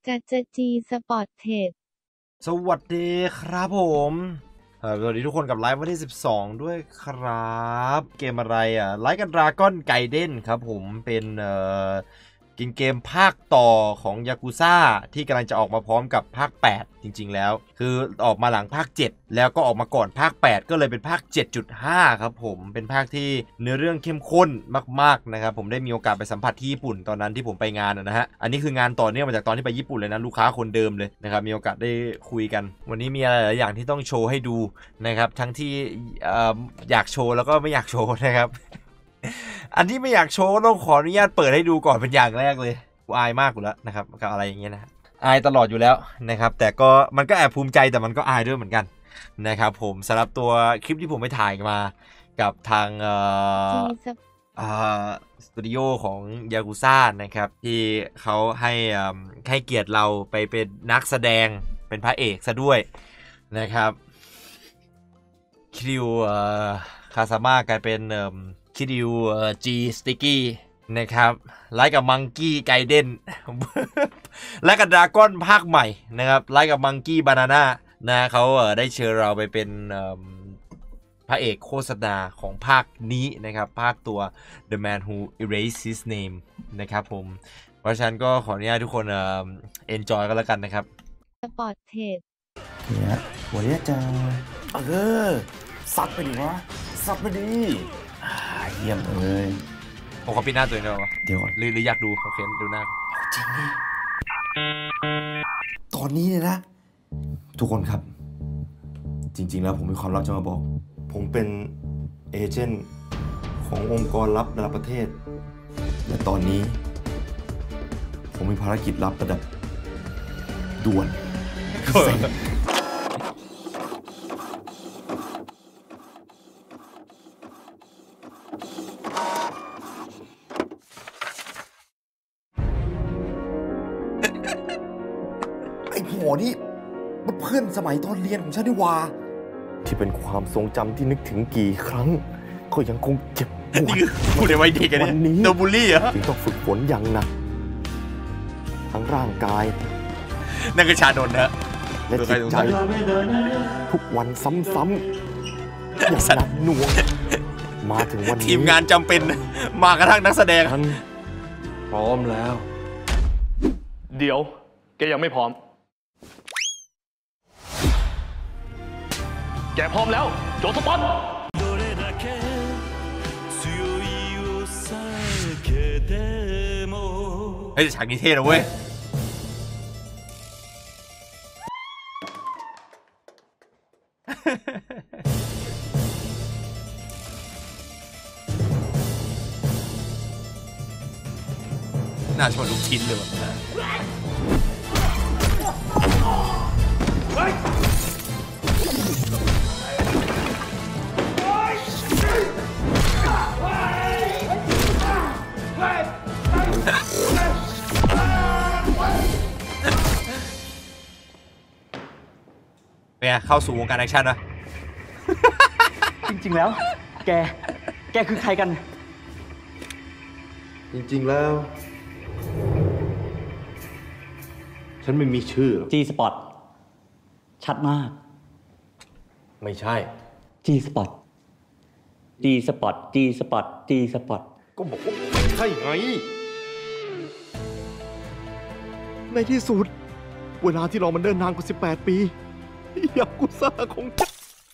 กัจจีสปอร์ตเทรดสวัสดีครับผมสวัสดีทุกคนกับไลฟ์วันที่12ด้วยครับเกมอะไรไลฟ์กับดราก้อนไกเด้นครับผมเป็นเกมภาคต่อของยากุซ่าที่กำลังจะออกมาพร้อมกับภาค8จริงๆแล้วคือออกมาหลังภาค7แล้วก็ออกมาก่อนภาค8ก็เลยเป็นภาค 7.5 ครับผมเป็นภาคที่เนื้อเรื่องเข้มข้นมากๆนะครับผมได้มีโอกาสไปสัมผัสที่ญี่ปุ่นตอนนั้นที่ผมไปงานนะฮะอันนี้คืองานต่อเนื่องมาจากตอนที่ไปญี่ปุ่นเลยนะลูกค้าคนเดิมเลยนะครับมีโอกาสได้คุยกันวันนี้มีอะไรหลายอย่างที่ต้องโชว์ให้ดูนะครับทั้งที่อยากโชว์แล้วก็ไม่อยากโชว์นะครับอันที่ไม่อยากโชว์ต้องขออนุญาตเปิดให้ดูก่อนเป็นอย่างแรกเลยกูอายมากอยู่แล้วนะครับกับอะไรอย่างเงี้ยนะอายตลอดอยู่แล้วนะครับแต่ก็มันก็แอบภูมิใจแต่มันก็อายด้วยเหมือนกันนะครับผมสำหรับตัวคลิปที่ผมไปถ่ายมากับทางสตูดิโอของยากุซ่านะครับที่เขาให้เกียรติเราไปเป็นนักแสดงเป็นพระเอกซะด้วยนะครับคิวคาซาม่ากลายเป็นคิดิวจีสติกกี้นะครับไลค์กับมังกี้ไกเด้นและกับดราก้อนภาคใหม่นะครับไลค์กับมังกี้บานาน่านะเขาได้เชิญเราไปเป็นพระเอกโฆษณาของภาคนี้นะครับภาคตัว The Man Who Erased His Name นะครับผมเพราะฉะนั้นก็ขออนุญาตทุกคนenjoy กันแล้วกันนะครับสปอร์ตเทรดเนี่ยหัวเนี้ยจะซัดไปดิวะซัดไปดิเยี่ยมเลยผมขอปิดหน้าตัวเองได้ไหมเดี๋ยวก่อนหรืออยากดูโอเคดูหน้าจริงดิตอนนี้เนี่ยนะทุกคนครับจริงๆแล้วผมมีความลับจะมาบอกผมเป็นเอเจนต์ขององค์กรลับระดับประเทศและตอนนี้ผมมีภารกิจลับระดับด่วนไอ้หัวนี่มันเพื่อนสมัยตอนเรียนของฉันนี่ว่าที่เป็นความทรงจำที่นึกถึงกี่ครั้งก็ยังคงเจ็บปวดพูดในวัยเด็กกันเนี่ยโดนบูลลี่เหรอจึงต้องฝึกฝนอย่างหนักทั้งร่างกายนั่นคือชาดนนะและจิตใจทุกวันซ้ำๆอย่างหนักหน่วงมาถึงวันนี้ทีมงานจำเป็นมากระทั่งนักแสดงพร้อมแล้วเดี๋ยวแกยังไม่พร้อมแกพร้อมแล้วโจสปอตเฮ้ยฉากนี้เท่นะเว้ยน่าชวนลูกชิ้นเลยว่ะเข้าสู่วงการแอคชั่นนะจริงๆแล้วแกคือใครกันจริงๆแล้วฉันไม่มีชื่อจีสปอร์ตชัดมากไม่ใช่จีสปอร์ตจีสปอร์ตจีสปอร์ตจีสปอร์ตก็บอกว่าไม่ใช่ไงในที่สุดเวลาที่เรามันเดินนานกว่า18 ปียากุซ่าของฉัน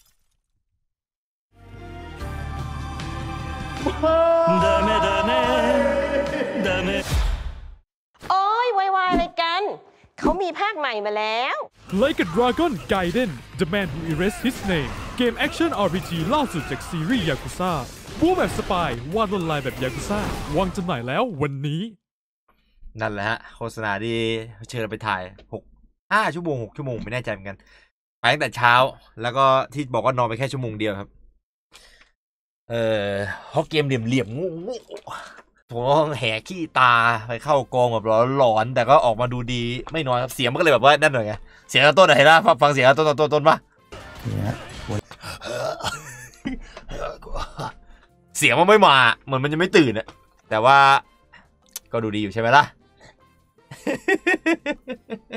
โอ้ยวายอะไรกันเขามีภาคใหม่มาแล้ว Like a Dragon Gaiden The Man Who Erased His Name เกมแอคชั่น RPG ล่าสุดจากซีรีส์ยากุซ่าบู๊แบบสปายวาดลวดลายแบบยากุซ่าวางจำหน่ายแล้ววันนี้นั่นแหละฮะโฆษณาที่เชิญไปถ่าย5 ชั่วโมง6 ชั่วโมงไม่แน่ใจเหมือนกันไปตั้งแต่เช้าแล้วก็ที่บอกว่านอนไปแค่ชั่วโมงเดียวครับเพราะเกมเหลี่ยมงูผมต้องแหกขี้ตาไปเข้ากองแบบร้อนแต่ก็ออกมาดูดีไม่น้อยครับเสียงมันก็เลยแบบว่านั่นหน่อยไงเสียงต้นไหนนะฟังเสียงต้นป่ะเสียงมันไม่มาเหมือนมันจะไม่ตื่นอะแต่ว่าก็ดูดีอยู่ใช่ไหมล่ะ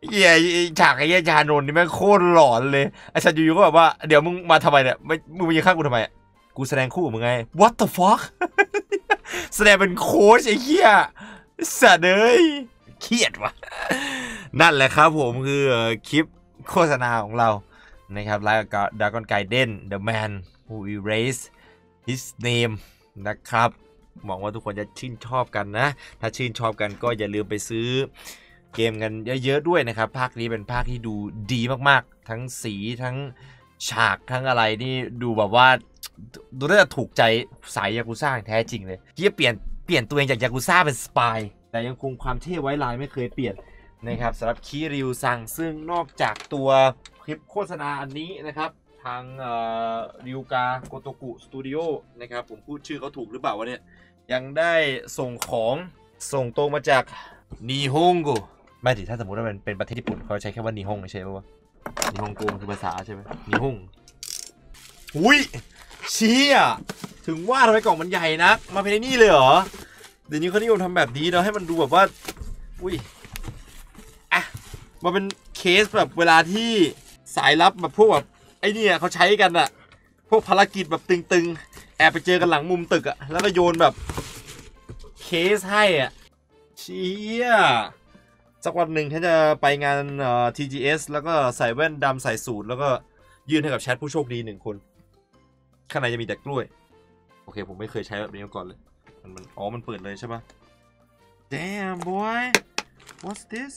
เหี้ยฉากไอ้เหี้ยชานนท์นี่แม่งโคตรหลอนเลยไอ้สัตว์อยู่ๆก็แบบว่าเดี๋ยวมึงมาทำไมเนี่ยมึงมายืนข้างกูทำไมกูแสดงคู่กับมึงไง What the fuck แสดงเป็นโค้ชไอ้เหี้ยสัตว์เอ้ยเครียดว่ะนั่นแหละครับผมคือคลิปโฆษณาของเรานะครับไลฟ์กับ Dragon Gaiden The Man Who Erased His Name นะครับหวังว่าทุกคนจะชื่นชอบกันนะถ้าชื่นชอบกันก็อย่าลืมไปซื้อเกมกันเยอะๆด้วยนะครับภาคนี้เป็นภาคที่ดูดีมากๆทั้งสีทั้งฉากทั้งอะไรนี่ดูแบบว่าดูน่าจะถูกใจสายยากุซ่าแท้จริงเลยที่เปลี่ยนตัวเองจากยากุซ่าเป็นสปายแต่ยังคงความเท่ไว้ลายไม่เคยเปลี่ยนนะครับสำหรับคิริวซังซึ่งนอกจากตัวคลิปโฆษณาอันนี้นะครับทางริวกาโกโตกุสตูดิโอนะครับผมพูดชื่อเขาถูกหรือเปล่าวะเนี่ยยังได้ส่งของส่งตรงมาจากนิฮงโกไม่ดิถ้าสมมติว่ามันเป็นประเทศญี่ปุ่นเขาใช้แค่ว่านิฮงใช่ไหมวะนิฮงโกคือภาษาใช่ไหมนิฮงอุ้ยเชี่ยถึงว่าทำไมกล่องมันใหญ่นักมาเป็นนี่เลยเหรอเดี๋ยวนี้เขานิยมทำแบบนี้เนาะให้มันดูแบบว่าอุ้ยอ่ะมาเป็นเคสแบบเวลาที่สายลับแบบพวกแบบไอ้นี่เขาใช้กันอะพวกภารกิจแบบตึงๆแอบไปเจอกันหลังมุมตึกอะแล้วก็โยนแบบเคสให้อะเชี่ยสักวันหนึ่งฉันจะไปงานTGS แล้วก็ใส่แว่นดำใส่สูทแล้วก็ยื่นให้กับแชทผู้โชคดี1 คนข้างในจะมีแต่กล้วยโอเคผมไม่เคยใช้แบบนี้มาก่อนเลยมันเปิดเลยใช่ปะ Damn boy what's this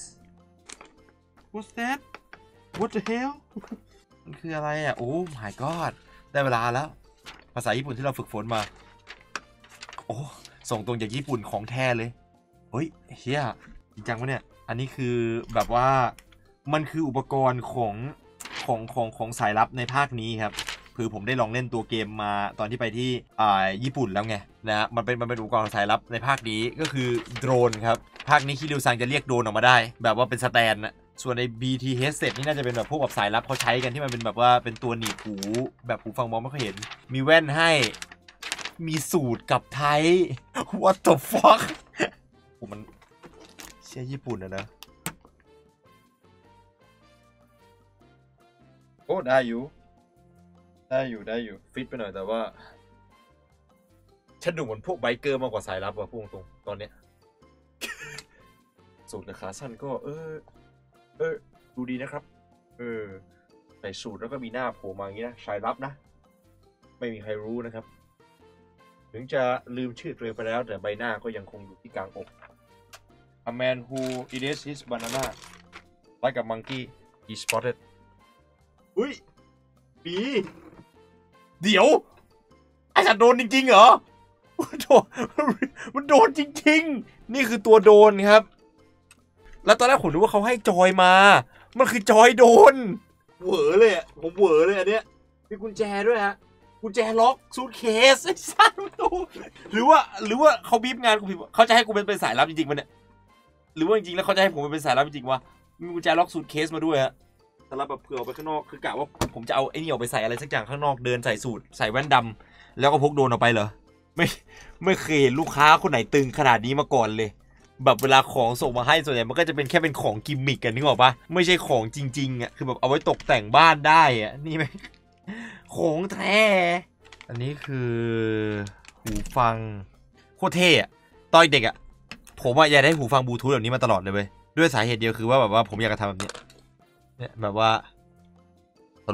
what's that what the hell มันคืออะไรอ่ะโอ้ my god ได้เวลาแล้วภาษาญี่ปุ่นที่เราฝึกฝนมาโอ้ส่งตรงจากญี่ปุ่นของแท้เลยเฮ้ยเฮียจริงจังวะเนี่ยอันนี้คือแบบว่ามันคืออุปกรณ์ของสายลับในภาคนี้ครับคือผมได้ลองเล่นตัวเกมมาตอนที่ไปที่ญี่ปุ่นแล้วไงนะมันเป็นอุปกรณ์สายลับในภาคนี้ก็คือโดรนครับภาคนี้คิริวซังจะเรียกโดรนออกมาได้แบบว่าเป็นสแตนนะส่วนใน BT headset นี่น่าจะเป็นแบบพวกแบบสายลับเขาใช้กันที่มันเป็นแบบว่าเป็นตัวหนีบหูแบบหูฟังมองไม่ค่อยเห็นมีแว่นให้มีสูตรกับไทย What the fuck มันเชี่ยญี่ปุ่นนะโอ้ได้อยู่ฟิตไปหน่อยแต่ว่าฉันดูเหมือนพวกไบเกอร์มากกว่าสายลับว่ะพูดตรงตอนเนี้ย สูตรกับขาสั้นก็ดูดีนะครับใส่สูตรแล้วก็มีหน้าโผล่มาอย่างนี้นะสายลับนะไม่มีใครรู้นะครับถึงจะลืมชื่อตัวเองไปแล้วแต่ใบหน้าก็ยังคงอยู่ที่กลางอก A man who eats his banana like a monkey he spotted อุ้ยปีเดี๋ยวไอ้สัตว์โดนจริงๆเหรอมันโดนจริงๆนี่คือตัวโดนครับแล้วตอนแรกผมนึกว่าเขาให้จอยมามันคือจอยโดนเหวอเลยอ่ะผมเหวอเลยอันเนี้ยมีกุญแจด้วยฮะกุญแจล็อกซูทเคสไอ้สัตว์หรือว่าเขาบีบงานกูผิดเขาจะให้กูเป็นสายลับจริงๆมันเนี่ยหรือว่าจริงๆแล้วเขาจะให้ผมเป็นสายลับจริงๆวะมีกุญแจล็อกซูทเคสมาด้วยฮะแต่เราแบบเผื่อออกไปข้างนอกคือกะว่าผมจะเอาไอ้นี่ออกไปใส่อะไรสักอย่างข้างนอกเดินใส่สูทใส่แว่นดำแล้วก็พกโดนออกไปเหรอไม่เคยเห็นลูกค้าคนไหนตึงขนาดนี้มาก่อนเลยแบบเวลาของส่งมาให้ส่วนใหญ่มันก็จะเป็นแค่เป็นของกิมมิกกันนึกออกปะไม่ใช่ของจริงๆอ่ะคือแบบเอาไว้ตกแต่งบ้านได้อ่ะนี่ไหมของแท้อันนี้คือหูฟังโคตรเท่อะตอนเด็กอ่ะผมอยากได้หูฟังบลูทูธแบบนี้มาตลอดเลยเว้ยด้วยสาเหตุเดียวคือว่าแบบว่าผมอยากจะทำแบบนี้เนี่ยแบบว่าฮัลโหล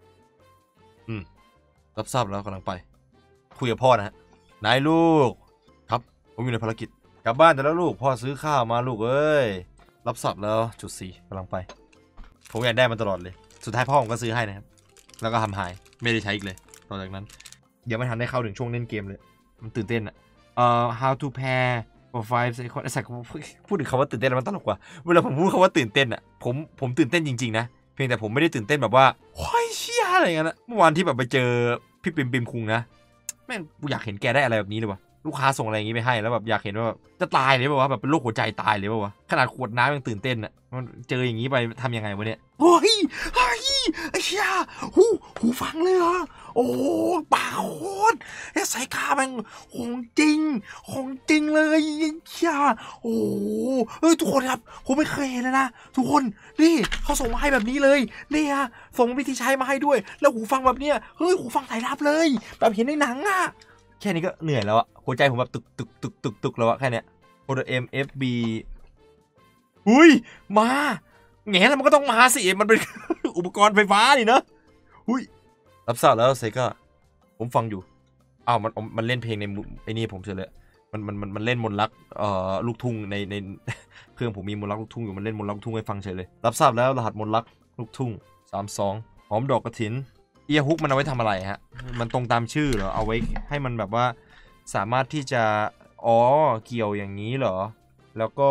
รับทราบแล้วกำลังไปคุยกับพ่อนะฮะนายลูกครับผมอยู่ในภารกิจกลับบ้านแต่แล้วลูกพ่อซื้อข้าวมาลูกเอ้ยรับทราบแล้วจุด4กำลังไปผมอยากได้มันตลอดเลยสุดท้ายพ่อผมก็ซื้อให้นะครับแล้วก็ทำหายไม่ได้ใช้อีกเลยต่อจากนั้นเดี๋ยวไม่ทันได้เข้าถึงช่วงเล่นเกมเลยมันตื่นเต้นอะhow to pair for 5 seconds ไอ้สักพูดถึงคำว่าตื่นเต้นแล้วมันตลกกว่าเวลาผมพูดคำว่าตื่นเต้นอะผมตื่นเต้นจริงๆนะเพียงแต่ผมไม่ได้ตื่นเต้นแบบว่าโอ้ยเชี่ยอะไรเงี้ยนะเมื่อวานที่แบบไปเจอพี่ปิมคุงนะแม่งกูอยากเห็นแกได้อะไรแบบนี้เลยวะลูกค้าส่งอะไรอย่างงี้ไปให้แล้วแบบอยากเห็นว่าแบบจะตายเลยป่ะวะแบบเป็นโรคหัวใจตายเลยป่ะวะขนาดขวดน้ำยังตื่นเต้นอะมันเจออย่างงี้ไปทำยังไงวะเนี่ยโอ้ยไอ้เชี่ยหูฟังเลยเหรอโอ้ป่าโคตรไซก้าแม่งของจริงเลยเชี่ยโอ้ทุกคนครับผมไม่เคยเห็นเลยนะทุกคนนี่เขาส่งมาให้แบบนี้เลยเนี่ยส่งวิธีใช้มาให้ด้วยแล้วหูฟังแบบเนี้ยเฮ้ยหูฟังสายลับเลยแบบเห็นในหนังอะแค่นี้ก็เหนื่อยแล้วอะหัวใจผมแบบตึกแล้วอะแค่เนี้ยโอเดอร์ MFB อุ้ยมาแง่แล้วมันก็ต้องมาสิมันเป็น อุปกรณ์ไฟฟ้านี่เนอะอุ้ยรับทราบแล้วเซก้าผมฟังอยู่อ้าวมันเล่นเพลงในไอ้นี่ผมเฉยเลยมันเล่นมนต์รักลูกทุ่งใน เครื่องผมมีมนต์รักลูกทุ่งอยู่มันเล่นมนต์รักลูกทุ่งให้ฟังเฉยเลยรับทราบแล้วรหัสมนต์รักลูกทุ่ง32หอมดอกกระถินเอียฮุกมันเอาไว้ทำอะไรฮะมันตรงตามชื่อเหรอเอาไว้ให้มันแบบว่าสามารถที่จะเกี่ยวอย่างนี้เหรอแล้วก็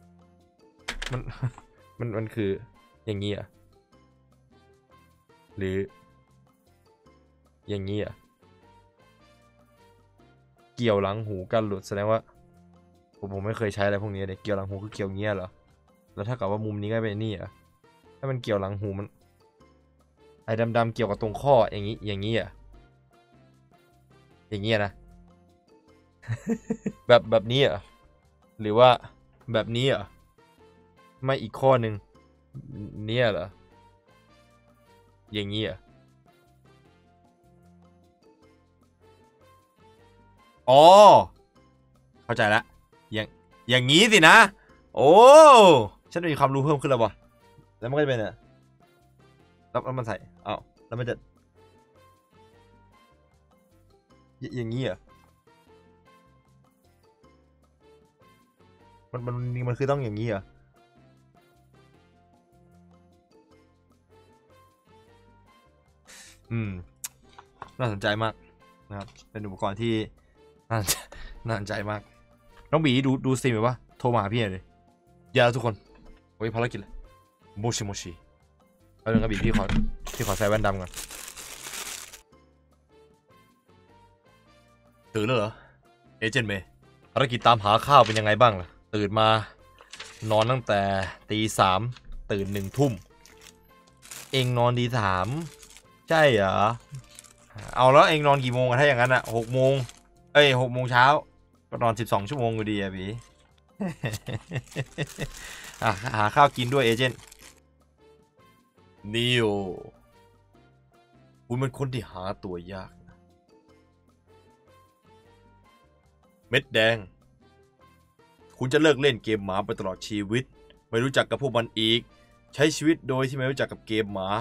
มันคืออย่างนี้อ่ะหรืออย่างนี้อ่ะเกี่ยวหลังหูกันหลุดแสดงว่าผมไม่เคยใช้อะไรพวกนี้เลยเกี่ยวหลังหูคือเกี่ยวเงี้ยเหรอแล้วถ้ากับว่ามุมนี้ก็เป็นนี่อ่ะถ้ามันเกี่ยวหลังหูมันไอ้ดำๆเกี่ยวกับตรงข้ออย่างนี้อ่ะอย่างนี้นะ แบบนี้อ่ะหรือว่าแบบนี้อ่ะไม่อีกข้อหนึ่งเนี่ยเหรออย่างนี้อ่ะอ๋อเข้าใจแล้วอย่างนี้สินะโอ้ฉันมีความรู้เพิ่มขึ้นแล้ววะแล้วมันก็จะเป็นแล้วมันใส่อ้าวแล้วมันจะอย่างนี้อ่ะมันคือต้องอย่างนี้เหรอน่าสนใจมากนะครับเป็นอุปกรณ์ที่น่าสนใจมากน้องบีดูสตรีมไหมวะโทรมาหาพี่หน่อยเลยอย่าทุกคนโอ้ยภารกิจเลยโมชิเอาเรื่องกระบี่พี่ขอใส่แว่นดำก่อนตื่นแล้วเหรอเอเจนต์เมย์ภารกิจตามหาข้าวเป็นยังไงบ้างล่ะตื่นมานอนตั้งแต่3:00ตื่น1 ทุ่มเองนอน3:00ใช่เหรอเอาแล้วเองนอนกี่โมงอะถ้าอย่างนั้นอะ6 โมง6 โมงเช้าก็นอน12 ชั่วโมงอยู่ดีอะพี่ หาข้าวกินด้วยเอเจนต์นิโอคุณเป็นคนที่หาตัวยากนะเม็ดแดงคุณจะเลิกเล่นเกมหมาไปตลอดชีวิตไม่รู้จักกับพวกมันอีกใช้ชีวิตโดยที่ไม่รู้จักกับเกมหมา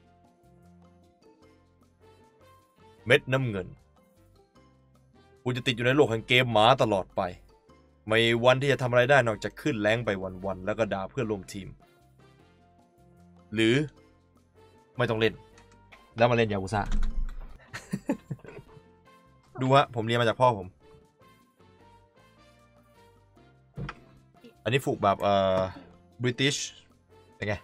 เม็ดน้ำเงินคุณจะติดอยู่ในโลกแห่งเกมหมาตลอดไปไม่วันที่จะทำอะไรได้นอกจากขึ้นแรงไปวันๆแล้วก็ด่าเพื่อนร่วมทีมหรือไม่ต้องเล่นแล้วมาเล่นยากุซ่า ดูฮะผมเรียนมาจากพ่อผมอันนี้ฝึกแบบBritish เป็นไง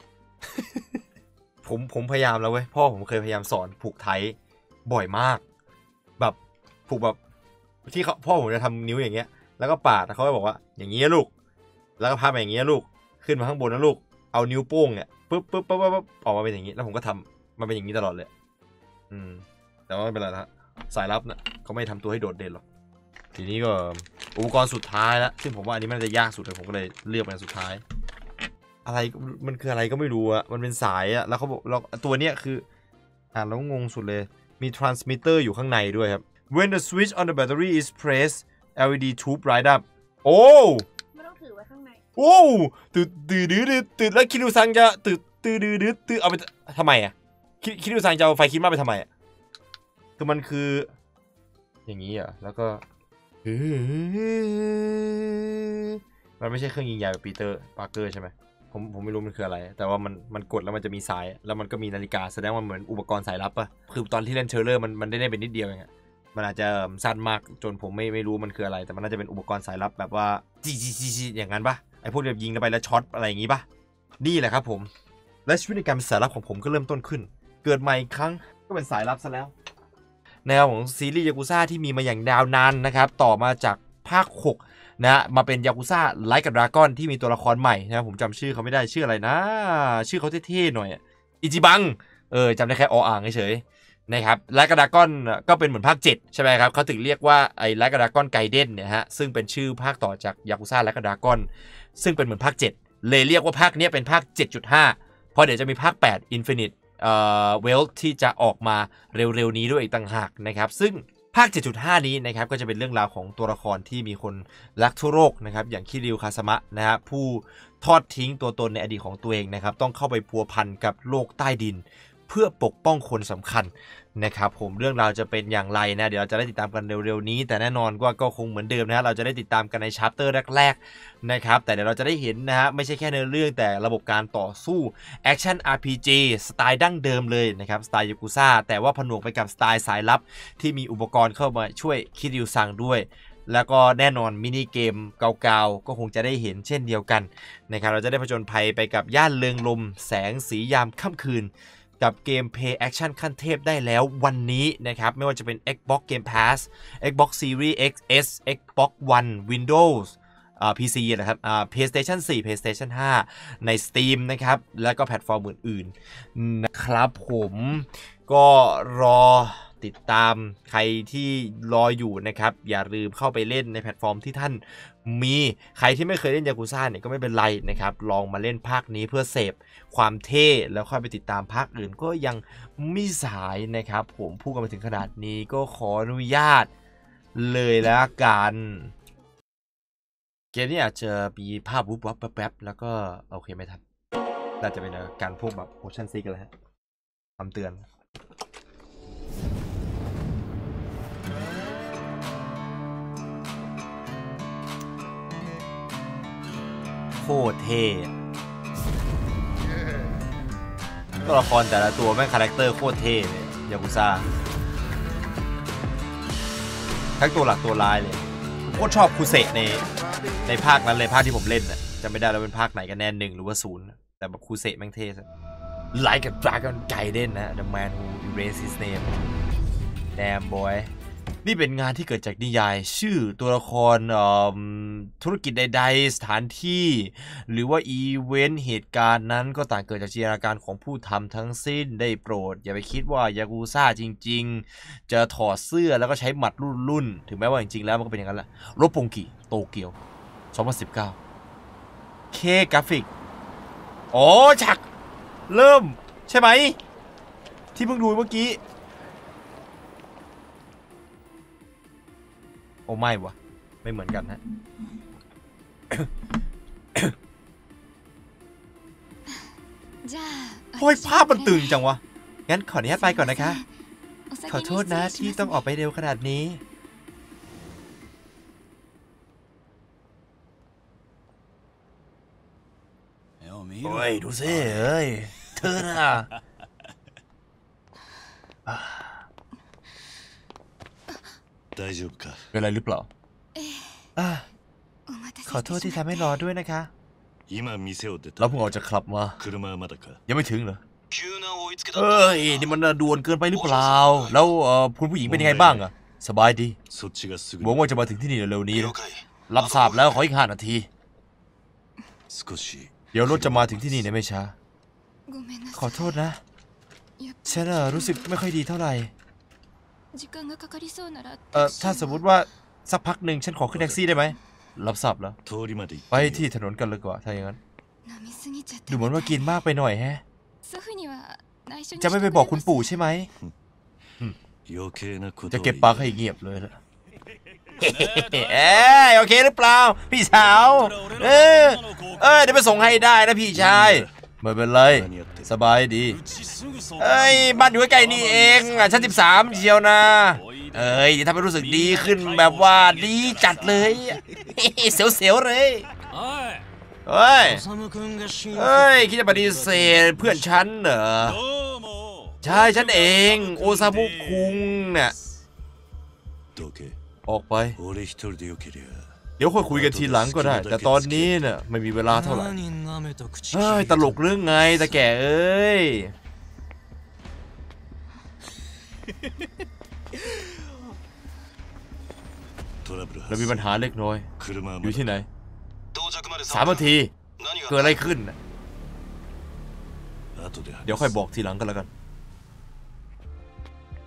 ผมพยายามแล้วเว้ยพ่อผมเคยพยายามสอนผูกไทยบ่อยมากแบบผูกแบบที่พ่อผมจะทำนิ้วอย่างเงี้ยแล้วก็ปาดเขาก็บอกว่าอย่างเงี้ยลูกแล้วก็พาไปอย่างเงี้ยลูกขึ้นมาข้างบนนะลูกเอานิ้วโป้งเนี่ยปึ๊บออกมาเป็นอย่างงี้แล้วผมก็ทำมาเป็นอย่างนี้ตลอดเลยแต่ว่าไม่เป็นไรนะสายลับนะเขาไม่ทำตัวให้โดดเด่นหรอกทีนี้ก็อุปกรณ์สุดท้ายแล้วซึ่งผมว่าอันนี้มันจะยากสุดเลยผมก็เลยเลือกเป็นสุดท้ายอะไรมันคืออะไรก็ไม่รู้อะมันเป็นสายอะแล้วเขาบอกตัวเนี้ยคือแล้วงงสุดเลยมี transmitter อยู่ข้างในด้วยครับ when the switch on the battery is pressed LED tube light up โอ้ไม่ต้องถือไว้ข้างในโอ้ตื่นแล้วคิริวซังจะตื่นเอาไปทำไมอะคิริวซังจะเอาไฟคิดมาไปทำไมอะคือมันคืออย่างนี้อะแล้วก็มันไม่ใช่เครื่องยิงยาแบบปีเตอร์ปาร์เกอร์ใช่ไหมผมไม่รู้มันคืออะไรแต่ว่ามันกดแล้วมันจะมีสายแล้วมันก็มีนาฬิกาแสดงว่าเหมือนอุปกรณ์สายลับอะคือตอนที่เล่นเทรลเลอร์มันได้เป็นนิดเดียวเองอะมันอาจจะสั้นมากจนผมไม่รู้มันคืออะไรแต่มันน่าจะเป็นอุปกรณ์สายลับแบบว่าจีอย่างนั้นปะไอพวกแบบยิงไปแล้วช็อตอะไรอย่างงี้ปะนี่แหละครับผมและชีวิตในการเป็นสายลับของผมก็เริ่มต้นขึ้นเกิดใหม่อีกครั้งก็เป็นสายลับซะแล้วแนวของซีรีส์ยากุซ่าที่มีมาอย่างยาวนานนะครับต่อมาจากภาค6นะมาเป็นยากุซ่าไลท์กับดราก้อนที่มีตัวละครใหม่นะผมจำชื่อเขาไม่ได้ชื่ออะไรนะชื่อเขาเท่ๆหน่อยอิจิบังจำได้แค่อ่างเฉยนะครับไลท์ดราก้อนก็เป็นเหมือนภาค7ใช่ไหมครับเขาถึงเรียกว่าไอ้ไลท์ดราก้อนไกเด้นเนี่ยฮะซึ่งเป็นชื่อภาคต่อจากยากุซ่าไลท์ดราก้อนซึ่งเป็นเหมือนภาค7เลยเรียกว่าภาคนี้เป็นภาค 7.5 เพราะเดี๋ยวจะมีภาค8 Infinite Wealth ที่จะออกมาเร็วๆนี้ด้วยอีกต่างหากนะครับซึ่งภาค 7.5 นี้นะครับก็จะเป็นเรื่องราวของตัวละครที่มีคนรักทั่วโลกนะครับอย่างคิริวคาสมะนะฮะผู้ทอดทิ้งตัวตนในอดีตของตัวเองนะครับต้องเข้าไปพัวพันกับโลกใต้ดินเพื่อปกป้องคนสำคัญนะครับผมเรื่องราวจะเป็นอย่างไรนะเดี๋ยวเราจะได้ติดตามกันเร็วๆนี้แต่แน่นอนว่าก็คงเหมือนเดิมนะเราจะได้ติดตามกันในชาร์เตอร์แรกๆนะครับแต่เดี๋ยวเราจะได้เห็นนะฮะไม่ใช่แค่ในเรื่องแต่ระบบการต่อสู้แอคชั่น RPG สไตล์ดั้งเดิมเลยนะครับสไตล์ยากุซ่าแต่ว่าผนวกไปกับสไตล์สายลับที่มีอุปกรณ์เข้ามาช่วยคิริวซังด้วยแล้วก็แน่นอนมินิเกมเก่าๆก็คงจะได้เห็นเช่นเดียวกันนะครับเราจะได้ผจญภัยไปกับย่านเริงลมแสงสียามค่ำคืนกับเกม Play Action ขั้นเทพได้แล้ววันนี้นะครับไม่ว่าจะเป็น Xbox Game Pass Xbox Series XS Xbox One Windows PC นะครับPlayStation 4 PlayStation 5 ใน Steam นะครับแล้วก็แพลตฟอร์มอื่นๆนะครับผมก็รอติดตามใครที่รออยู่นะครับอย่าลืมเข้าไปเล่นในแพลตฟอร์มที่ท่านมีใครที่ไม่เคยเล่นยากุซ่าเนี่ยก็ไม่เป็นไรนะครับลองมาเล่นภาคนี้เพื่อเสพความเท่แล้วค่อยไปติดตามภาคอื่นก็ยังไม่สายนะครับผมพูดกันมาถึงขนาดนี้ก็ขออนุญาตเลยแล้วกันเกมนี้อาจจะมีภาพวุบวับแป๊บๆแล้วก็โอเคไม่ทันน่าจะเป็นการพวกแบบ motion sick กันเลยฮะคำเตือนโคตรเท่ตัวละครแต่ละตัวแม่งคาแรคเตอร์โคตรเท่เลยยากุซ่าทั้งตัวหลักตัวร้ายเลยผมโคตรชอบคุเซะในภาคนั้นเลยภาคที่ผมเล่นน่ะจำไม่ได้แล้วเป็นภาคไหนกันแน่1หรือว่า0แต่แบบคุเซะแม่งเท่สุด Like a Dragon Gaiden นะ The Man Who Erased His Name Damn boy นี่เป็นงานที่เกิดจากนิยายชื่อตัวละครธุรกิจใดๆสถานที่หรือว่าอีเวนต์เหตุการณ์นั้นก็ต่างเกิดจากจินตนาการของผู้ทำทั้งสิ้นได้โปรดอย่าไปคิดว่ายากุซ่าจริงๆจะถอดเสื้อแล้วก็ใช้หมัดรุ่นๆถึงแม้ว่าจริงๆแล้วมันก็เป็นอย่างนั้นแหละโรบงกิโตเกียว2019เคกราฟิกอ๋อฉักเริ่มใช่ไหมที่เพิ่งดูเมื่อกี้โอ้ไม่วะไม่เหมือนกันฮะ โอ้ยภาพมันตึงจังวะงั้นขออนุญาตไปก่อนนะคะขอโทษนะที่ต้องออกไปเร็วขนาดนี้โอ้ยดูสิเอ้ยเธอน่ะเป็นอะไรหรือเปล่าขอโทษที่ทำให้รอด้วยนะคะเราเพิ่งออกจากคลับมายังไม่ถึงเหรอนี่มันด่วนเกินไปหรือเปล่าแล้วคุณผู้หญิงเป็นยังไงบ้างอะสบายดีหวังว่าจะมาถึงที่นี่เร็วๆนี้รับทราบแล้วขออีก5 นาทีเดี๋ยวรถจะมาถึงที่นี่ในไม่ช้าขอโทษนะฉันรู้สึกไม่ค่อยดีเท่าไหร่ถ้าสมมติว่าสักพักหนึ่งฉันขอขึ้นแท็กซี่ได้ไหมรับทราบแล้วไปที่ถนนกันเลยกว่าถ้าอย่างนั้นดูเหมือนว่ากินมากไปหน่อยแฮะจะไม่ไปบอกคุณปู่ใช่ไหมจะเก็บปากให้เงียบเลยละโอเคหรือเปล่าพี่สาวเดี๋ยวไปส่งให้ได้นะพี่ชายไม่เป็นไรสบายดีบ้านอยู่ใกล้ๆนี่เองชั้น13เชียวนะทำให้รู้สึกดีขึ้นแบบว่าดีจัดเลยเสียวๆเลยคิดจะปฏิเสธเพื่อนฉันเหรอใช่ฉันเองโอซามุคุงเนี่ยออกไปเดี๋ยวค่อยคุยกันทีหลังก็ได้แต่ตอนนี้เนี่ยไม่มีเวลาเท่าไหร่ตลกเรื่องไงตาแก่เอ้ยเรามีปัญหาเล็กน้อยอยู่ที่ไหน3 นาทีเกิดอะไรขึ้นเดี๋ยวค่อยบอกทีหลังกันแล้วกัน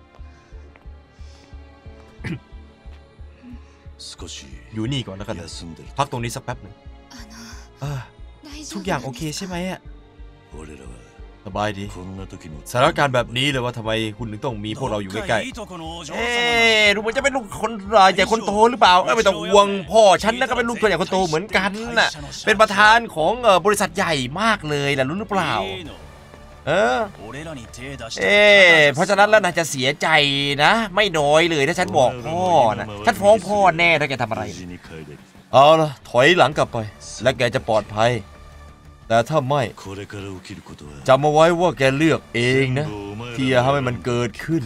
อยู่นี่ก่อนแล้วกันนะพักตรงนี้สักแป๊บหนึ่งทุกอย่างโอเคใช่ไหมอะสบายดีสถานการณ์แบบนี้เลยว่าทำไมคุณถึงต้องมีพวกเราอยู่ใกล้ๆดูเหมือนจะเป็นลูกคนใหญ่คนโตหรือเปล่าไม่ต้องห่วงพ่อฉันนะก็เป็นลูกคนใหญ่คนโตเหมือนกันน่ะเป็นประธานของบริษัทใหญ่มากเลยแหละรู้หรือเปล่าเพราะฉะนั้นแล้วนายจะเสียใจนะไม่น้อยเลยถ้าฉันบอกพ่อนะฉันฟ้องพ่อแน่ถ้าแกทำอะไรเอาละถอยหลังกลับไปและแกจะปลอดภัยแต่ถ้าไม่จำเอาไว้ว่าแกเลือกเองนะที่จะทำให้มันเกิดขึ้น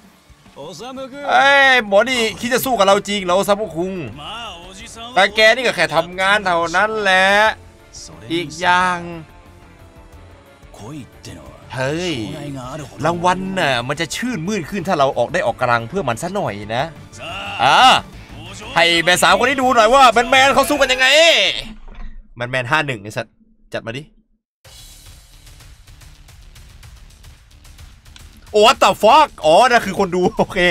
หมอนี่คิดจะสู้กับเราจริงเราซัมคุงแต่แกนี่ก็แค่ทำงานเท่านั้นแหละอีกอย่างเฮ้ยรางวัลน่ะมันจะชื่นมื่นขึ้นถ้าเราออกกำลังเพื่อมันซะหน่อยนะให้แม่สาวคนนี้ดูหน่อยว่าแมนเขาสู้กันยังไงแมน51ไอ้สัตว์จัดมาดิโอ้แต่ฟอกอ๋อนั่นคือคนดูโอเค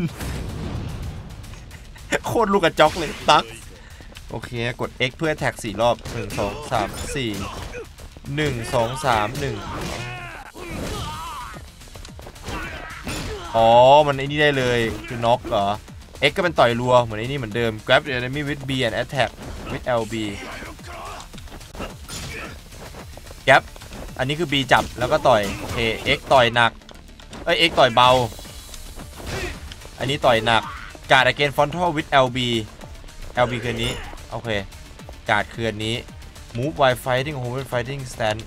โคตรลูกกระจอกเลยตั๊กโอเคกด X เพื่อแท็ก4 รอบ1 2 3 4 1 2 3 1อ๋อมันไอ้นี่ได้เลยคือน็อกเหรอ X ก็เป็นต่อยรัวเหมือนไอ้นี่เหมือนเดิม Grab the enemy with B and attack with LB Grab อันนี้คือ B จับแล้วก็ต่อยโอเค X ต่อยหนักX ต่อยเบาอันนี้ต่อยหนักการ์ด against frontal with LB คือนี้โอเคการ์ดคืออันนี้ move while fighting hold fighting stand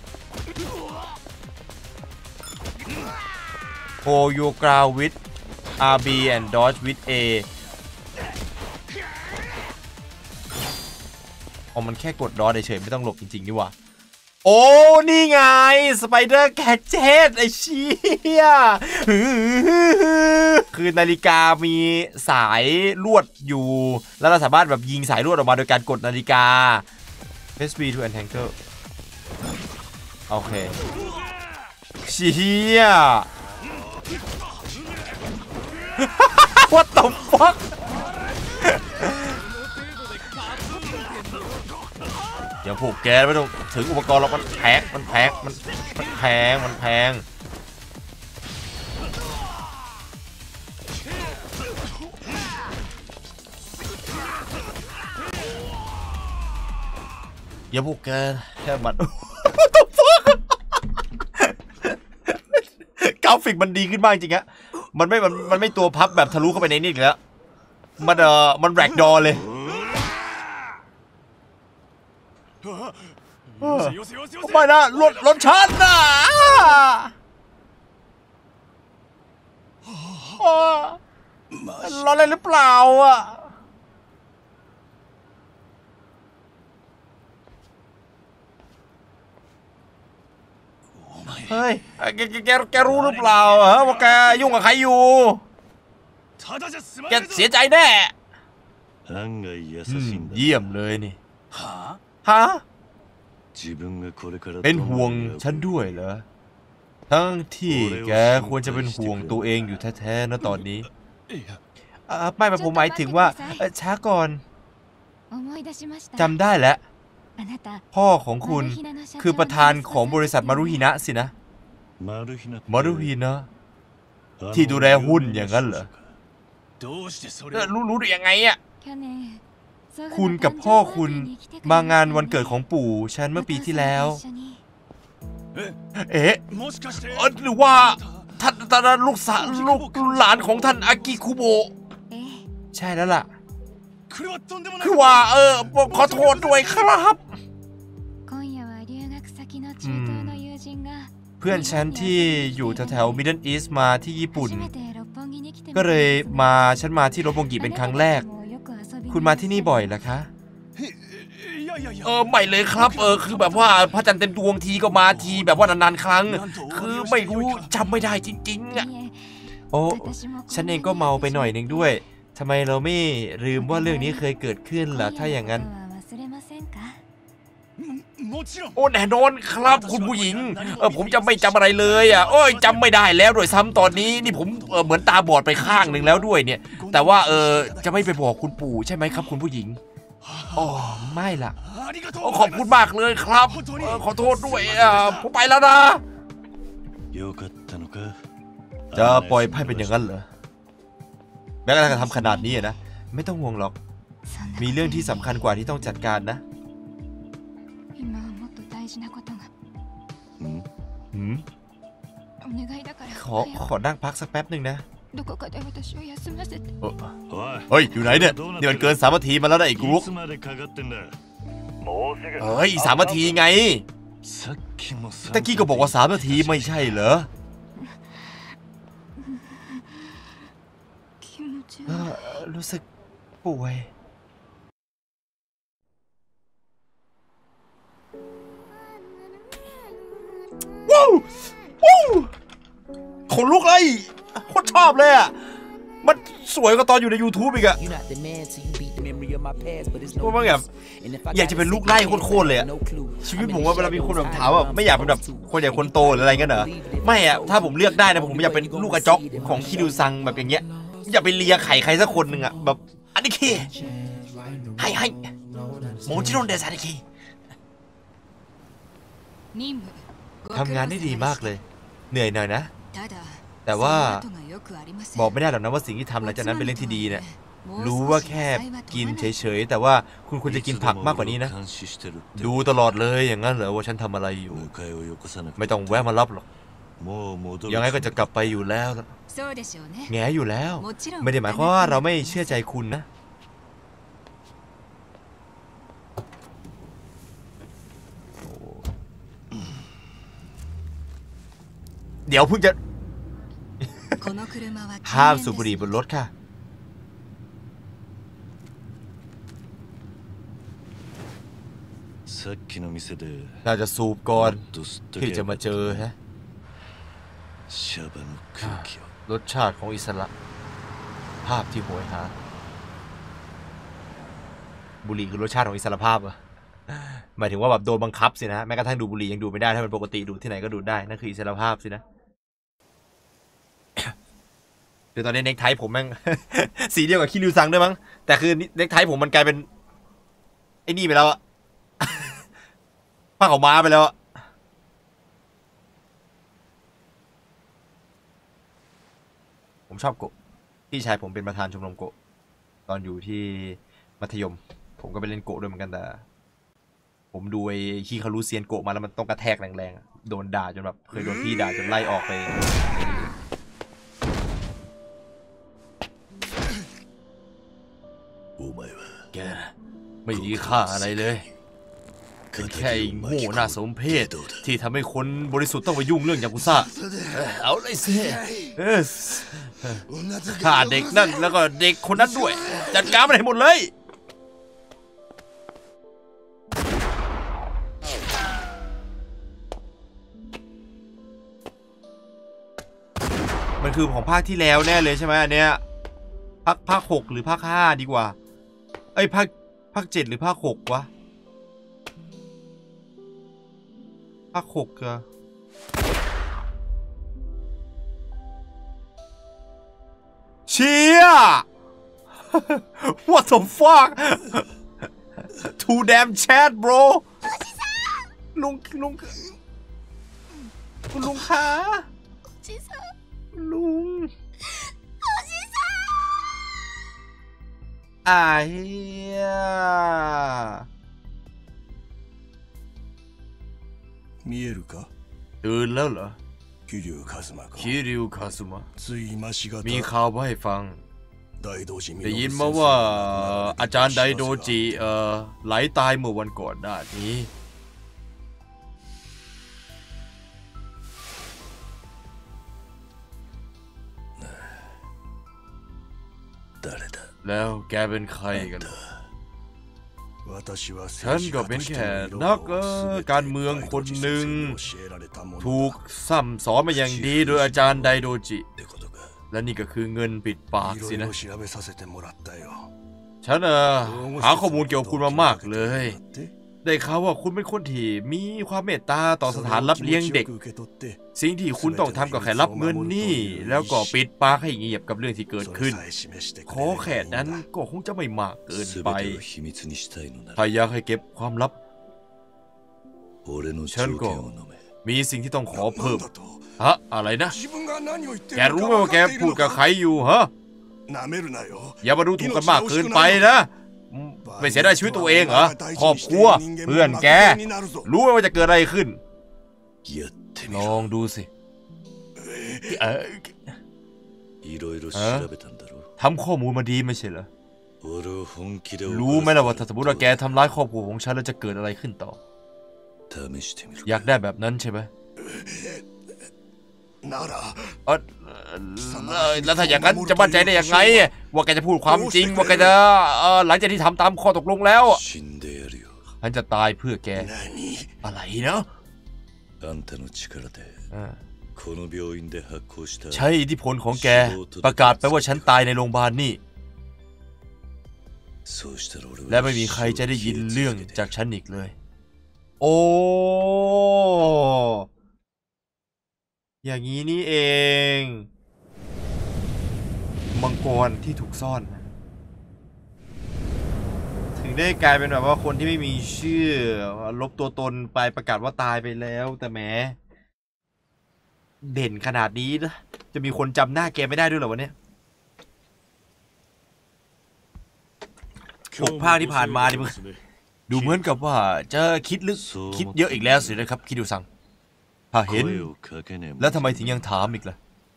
hold your ground with RB and dodge with A มันแค่กดดอทเฉยๆไม่ต้องหลบจริงๆนี่หว่าโอ้นี่ไงสไปเดอร์แกเจ็ตไอ้เชี่ยคือนาฬิกามีสายลวดอยู่แล้วเราสามารถแบบยิงสายลวดออกมาโดยการกดนาฬิกา Press B to entangle โอเคเชี่ย What the fuck อย่าผูกแกไม่ต้องถึงอุปกรณ์หรอกมันแพงอย่าผูกแกแค่มัน What the fuck กราฟิกมันดีขึ้นมากจริงฮะมันไม่ตัวพับแบบทะลุเข้าไปในนี่อีกแล้วมันแร็กดอเลยไม่นะรถชันนะรออะไรหรือเปล่าอ่ะเฮ้ยแกรู้หรือเปล่าฮะว่าแกยุ่งกับใครอยู่แกเสียใจแน่เยี่ยมเลยนี่ฮะเป็นห่วงฉันด้วยเหรอทั้งที่แกควรจะเป็นห่วงตัวเองอยู่แท้ๆนะตอนนี้ไม่ผมหมายถึงว่าช้าก่อนจำได้แล้วพ่อของคุณคือประธานของบริษัทมารุฮินะสินะมารุฮินะที่ดูแลหุ้นอย่างนั้นเหรอรู้ได้ยังไงอ่ะคุณกับพ่อคุณมางานวันเกิดของปู่ฉันเมื่อปีที่แล้วหรือว่าท่านลูกหลานของท่านอากิคุโบะใช่แล้วล่ะคือว่าขอโทษด้วยครับเพื่อนฉันที่อยู่แถวมิดเดิลอีสต์มาที่ญี่ปุ่นก็เลยฉันมาที่โรบงกิเป็นครั้งแรกคุณมาที่นี่บ่อยเหรอคะไม่เลยครับคือแบบว่าพระจันทร์เต็มดวงทีก็มาทีแบบว่านานๆครั้งคือไม่รู้จำไม่ได้จริงๆอ่ะโอ้ฉันเองก็เมาไปหน่อยนึงด้วยทำไมเราไม่ลืมว่าเรื่องนี้เคยเกิดขึ้นล่ะถ้าอย่างนั้นโอ้แน่นอนครับคุณผู้หญิงผมจะไม่จำอะไรเลยอ่ะโอ้ยจำไม่ได้แล้วด้วยซ้ำตอนนี้นี่ผมเหมือนตาบอดไปข้างหนึ่งแล้วด้วยเนี่ยแต่ว่าจะไม่ไปบอกคุณปู่ใช่ไหมครับคุณผู้หญิงอ๋อไม่ล่ะขอบคุณมากเลยครับขอโทษด้วยผมไปแล้วนะจะปล่อยให้เป็นอย่างนั้นเหรอแม้กระทั่งทำขนาดนี้นะไม่ต้องห่วงหรอกมีเรื่องที่สำคัญกว่าที่ต้องจัดการนะขอนั่งพักสักแป๊บหนึ่งนะเฮ้ยอยู่ไหนเนี่ยนี่มันเกิน3 นาทีมาแล้วนะไอ้กรุ๊ปอีก3 นาทีไงตะกี้ก็บอกว่า3 นาทีไม่ใช่เหรอรู้สึกป่วยว้าวขนลุกเลยโคตรชอบเลยอ่ะมันสวยกว่าตอนอยู่ใน YouTube อีกอะว่ามันแบบอยากจะเป็นลูกไล่โคตรเลยอะชีวิตผมว่าเวลามีคนแบบถามว่าไม่อยากเป็นแบบคนใหญ่คนโตหรืออะไรกันเหรอไม่อะถ้าผมเลือกได้นะผมอยากเป็นลูกกระจอกของคิริวซังแบบอย่างเงี้ยอยากไปเลียไข่ใครสักคนหนึ่งอะแบบอันนี้คีให้โมจิโร่เดซานิคีทำงานได้ดีมากเลยเหนื่อยหน่อยนะแต่ว่าบอกไม่ได้หรอกนะว่าสิ่งที่ทำหลังจากนั้นเป็นเรื่องที่ดีเนี่ยรู้ว่าแค่กินเฉยๆแต่ว่าคุณควรจะกินผักมากกว่านี้นะดูตลอดเลยอย่างนั้นเหรอว่าฉันทำอะไรอยู่ไม่ต้องแวะมารับหรอกยังไงก็จะกลับไปอยู่แล้วแง่อยู่แล้วไม่ได้หมายความว่าเราไม่เชื่อใจคุณนะเดี๋ยวเพิ่งจะห้ามสูบบุหรี่บนรถค่ะน่าจะสูบก่อนที่จะมาเจอฮะรสชาติของอิสระภาพที่โหยหาบุหรี่คือรสชาติของอิสระภาพอะหมายถึงว่าแบบโดนบังคับสินะแม้กระทั่งดูบุหรี่ยังดูไม่ได้ถ้าเป็นปกติดูที่ไหนก็ดูได้นั่นคืออิสระภาพสินะคือตอนนี้เน็กไทผมแม่ง สีเดียวกับคิริวซังด้วยมั้งแต่คือเน็กไทผมมันกลายเป็นไอ้นี่ไปแล้วอะ ผ้าขาวม้าไปแล้วอะผมชอบโกะพี่ชายผมเป็นประธานชมรมโกะตอนอยู่ที่มัธยมผมก็ไปเล่นโกะด้วยเหมือนกันแต่ผมดูไอ้ขี้คารุเซียนโกะมาแล้วมันต้องกระแทกแรงๆโดนด่าจนแบบเคยโดนพี่ด่าจนไล่ออกไปแกไม่มีค่าอะไรเลยเป็นแค่โง่น่าสมเพชที่ทำให้คนบริสุทธิ์ต้องไปยุ่งเรื่องยากุซ่าเอาเลยสิฆ่าเด็กนั่นแล้วก็เด็กคนนั้นด้วยจัดการมันให้หมดเลยมันคือของภาคที่แล้วแน่เลยใช่ไหมอันเนี้ยภาค6หรือภาค5ดีกว่าเอ้ยภาค7หรือภาค6วะภาค6อะเชี่ย What the fuck Too damn chat bro ลุงคุณลุงคะลุงเฮียตื่นแล้วเหรอคิริวคาซึมะมีข่าวมาให้ฟังได้ยินมาว่าอาจารย์ไดโดจิไหลตายเมื่อวันก่อนหน้านี้แล้วแกเป็นใครกันฉันก็เป็นแค่นักการเมืองคนหนึ่งถูกสั่งสอนมาอย่างดีโดยอาจารย์ไดโดจิและนี่ก็คือเงินปิดปากสินะฉันหาข้อมูลเกี่ยวกับคุณมามากเลยได้ข่าวว่าคุณเป็นคนที่มีความเมตตาต่อสถานรับเลี้ยงเด็กสิ่งที่คุณต้องทำก็แค่รับเงินนี่แล้วก็ปิดปากให้เงียบกับเรื่องที่เกิดขึ้นขอแค่นั้นก็คงจะไม่มากเกินไปถ้าอยากให้เก็บความลับฉันก็มีสิ่งที่ต้องขอเพิ่มฮะอะไรนะแกรู้ไหมว่าแกพูดกับใครอยู่ฮะอย่ามาดูถูกกันมากเกินไปนะไม่เสียดายชีวิตตัวเองเหรอครอบครัวเพื่อนแกรู้ไหมว่าจะเกิดอะไรขึ้นลองดูสิทำข้อมูลมาดีไม่ใช่เหรอรู้ไหมล่ะว่าถ้าสมมติว่าแกทำร้ายครอบครัวของฉันแล้วจะเกิดอะไรขึ้นต่ออยากได้แบบนั้นใช่ไหมแล้วถ้าอย่างนั้นจะมั่นใจได้ยังไงว่าแกจะพูดความจริงว่าแกจะหลังจากที่ทำตามข้อตกลงแล้วฉันจะตายเพื่อแกอะไรเนาะใช้อิทธิพลของแกประกาศไปว่าฉันตายในโรงพยาบาลนี่และไม่มีใครจะได้ยินเรื่องจากฉันอีกเลยโอ้อย่างนี้นี่เองมังกรที่ถูกซ่อนถึงได้กลายเป็นแบบว่าคนที่ไม่มีชื่อลบตัวตนไปประกาศว่าตายไปแล้วแต่แหมเด่นขนาดนี้นะจะมีคนจำหน้าแกไม่ได้ด้วยเหรอวะเนี่ย6 ภาคที่ผ่านมาดิมึงดูเหมือนกับว่าจะคิดลึกคิดเยอะอีกแล้วสินะครับคิดดูสั่งถ้าเห็นแล้วทำไมถึงยังถามอีกล่ะ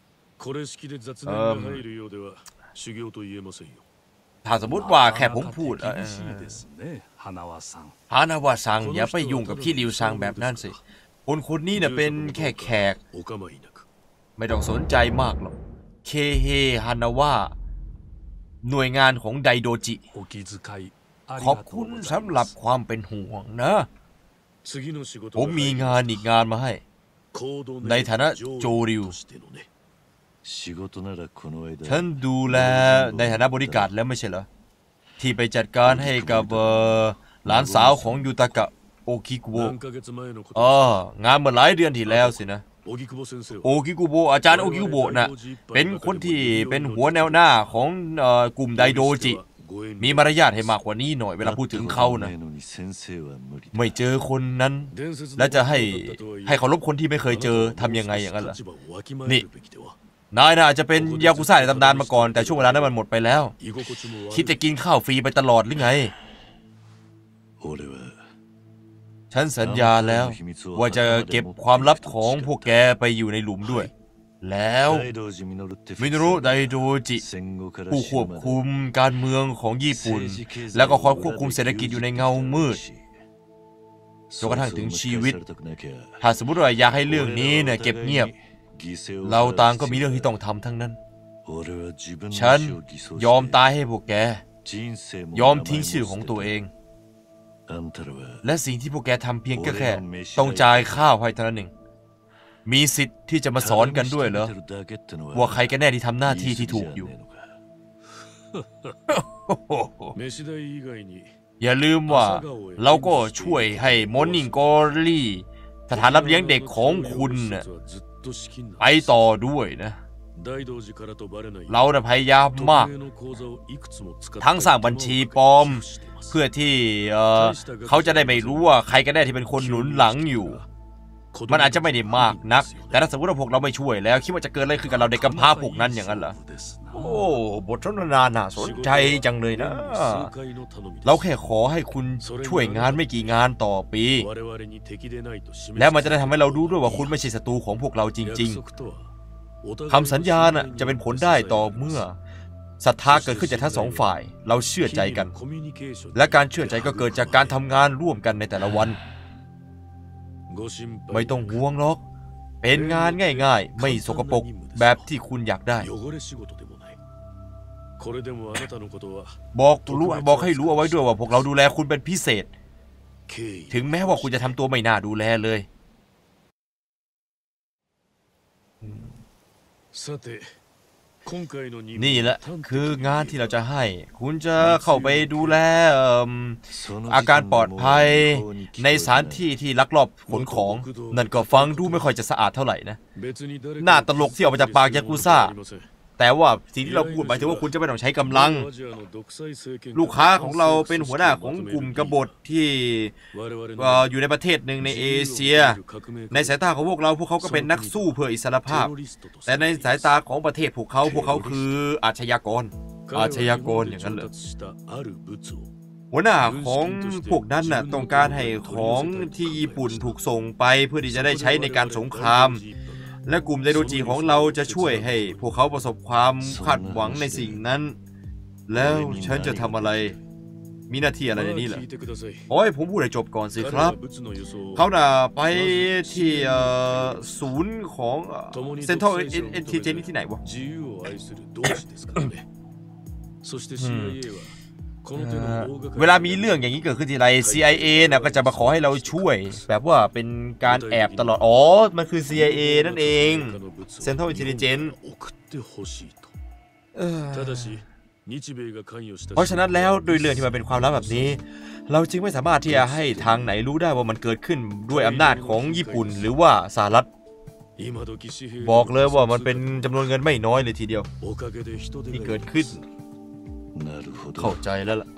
ถ้าสมมติว่าแค่ผมพูดฮานาวะซังอย่าไปยุ่งกับขี้ริวซังแบบนั้นสิคนนี้เนี่ยเป็นแค่แขกไม่ต้องสนใจมากหรอกเคเฮฮานาวะหน่วยงานของไดโดจิขอบคุณสำหรับความเป็นห่วงนะผมมีงานอีกงานมาให้ในฐานะโจริวฉันดูแลในฐานะบริการแล้วไม่ใช่เหรอที่ไปจัดการให้กับหลานสาวของยูตากะโอคิกุโบงานเมื่อหลายเดือนที่แล้วสินะโอคิกุโบอาจารย์โอคิกุโบนะเป็นคนที่เป็นหัวแนวหน้าของกลุ่มไดโดจิมีมารยาทให้มากกว่านี้หน่อยเวลาพูดถึงเขานะไม่เจอคนนั้นแล้วจะให้เขาลบคนที่ไม่เคยเจอทำยังไงอย่างนั้นเหรอนี่นายน่ะอาจจะเป็นยากุซ่าในตำนานมาก่อนแต่ช่วงเวลานั้นมันหมดไปแล้วคิดจะกินข้าวฟรีไปตลอดหรือไงฉันสัญญาแล้วว่าจะเก็บความลับของพวกแกไปอยู่ในหลุมด้วยแล้วมิโนรุไดโดจิผู้ควบคุมการเมืองของญี่ปุ่นแล้วก็คอยควบคุมเศรษฐกิจอยู่ในเงามืดจนกระทั่งถึงชีวิตถ้าสมมติว่าอยากให้เรื่องนี้เนี่ยเก็บเงียบเราต่างก็มีเรื่องที่ต้องทำทั้งนั้นฉันยอมตายให้พวกแกยอมทิ้งชื่อของตัวเองและสิ่งที่พวกแกทำเพียงแค่ต้องจ่ายข้าวให้เท่านั้นเองมีสิทธิ์ที่จะมาสอนกันด้วยเหรอว่าใครกันแน่ที่ทำหน้าที่ที่ถูกอยู่ อย่าลืมว่าเราก็ช่วยให้มอร์นิ่งกอรี่สถานรับเลี้ยงเด็กของคุณไปต่อด้วยนะเราพยายามมากทั้งสร้างบัญชีปลอมเพื่อที่เขาจะได้ไม่รู้ว่าใครกันแน่ที่เป็นคนหนุนหลังอยู่มันอาจจะไม่ได้มากนักแต่ถ้าสมมติว่าพวกเราไม่ช่วยแล้วคิดว่าจะเกิดอะไรขึ้นกับเราเด็กกำพร้าพวกนั้นอย่างนั้นเหรอโอ้บทสนทนาน่าสนใจจังเลยนะเราแค่ขอให้คุณช่วยงานไม่กี่งานต่อปีแล้วมันจะได้ทำให้เรารู้ด้วยว่าคุณไม่ใช่ศัตรูของพวกเราจริงๆคำสัญญาน่ะจะเป็นผลได้ต่อเมื่อศรัทธาเกิดขึ้นจากทั้งสองฝ่ายเราเชื่อใจกันและการเชื่อใจก็เกิดจากการทำงานร่วมกันในแต่ละวันไม่ต้องห่วงหรอกเป็นงานง่ายๆไม่สกปรกแบบที่คุณอยากได้บอกให้รู้เอาไว้ด้วยว่าพวกเราดูแลคุณเป็นพิเศษถึงแม้ว่าคุณจะทำตัวไม่น่าดูแลเลยนี่แหละคืองานที่เราจะให้คุณจะเข้าไปดูแลอาการปลอดภัยในสถานที่ที่ลักลอบขนของนั่นก็ฟังดูไม่ค่อยจะสะอาดเท่าไหร่นะน่าตลกที่ออกมาจากปากยากุซ่าแต่ว่าสิ่งที่เราพูดหมายถึงว่าคุณจะไม่ต้องใช้กำลังลูกค้าของเราเป็นหัวหน้าของกลุ่มกบฏที่อยู่ในประเทศหนึ่งในเอเชียในสายตาของพวกเขาก็เป็นนักสู้เพื่ออิสรภาพแต่ในสายตาของประเทศพวกเขาคืออาชญากรอย่างนั้นเลยหัวหน้าของพวกนั้นน่ะต้องการให้ของที่ญี่ปุ่นถูกส่งไปเพื่อที่จะได้ใช้ในการสงครามและกลุ่มไดโดจิของเราจะช่วยให้พวกเขาประสบความคาดหวังในสิ่งนั้นแล้วฉันจะทำอะไรมีหน้าที่อะไรในนี้เหรอโอ้ยผมพูดให้จบก่อนสิครับเขาน่ะไปที่ศูนย์ของเซ็นทรัลเอ็นทีเจนี่ที่ไหนวะเวลามีเรื่องอย่างนี้เกิดขึ้นทีไร CIA น่ะก็จะมาขอให้เราช่วยแบบว่าเป็นการแอบตลอดอ๋อมันคือ CIA นั่นเอง Central Intelligence เพราะฉะนั้นแล้วโดยเรื่องที่มันเป็นความลับแบบนี้เราจึงไม่สามารถที่จะให้ทางไหนรู้ได้ว่ามันเกิดขึ้นด้วยอำนาจของญี่ปุ่นหรือว่าสหรัฐบอกเลยว่ามันเป็นจำนวนเงินไม่น้อยเลยทีเดียวที่เกิดขึ้นเข้าใจแล้วล่ะ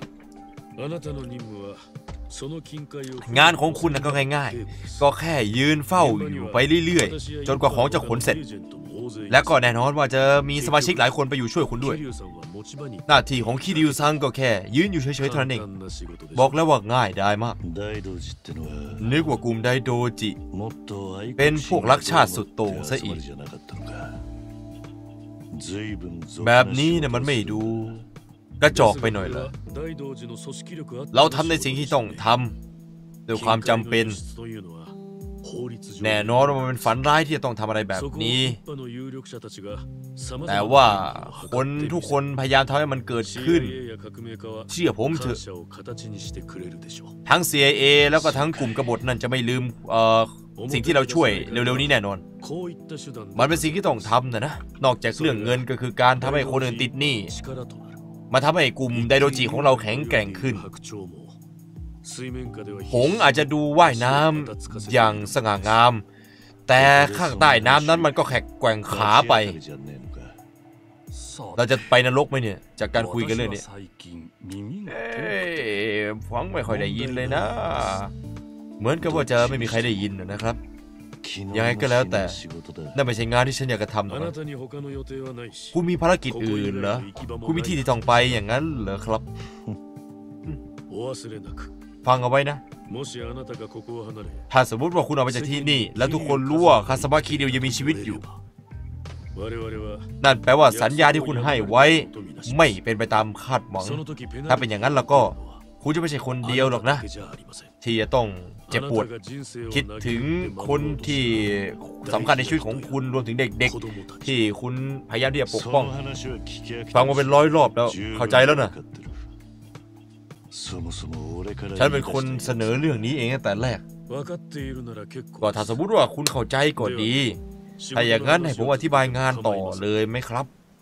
งานของคุณนั้นก็ง่ายๆก็แค่ยืนเฝ้าอยู่ไปเรื่อยๆจนกว่าของจะขนเสร็จและก็แน่นอนว่าจะมีสมาชิกหลายคนไปอยู่ช่วยคุณด้วยหน้าที่ของคิริวซังก็แค่ยืนอยู่เฉยๆเท่านั้นเองบอกแล้วว่าง่ายได้มากนึกว่ากลุ่มไดโดจิเป็นพวกรักชาติสุดโต่งซะอีกแบบนี้เนี่ยมันไม่ดูกระจอกไปหน่อยเหรอเราทำในสิ่งที่ต้องทำด้วยความจำเป็นแน่นอนว่ามันเป็นฝันร้ายที่จะต้องทำอะไรแบบนี้แต่ว่าคนทุกคนพยายามทำให้มันเกิดขึ้นเชื่อผมเถอะทั้ง CIA แล้วก็ทั้งกลุ่มกบฏนั่นจะไม่ลืมสิ่งที่เราช่วยเร็วๆนี้แน่นอนมันเป็นสิ่งที่ต้องทำนะนอกจากเรื่องเงินก็คือการทำให้คนอื่นติดหนี้มาทำให้กลุ่มไดโดจิของเราแข็งแกร่งขึ้นหงอาจจะดูว่ายน้ำอย่างสง่างามแต่ข้างใต้น้ำนั้นมันก็แข็งแกว่งขาไปเราจะไปนรกไหมเนี่ยจากการคุยกันเรื่องนี้ฟังไม่ค่อยได้ยินเลยนะเหมือนกับว่าจะไม่มีใครได้ยินนะครับยังไงก็แล้วแต่นั่นไม่ใช่งานที่ฉันอยากจะทำนะคุณมีภารกิจอื่นเหรอคุณมีที่ที่ต้องไปอย่างนั้นเหรอครับฟังเอาไว้นะถ้าสมมติว่าคุณออกไปจากที่นี่แล้วทุกคนรู้ว่าคาซาบะคิริวยังมีชีวิตอยู่นั่นแปลว่าสัญญาที่คุณให้ไว้ไม่เป็นไปตามคาดหวังถ้าเป็นอย่างนั้นแล้วก็คุณจะไม่ใช่คนเดียวหรอกนะที่จะต้องเจ็บปวดคิดถึงคนที่สำคัญในชีวิตของคุณรวมถึงเด็กๆที่คุณพยายามที่จะปกป้องฟังมาเป็น100 รอบแล้วเข้าใจแล้วนะฉันเป็นคนเสนอเรื่องนี้เองตั้งแต่แรกก็ถ้าสมมติว่าคุณเข้าใจก็ดีถ้าอย่างนั้นให้ผมอธิบายงานต่อเลยไหมครับ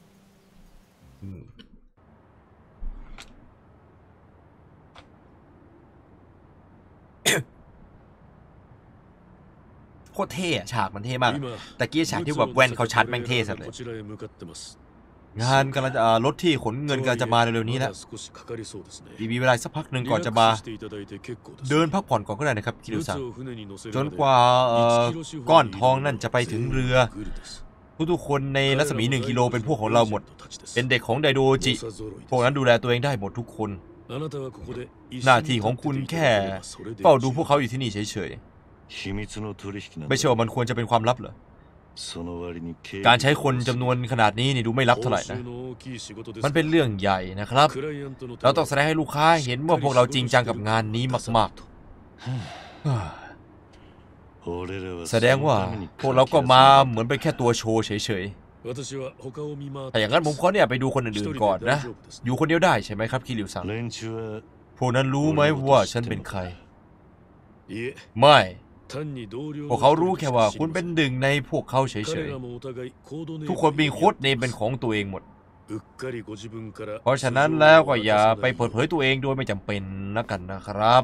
โคตรเท่ฉากมันเท่มากแต่กี้ฉากที่แบบแว่นเขาชัดแม่งเท่สุดเลยงานกำลังจะรถที่ขนเงินกำลังจะมาเร็วๆนี้แล้วมีเวลาสักพักหนึ่งก่อนจะมาเดินพักผ่อนก่อนก็ได้นะครับคิริวซังจนกว่าก้อนทองนั่นจะไปถึงเรือทุกๆคนในรัศมี1 กิโลเป็นพวกของเราหมดเป็นเด็กของไดโดจิพวกนั้นดูแลตัวเองได้หมดทุกคนหน้าที่ของคุณแค่เฝ้าดูพวกเขาอยู่ที่นี่เฉยๆไม่ใช่ว่ามันควรจะเป็นความลับเหรอการใช้คนจำนวนขนาดนี้นี่ดูไม่ลับเท่าไหร่นะมันเป็นเรื่องใหญ่นะครับเราต้องแสดงให้ลูกค้าเห็นว่าพวกเราจริงจังกับงานนี้มากๆแสดงว่าพวกเราก็มาเหมือนเป็นแค่ตัวโชว์เฉยๆแต่อย่างนั้นผมขอเนี่ยไปดูคนอื่นๆก่อนนะอยู่คนเดียวได้ใช่ไหมครับคิริวซังพวกนั้นรู้ไหมว่าฉันเป็นใครไม่พวกเขารู้แค่ว่าคุณเป็นหนึ่งในพวกเขาเฉยๆทุกคนมีโค้ดเนมเป็นของตัวเองหมดเพราะฉะนั้นแล้วก็อย่าไปเปิดเผยตัวเองโดยไม่จำเป็นนะกันนะครับ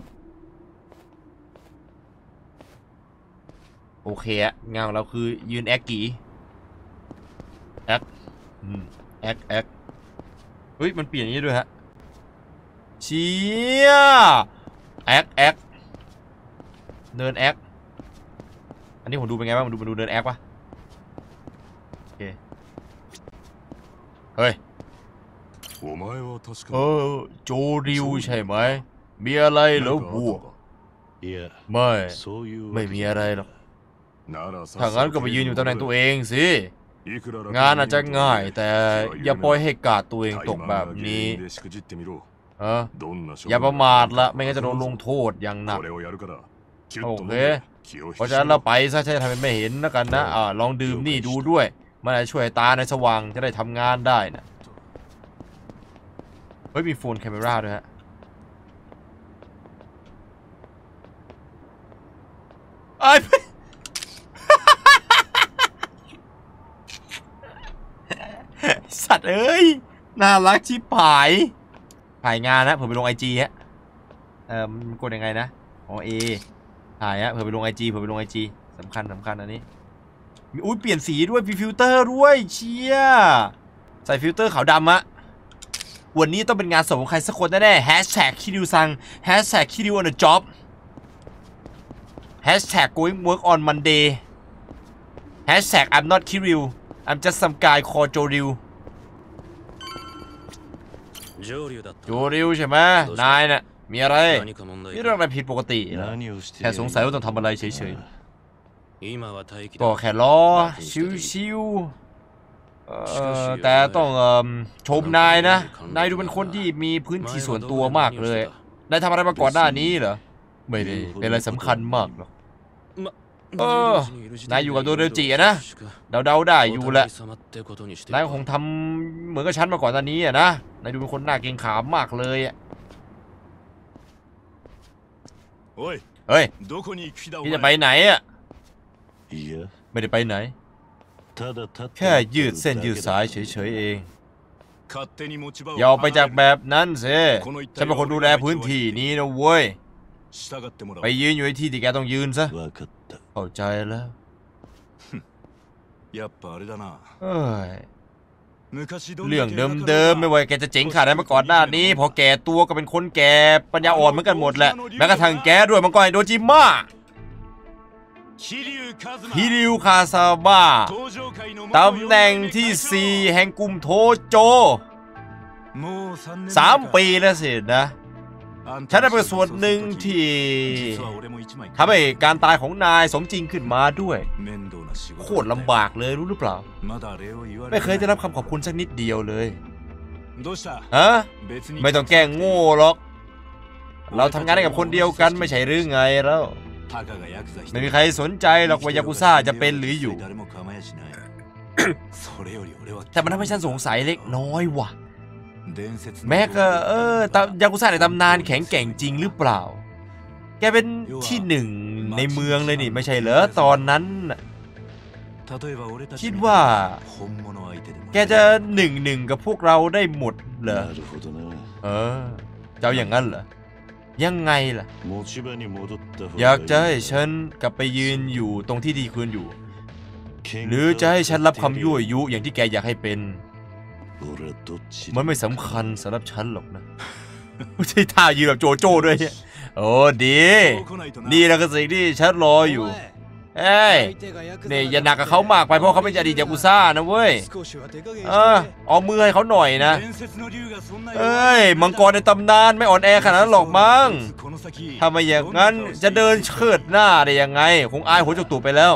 โอเคอะงานของเราคือยืนแอคกี่แอคแอคเฮ้ยมันเปลี่ยนอย่างนี้ด้วยฮะเชี่ยแอคเดินแอคอันนี้ผมดูเป็นไงบ้างมันดูเดินแอคปะโอเคเฮ้ยโจริวใช่ไหมมีอะไรเหรอบัวไม่มีอะไรหรอกถ้างั้นก็ไปยืนอยู่ตำแหน่งตัวเองสิงานอาจจะง่ายแต่อย่าปล่อยให้กาดตัวเองตกแบบนี้อย่าประมาทละไม่งั้นจะโดนลงโทษอย่างหนักโอเคเพราะฉะนั้นเราไปซะใช่ทำเป็นไม่เห็นแล้วกันนะลองดื่มนี่ดูด้วยมันจะช่วยตาในสว่างจะได้ทำงานได้นะเฮ้ยมีโฟนแคมเมราด้วยฮะไอ้สัตว์เอ้ยน่ารักชิบหายถ่ายงานนะเผื่อไปลง IG ฮะมันกดยังไงนะอ๋อ A ถ่ายฮะเผื่อไปลง IG สำคัญอันนี้มีอุ้ยเปลี่ยนสีด้วยมีฟิลเตอร์ด้วยเชี่ยใส่ฟิลเตอร์ขาวดำอะวันนี้ต้องเป็นงานศพของใครสักคนแน่ๆ Hashtag คิริวซัง Hashtag คิริว on the job Hashtag going work on Monday Hashtag I'm not Kirill I'm just some guy called Joril โจริวใช่ไหมนายน่ะมีอะไรมีเรื่องอะไรผิดปกติเหรอแค่สงสัยว่าต้องทำอะไรเฉยๆก็แค่ล้อชิวๆแต่ต้องชมนายนะนายดูเป็นคนที่มีพื้นที่ส่วนตัวมากเลยนายทำอะไรมาก่อนหน้านี้เหรอไม่ได้เป็นอะไรสำคัญมากหรอกนายอยู่กับโดเรจินะเดาได้อยู่แหละนายคงทำเหมือนกับฉันมาก่อนตอนนี้นะนายดูเป็นคนหน้าเกรงขามมากเลยเฮ้ยนี่จะไปไหนอ่ะไม่ได้ไปไหนแค่ยืดเส้นยืดสายเฉยๆเองอย่าออกไปจากแบบนั้นสิฉันเป็นคนดูแลพื้นที่นี้นะเว้ยไปยืนอยู่ในที่ที่แกต้องยืนซะเข้าใจแล้วเรื่องเดิมๆไม่ว่าแกจะเจ๋งขนาดไหนมาก่อนหน้านี้พอแก่ตัวก็เป็นคนแก่ปัญญาอ่อนเหมือนกันหมดแหละแม้กระทั่งแกด้วยมังกรโดจิมะฮิริวคาซาบะตำแหน่งที่4แห่งกลุ่มโทโจ3 ปีแล้วสินะฉันได้เป็นส่วนหนึ่งที่ทำให้การตายของนายสมจริงขึ้นมาด้วยโคตรลำบากเลยรู้หรือเปล่าไม่เคยได้รับคำขอบคุณสักนิดเดียวเลยฮะไม่ต้องแกล้งโง่หรอกเราทำงานกับคนเดียวกันไม่ใช่หรือไงแล้วไม่มีใครสนใจหรอกว่ายากุซ่าจะเป็นหรืออยู่ แต่มันทำให้ฉันสงสัยเล็กน้อยว่ะแม็กยากุซ่าในตำนานแข็งแกร่งจริงหรือเปล่าแกเป็นที่1ในเมืองเลยนี่ไม่ใช่เหรอตอนนั้นคิดว่าแกจะ1-1กับพวกเราได้หมดเหรอเจ้าอย่างนั้นเหรอยังไงล่ะอยากจะให้ฉันกลับไปยืนอยู่ตรงที่ดีควรอยู่หรือจะให้ฉันรับคำยั่วยุอย่างที่แกอยากให้เป็นมันไม่สำคัญสำหรับฉันหรอกนะไม่ใช่ท่ายืนแบบโจโจ้ด้วยโอ้ดีนี่แหละคือสิ่งที่ฉันรออยู่เอ้ยนี่อย่าหนักกับเขามากไปเพราะเขาเป็นอดีตยากุซ่านะเว้ยเอามือให้เขาหน่อยนะเอ้ยมังกรในตำนานไม่อ่อนแอขนาดนั้นหรอกมั้งถ้าไม่อย่างนั้นจะเดินเชิดหน้าได้ยังไงคงอายหัวจุกตูไปแล้ว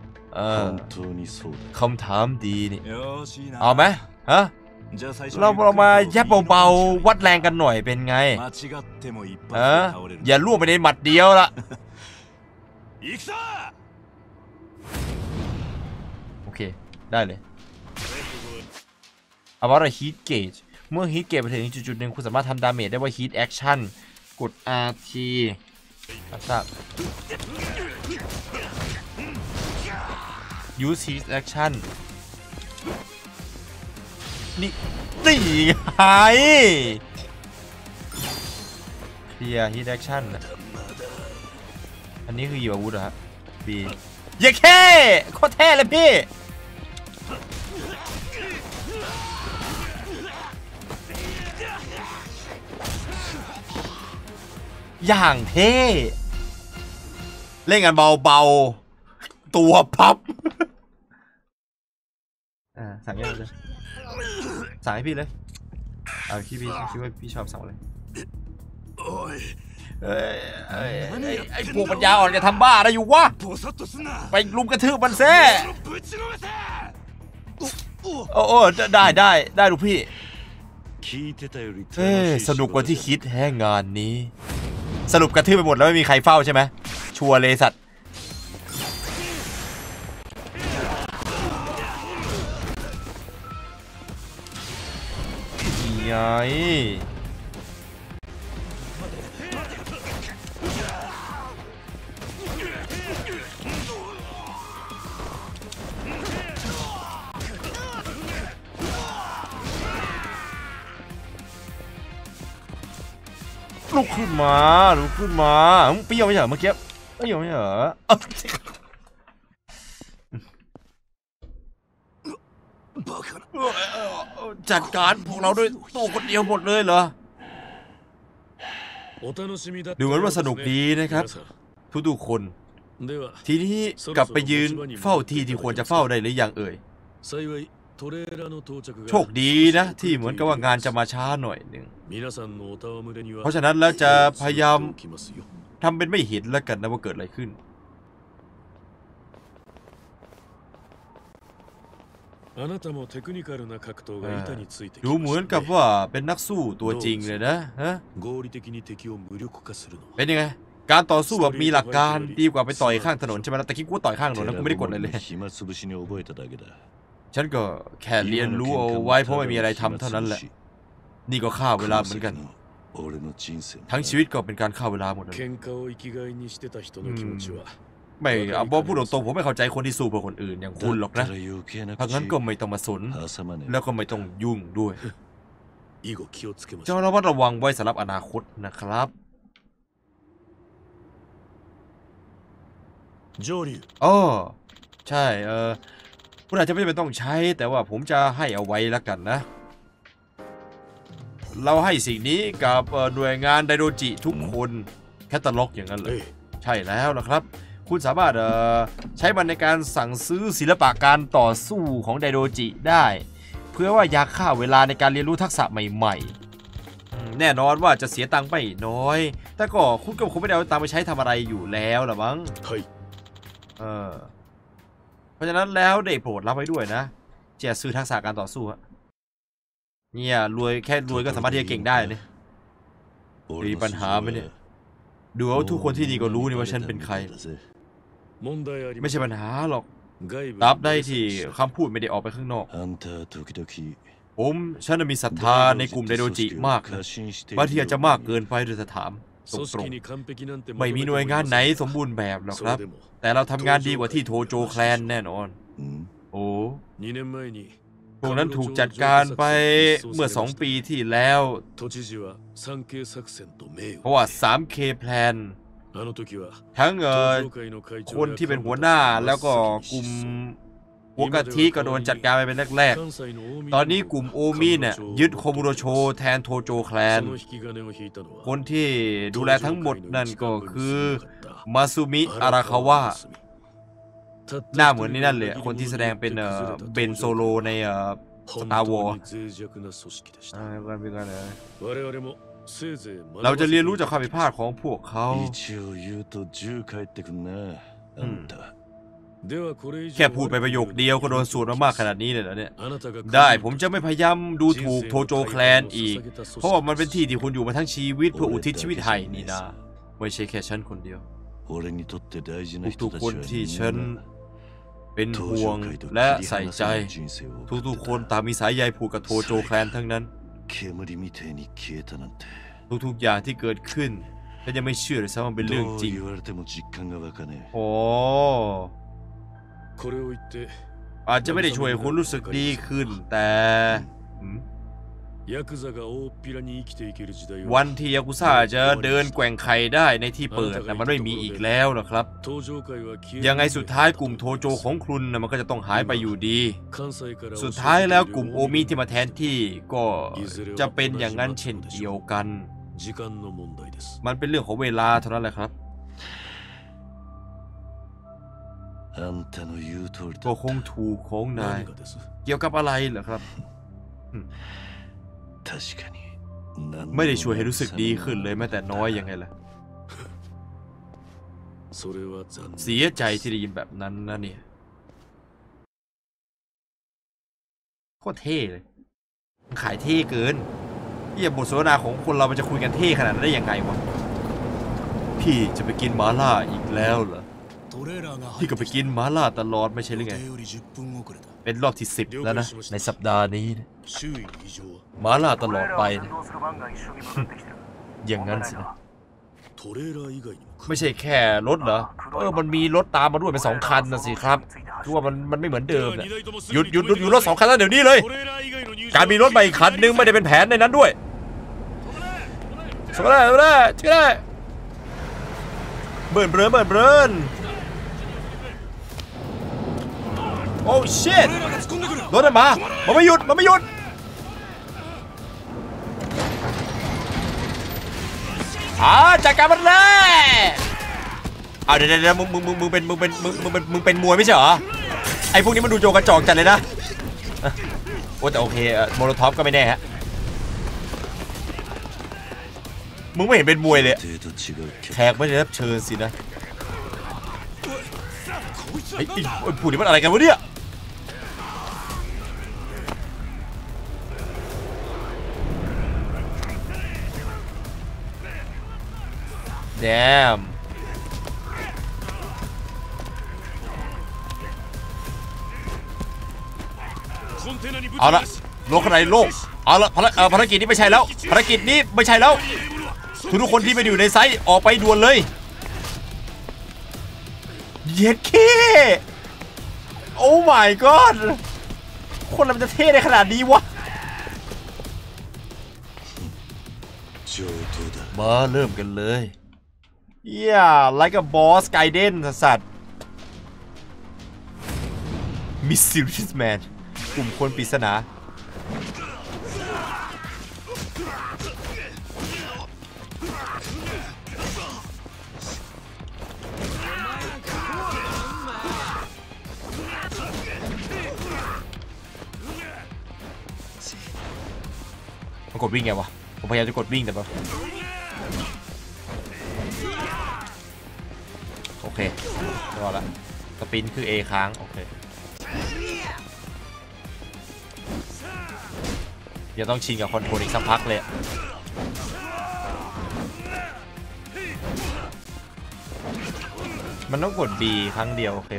คำถามดีนี่เอาไหมฮะเรามายับเบาๆวัดแรงกันหน่อยเป็นไงอย่าล่วงไปในหมัดเดียวละโอเคได้เลยเอาว่าheat gauge เมื่อ heat gauge ไปถึงจุดๆหนึ่งคุณสามารถทำดาเมจได้ว่า heat action กด RT ครับ use his action นี่ไงเคลียร์ his action อันนี้คือหยิบอาวุธเหรอฮะ B เย้แค่โคตรเท่เลยพี่อย่างเท่เล่นกันเบาๆตัวพับสั่งยังเลยสั่งให้พี่เลยเอาพี่คิดว่าพี่ชอบสั่งเลยไอ้พวกปัญญาอ่อนจะทำบ้าอะไรอยู่วะไปลุมกระทืบมันเซ่โอ้ได้ลูกพี่สนุกกว่าที่คิดแฮะงานนี้สรุปกระทืบไปหมดแล้วไม่มีใครเฝ้าใช่ไหมชัวร์เลยสัตว์ไงลุกขึ้นมาเปรี้ยวไม่ใช่เหรอเมื่อกี้เปรี้ยวไม่ใช่เหรอจัดการพวกเราด้วยตัวคนเดียวหมดเลยเหรอดูเหมือนว่าสนุกดีนะครับทุกคนทีนี้กลับไปยืนเฝ้าที่ควรจะเฝ้าได้หรือยังเอ่ยโชคดีนะที่เหมือนกับว่างานจะมาช้าหน่อยหนึ่งเพราะฉะนั้นแล้วจะพยายามทำเป็นไม่เห็นแล้วกันนะว่าเกิดอะไรขึ้นดูเหมือนกับว่าเป็นนักสู้ตัวจริงเลยนะฮะเป็นยังไงการต่อสู้แบบมีหลักการดีกว่าไปต่อยข้างถนนใช่ไหมล่ะแต่คิดว่าต่อยข้างถนนนะกูไม่ได้กดอะไรเลยฉันก็แค่เรียนรู้เอาไว้เพราะไม่มีอะไรทำเท่านั้นแหละนี่ก็ฆ่าเวลาเหมือนกันทั้งชีวิตก็เป็นการฆ่าเวลาหมดเลยไม่เอาบอกพูดตรงๆผมไม่เข้าใจคนที่สู้เพื่อคนอื่นอย่างคุณหรอกนะเพราะงั้นก็ไม่ต้องมาสนแล้วก็ไม่ต้องยุ่งด้วยเจ้าระมัดระวังไว้สำหรับอนาคตนะครับอ๋อใช่คุณอาจจะไม่จำเป็นต้องใช้แต่ว่าผมจะให้เอาไว้แล้วกันนะเราให้สิ่งนี้กับหน่วยงานไดโดจิทุกคนแคตตาล็อกอย่างนั้นเลยใช่แล้วนะครับคุณสามารถใช้มันในการสั่งซื้อศิลปะการต่อสู้ของไดโดจิได้เพื่อว่าอยากฆ่าเวลาในการเรียนรู้ทักษะใหม่ๆแน่นอนว่าจะเสียตังค์ไม่น้อยแต่ก็คุณก็คงไม่ได้เอาตังค์ไปใช้ทำอะไรอยู่แล้วล่ะมั้งเพราะฉะนั้นแล้วได้โปรดรับไว้ด้วยนะจะซื้อทักษะการต่อสู้เนี่ยรวยแค่รวยก็สามารถที่จะเก่งได้เนี่ยมีปัญหาไหมเนี่ยดูว่าทุกคนที่นี่ก็รู้นี่ว่าฉันเป็นใครไม่ใช่ปัญหาหรอกตราบใดที่คำพูดไม่ได้ออกไปข้างนอกฉันมีศรัทธาในกลุ่มไดโดจิมากบางทีอาจจะมากเกินไปโดยจะถามตรงๆไม่มีหน่วยงานไหนสมบูรณ์แบบหรอกครับแต่เราทำงานดีกว่าที่โทโจแคลนแน่นอนโอ้พวกนั้นถูกจัดการไปเมื่อ2 ปีที่แล้วเพราะว่า 3K แพลนทั้งคนที่เป็นหัวหน้าแล้วก็กลุ่มหัวกะทิก็โดนจัดการไปเป็นแรกๆตอนนี้กลุ่มโอมิเนี่ยยึดโคมุโรโชแทนโทโจแคลนคนที่ดูแลทั้งหมดนั่นก็คือมาซุมิอาราคาวะหน้าเหมือนนี่นั่นเลยคนที่แสดงเป็นเบนโซโลในสตาร์วอร์เราจะเรียนรู้จากความผิดพลาดของพวกเขาแค่พูดไปประโยคเดียวก็โดนสูตรมามากขนาดนี้เลยเหรอเนี่ยได้ผมจะไม่พยายามดูถูกโทโจแคลนอีกเพราะว่ามันเป็นที่ที่คุณอยู่มาทั้งชีวิตเพื่ออุทิศชีวิตให้นี่นะไม่ใช่แค่ฉันคนเดียวทุกๆคนที่ฉันเป็นห่วงและใส่ใจทุกๆคนต่างมีสายใยผูกกับโทโจแคลนทั้งนั้นทุกๆอย่างที่เกิดขึ้นฉันยังไม่เชื่อเลยซ้ำว่าเป็นเรื่องจริงโอ้อาจจะไม่ได้ช่วยคุณรู้สึกดีขึ้นแต่วันที่ยากุซ่าจะเดินแกว่งไข่ได้ในที่เปิดแต่มันไม่มีอีกแล้วนะครับยังไงสุดท้ายกลุ่มโทโจของคุณมันก็จะต้องหายไปอยู่ดีสุดท้ายแล้วกลุ่มโอมิที่มาแทนที่ก็จะเป็นอย่างนั้นเช่นเดียวกันมันเป็นเรื่องของเวลาเท่านั้นแหละครับก็คงถูกของนายเกี่ยวกับอะไรเหรอครับไม่ได้ช่วยให้รู้สึกดีขึ้นเลยแม้แต่น้อยยังไงล่ะเสียใจที่ได้ยินแบบนั้นนะเนี่ยโคตรเท่เลยขายเท่เกินบทสนทนาของคนเรามันจะคุยกันเท่ขนาดนั้นได้ยังไงวะพี่จะไปกินม้าล่าอีกแล้วเหรอพี่ก็ไปกินม้าล่าตลอดไม่ใช่หรือไงเป็นรอบที่10แล้วนะในสัปดาห์นี้ม้าล่าตลอดไปอย่างนั้นสินะไม่ใช่แค่รถเหรอมันมีรถตามมาด้วยเป็น2 คันนะสิครับคือว่ามันไม่เหมือนเดิมเนี่ยหยุดรถ2 คันแล้วเดี๋ยวนี้เลยการมีรถใหม่อีกคันนึงไม่ได้เป็นแผนในนั้นด้วยสบายได้เบิร์นโอ้ชิตรถมันไม่หยุดจัดการมันเลยเดี๋ยวมึงเป็นมวยไม่ใช่เหรอไอ้พวกนี้มันดูโจกระจอกจัดเลยนะโอ้แต่โอเคโมโลท็อปก็ไม่แน่ฮะมึงไม่เห็นเป็นมวยเลยแขกไม่ได้รับเชิญสินะไอ้ผู้นี้มันอะไรกันวะเนี่ยแดมเอาละโลกขนาดโลกเอาละภารกิจนี้ไม่ใช่แล้วทุกคนที่ไปอยู่ในไซต์ออกไปด่วนเลยเย็ดเคโอ้ my god คนมันจะเท่ได้ขนาดนี้วะมาเริ่มกันเลยlike a boss Gaiden สัตว์ Mysterious Man กลุ่มคนปริศนามันกดวิ่งไงวะผมพยายามจะกดวิ่งแต่แบบโอเครอละสปินคือ A ค้างโอเคอย่าต้องชิงกับคอนโทรลอีกสักพักเลยมันต้องกด B ครั้งเดียวโอเค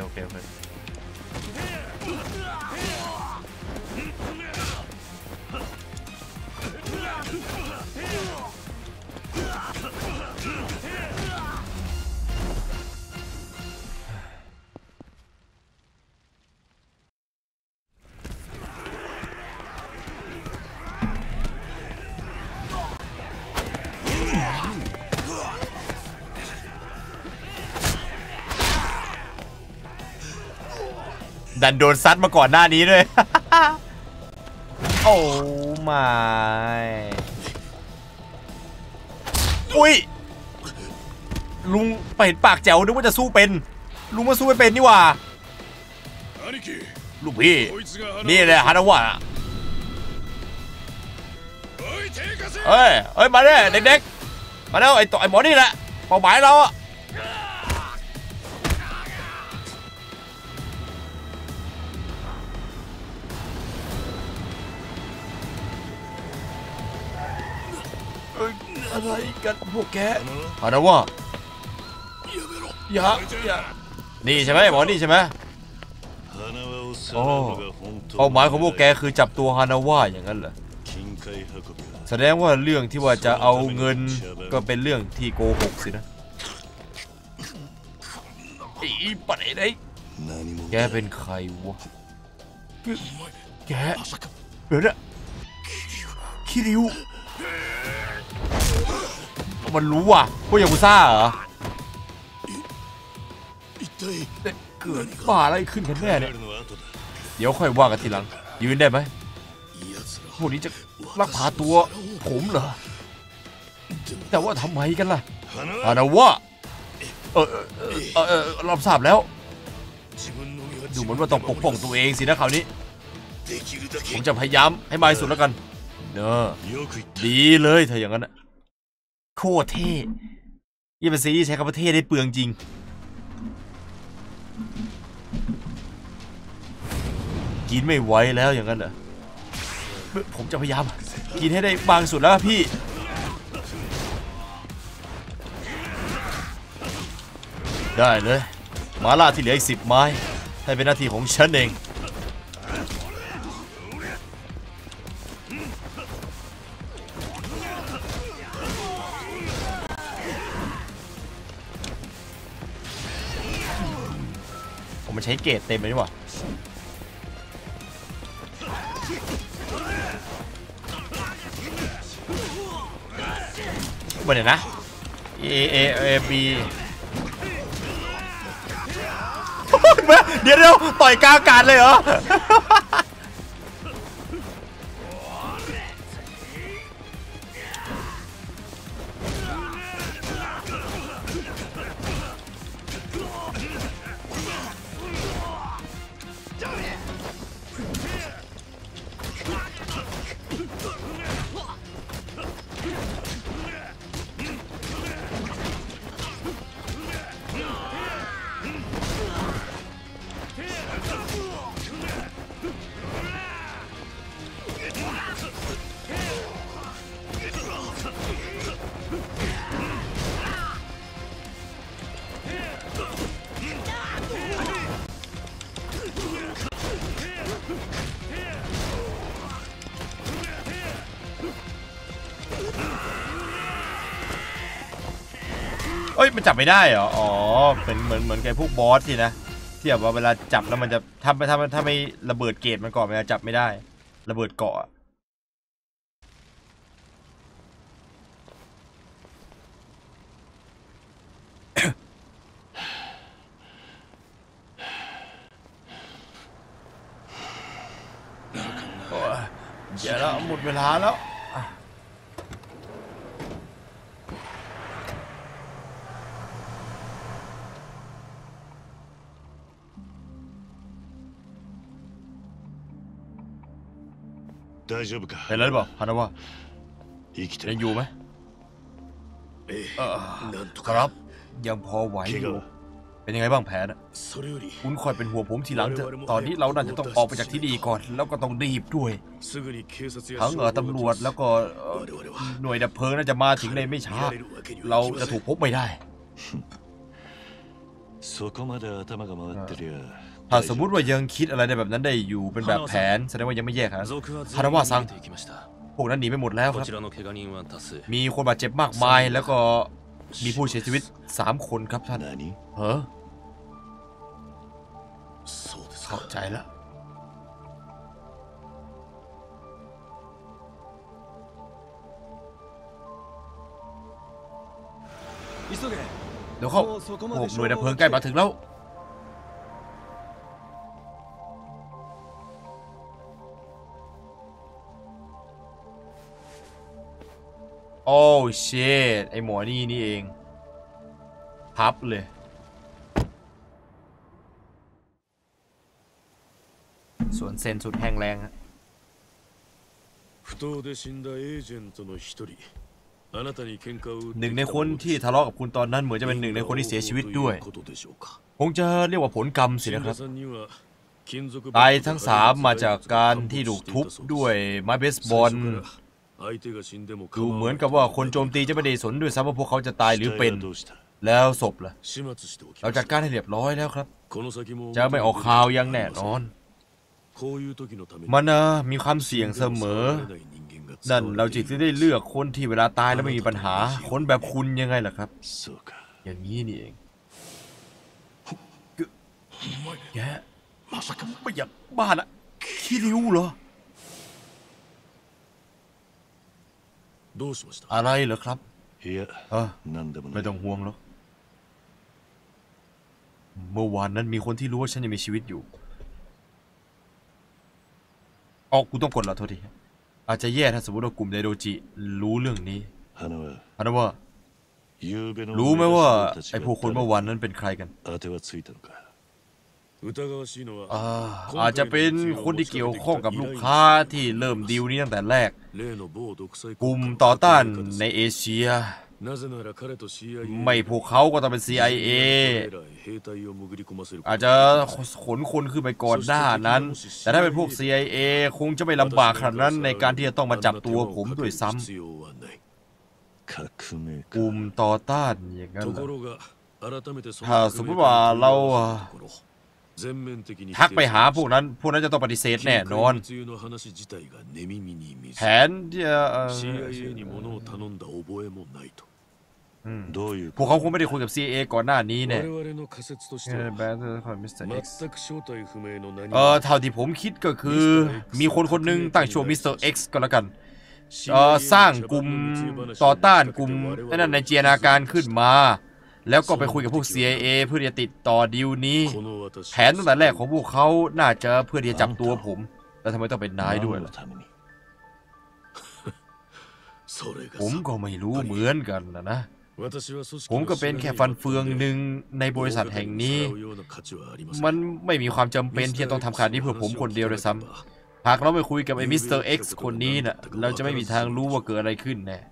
ดันโดนซัดมาก่อนหน้านี้ด้วย โอ้ไม่อุ้ยลุงไปเห็นปากแจ๋วนึกว่าจะสู้เป็นลุงมาสู้ไม่เป็นนี่หว่าลูกพี่นี่แหละฮานาวะเอ้ยมาเนี่ยเด็กๆมาแล้วไอ้หมอนี่แหละเป้าหมายเราอะอะไรกันพวกแกฮานาวะอย่านี่ใช่ไหมหมอนี่ใช่ไหมโอ้เป้าหมายของพวกแกคือจับตัวฮานาวะอย่างนั้นเหรอแสดงว่าเรื่องที่ว่าจะเอาเงินก็เป็นเรื่องที่โกหกสินะอีปัดไอ้แกเป็นใครวะแกเดี๋ยวนะคิริวมันรู้ว่ะพวกยากุซ่าเหรอเกิดบ้าอะไรขึ้นกันแน่เนี่ยเดี๋ยวค่อยว่ากันทีหลังยืนได้ไหมพวกนี้จะลักพาตัวผมเหรอแต่ว่าทำไมกันล่ะฮานาวะรับทราบแล้วดูเหมือนว่าต้องปกป้องตัวเองสินะคราวนี้ผมจะพยายามให้มากที่สุดแล้วกันเนอะดีเลยถ้าอย่างนั้นนะโคตรเท่ยี่เป็นซีรีส์ใช้คำว่าเท่ได้เปลืองจริงกินไม่ไหวแล้วอย่างนั้นเหรอผมจะพยายามกินให้ได้บางสุดแล้วพี่ได้เลยมาล่าที่เหลืออีก10 ไม้ให้เป็นหน้าที่ของฉันเองผมมาใช้เกรดเต็มเลยนี่หว่าเบอร์ไหนนะ B เดี๋ยวต่อยกลางอากาศเลยเหรอเอ้ยมันจับไม่ได้เหรออ๋อเป็นเหมือนไอ้พวกบอสสินะที่แบบว่าเวลาจับแล้วมันจะถ้าไม่ระเบิดเกตมันก่อนมันจะจับไม่ได้ระเบิดเกาะเดี๋ยวแล้วหมดเวลาแล้วเป็นไรหรือเปล่าฮานาวะยังอยู่ไหมครับยังพอไหวอยู่เป็นยังไงบ้างแผลนะคุณคอยเป็นห่วงผมทีหลังเถอะตอนนี้เราน่าจะต้องออกไปจากที่นี่ก่อนแล้วก็ต้องรีบด้วยทั้งตำรวจแล้วก็หน่วยดับเพลิงน่าจะมาถึงในไม่ช้าเราจะถูกพบไม่ได้ถ้าสมมุติว่ายังคิดอะไรได้แบบนั้นได้อยู่เป็นแบบแผนแสดงว่ายังไม่แยกนะฮานาวะซังพวกนั้นหนีไปหมดแล้วครับมีคนบาดเจ็บมากมายแล้วก็มีผู้เสียชีวิต3 คนครับท่านเฮ้อเข้าใจแล้วเดี๋ยวเขาพวกหน่วยดับเพลิงใกล้มาถึงแล้วโอ้เชดไอหมอนี่เองพับเลยส่วนเซนสุดแห้งแรงฮะหนึ่งในคนที่ทะเลาะกับคุณตอนนั้นเหมือนจะเป็นหนึ่งในคนที่เสียชีวิตด้วยคงจะเรียกว่าผลกรรมสินะครับตายทั้ง3มาจากการที่ถูกทุบด้วยไม้เบสบอลดูเหมือนกับว่าคนโจมตีจะไม่ได้สนด้วยซ้ำว่าพวกเขาจะตายหรือเป็นแล้วศพล่ะเราจัดการให้เรียบร้อยแล้วครับจะไม่ออกข่าวอย่างแน่นอนมันมีความเสี่ยงเสมอนั่นเราจึงได้เลือกคนที่เวลาตายแล้วไม่มีปัญหาคนแบบคุณยังไงล่ะครับอย่างนี้นี่เองแกแกไม่อยากบ้านอะขี้ริ้วเหรออะไรเหรอครับไม่ต้องห่วงหรอกเมื่อวานนั้นมีคนที่รู้ว่าฉันยังมีชีวิตอยู่กูต้องกดเหรอโทษทีอาจจะแย่ถ้าสมมติว่ากลุ่มไดโดจิรู้เรื่องนี้ฮานะว่ารู้ไหมว่าไอ้พวกคนเมื่อวานนั้นเป็นใครกันอาจจะเป็นคนที่เกี่ยวข้องกับลูกค้าที่เริ่มดีลนี้ตั้งแต่แรกกลุ่มต่อต้านในเอเชียไม่พวกเขาก็ต้องเป็น CIA อาจจะขนคนขึ้นไปก่อนหน้านั้นแต่ถ้าเป็นพวก CIA คงจะไม่ลำบากขนาดนั้นในการที่จะต้องมาจับตัวผมด้วยซ้ำกลุ่มต่อต้านอย่างนั้นถ้าสมมติว่าเราทักไปหาพวกนั้นจะต้องปฏิเสธแน่นอนแผนที่พวกเขาคงไม่ได้คุยกับ CIA ก่อนหน้านี้แน่เท่าที่ผมคิดก็คือมีคนหนึ่งตั้งชื่อมิสเตอร์ X ก็แล้วกันสร้างกลุ่มต่อต้านกลุ่มนั่นในจินตนาการขึ้นมาแล้วก็ไปคุยกับพวก CIA เพื่อจะติดต่อดีลนี้แผนตั้งแต่แรกของพวกเขาน่าจะเพื่อที่จะจับตัวผมแล้วทำไมต้องเป็นนายด้วยล่ะผมก็ไม่รู้เหมือนกันนะผมก็เป็นแค่ฟันเฟืองหนึ่งในบริษัทแห่งนี้มันไม่มีความจำเป็นที่จะต้องทำขนาดนี้เพื่อผมคนเดียวเลยซ้ำหากเราไม่คุยกับไอ้มิสเตอร์ X คนนี้น่ะเราจะไม่มีทางรู้ว่าเกิดอะไรขึ้นแน่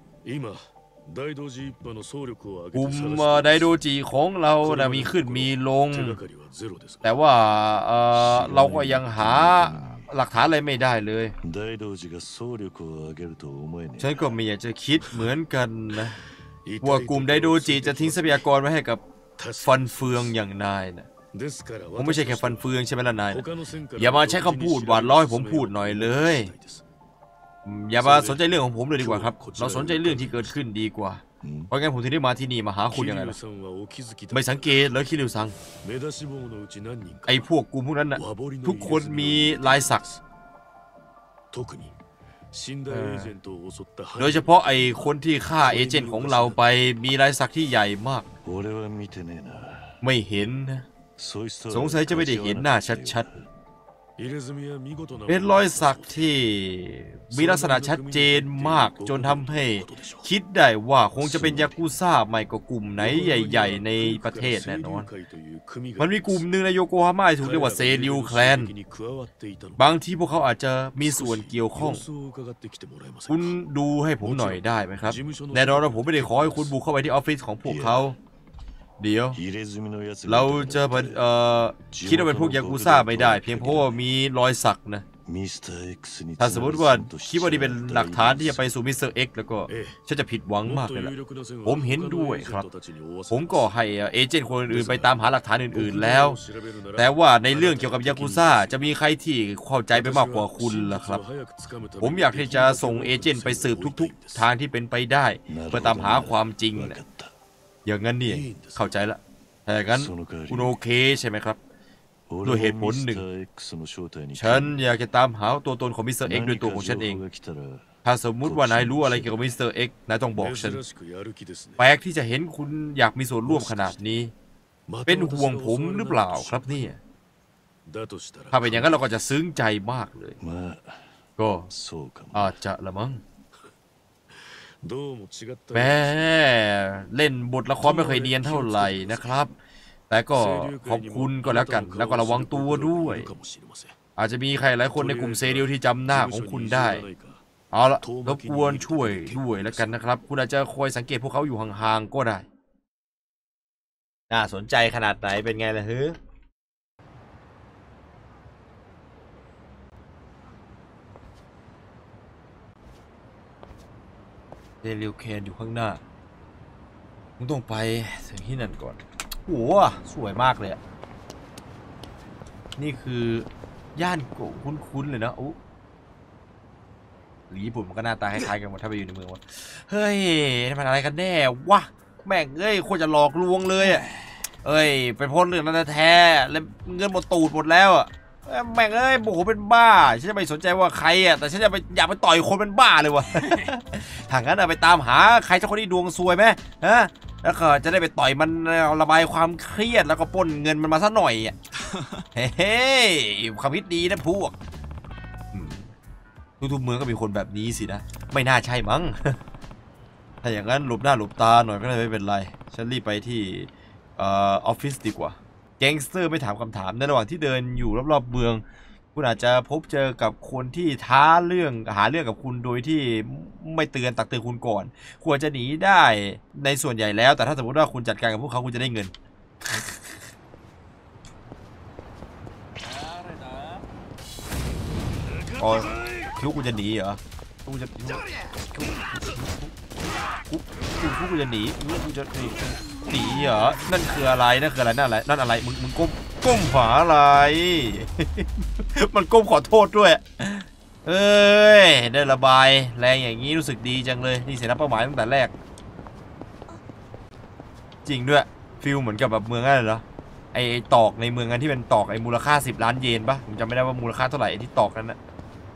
กลุ่มไดโดจิของเรานะมีขึ้นมีลงแต่ว่าเราก็ยังหาหลักฐานอะไรไม่ได้เลยฉันก็ไม่อยากจะคิดเหมือนกันนะว่ากลุ่มไดโดจิจะทิ้งทรัพยากรไว้ให้กับฟันเฟืองอย่างนายนะผมไม่ใช่แค่ฟันเฟืองใช่ไหมล่ะนายอย่ามาใช้คำพูดหวานล้อให้ผมพูดหน่อยเลยอย่ามาสนใจเรื่องของผมเลยดีกว่าครับเราสนใจเรื่องที่เกิดขึ้นดีกว่าเพราะงั้นผมถึงได้มาที่นี่มาหาคุณยังไงล่ะไม่สังเกตเลยคิริวซังไอ้พวกกลุ่มพวกนั้นน่ะทุกคนมีลายสักโดยเฉพาะไอ้คนที่ฆ่าเอเจนต์ของเราไปมีลายสักที่ใหญ่มากไม่เห็นนะสงสัยจะไม่ได้เห็นหน้าชัดๆเป็นรอยสักที่มีลักษณะชัดเจนมากจนทำให้คิดได้ว่าคงจะเป็นยากุซ่าไม่ก็กลุ่มไหนใหญ่ๆในประเทศแน่นอนมันมีกลุ่มหนึ่งในโยโกฮาม่าถูกเรียกว่าเซริวแคลนบางทีพวกเขาอาจจะมีส่วนเกี่ยวข้องคุณดูให้ผมหน่อยได้ไหมครับแน่นอนว่าผมไม่ได้ขอให้คุณบุกเข้าไปที่ออฟฟิศของพวกเขาเดี๋ยวเราจะคิดว่าเป็นพวกยากุซ่าไม่ได้เพียงเพราะว่ามีรอยสักนะถ้าสมมติว่าคิดว่านี่เป็นหลักฐานที่จะไปสู่มิสเตอร์ X แล้วก็ฉันจะผิดหวังมากเลยล่ะผมเห็นด้วยครับผมก็ให้เอเจนต์คนอื่นไปตามหาหลักฐานอื่นๆแล้วแต่ว่าในเรื่องเกี่ยวกับยากุซ่าจะมีใครที่เข้าใจไปมากกว่าคุณล่ะครับผมอยากที่จะส่งเอเจนต์ไปสืบทุกๆทางที่เป็นไปได้เพื่อตามหาความจริงนะอย่างนั้นนี่เข้าใจละแต่งั้นคุณโอเคใช่ไหมครับด้วยเหตุผลหนึ่งฉันอยากจะตามหาตัวตนของมิสเตอร์ X ด้วยตัวของฉันเองถ้าสมมุติว่านายรู้อะไรเกี่ยวกับมิสเตอร์ X นายต้องบอกฉันแปลกที่จะเห็นคุณอยากมีส่วนร่วมขนาดนี้เป็นห่วงผมหรือเปล่าครับเนี่ยถ้าเป็นอย่างนั้นเราก็จะซึ้งใจมากเลยก็อาจจะละมั้งแม่เล่นบทละครไม่เคยเนียนเท่าไหร่นะครับแต่ก็ขอบคุณก็แล้วกันแล้วก็ระวังตัวด้วยอาจจะมีใครหลายคนในกลุ่มเซเดียวที่จำหน้าของคุณได้เอาละรบกวนช่วยด้วยแล้วกันนะครับคุณอาจจะคอยสังเกตพวกเขาอยู่ห่างๆก็ได้น่าสนใจขนาดไหนเป็นไงล่ะเฮ้ยเดลิวเคนอยู่ข้างหน้ามึงต้องไปถึงที่นั่นก่อนโอ้สวยมากเลยอ่ะนี่คือย่านโกคุ้นๆเลยนะอู้หรือญี่ปุ่นมันก็หน้าตาคล้ายๆกันหมดถ้าไปอยู่ในเมืองวะเฮ้ยมันอะไรกันแน่วะแม่งเอ้ยโคตรจะหลอกลวงเลยอ่ะเอ้ยเป็นพ้นเรื่องนั้นแท้แล้วเงินหมดตูดหมดแล้วอะแม่งเอ้ยโมโหเป็นบ้าฉันจะไม่สนใจว่าใครอะแต่ฉันจะไปอยากไปต่อยคนเป็นบ้าเลยวะ ถ้างั้นไปตามหาใครสักคนที่ดวงซวยไหมฮะแล้วก็จะได้ไปต่อยมันระบายความเครียดแล้วก็ปล้นเงินมันมาซะหน่อยอ่ะ เฮ้ยความคิดดีนะพวกทุกๆเมืองก็มีคนแบบนี้สินะไม่น่าใช่มั้ง ถ้าอย่างนั้นหลบหน้าหลบตาหน่อยก็ได้ไม่เป็นไรฉันรีบไปที่ออฟฟิศดีกว่าแก๊งสเตอร์ไม่ถามคำถามในระหว่างที่เดินอยู่รอบๆเมืองคุณอาจจะพบเจอกับคนที่ท้าเรื่องหาเรื่องกับคุณโดยที่ไม่เตือนตักเตือนคุณก่อนควรจะหนีได้ในส่วนใหญ่แล้วแต่ถ้าสมมติว่าคุณจัดการกับพวกเขาคุณจะได้เงิน อ๋อคิดว่ากูจะหนีเหรอกูจะกูจะหนีกูจะหนีเหรอนั่นคืออะไรนั่นคืออะไรนั่นอะไรนั่นอะไรมึงก้มขวาอะไร มันก้มขอโทษด้วยเอ้ยได้ระบายแรงอย่างนี้รู้สึกดีจังเลยนี่เสียนับเป้าหมายตั้งแต่แรกจริงด้วยฟิลเหมือนกับแบบเมืองนั่นเหรอไอตอกในเมืองนั้นที่เป็นตอกไอมูลค่า10 ล้านเยนปะผมจำไม่ได้ว่ามูลค่าเท่าไหร่ที่ตอกนั้นนะ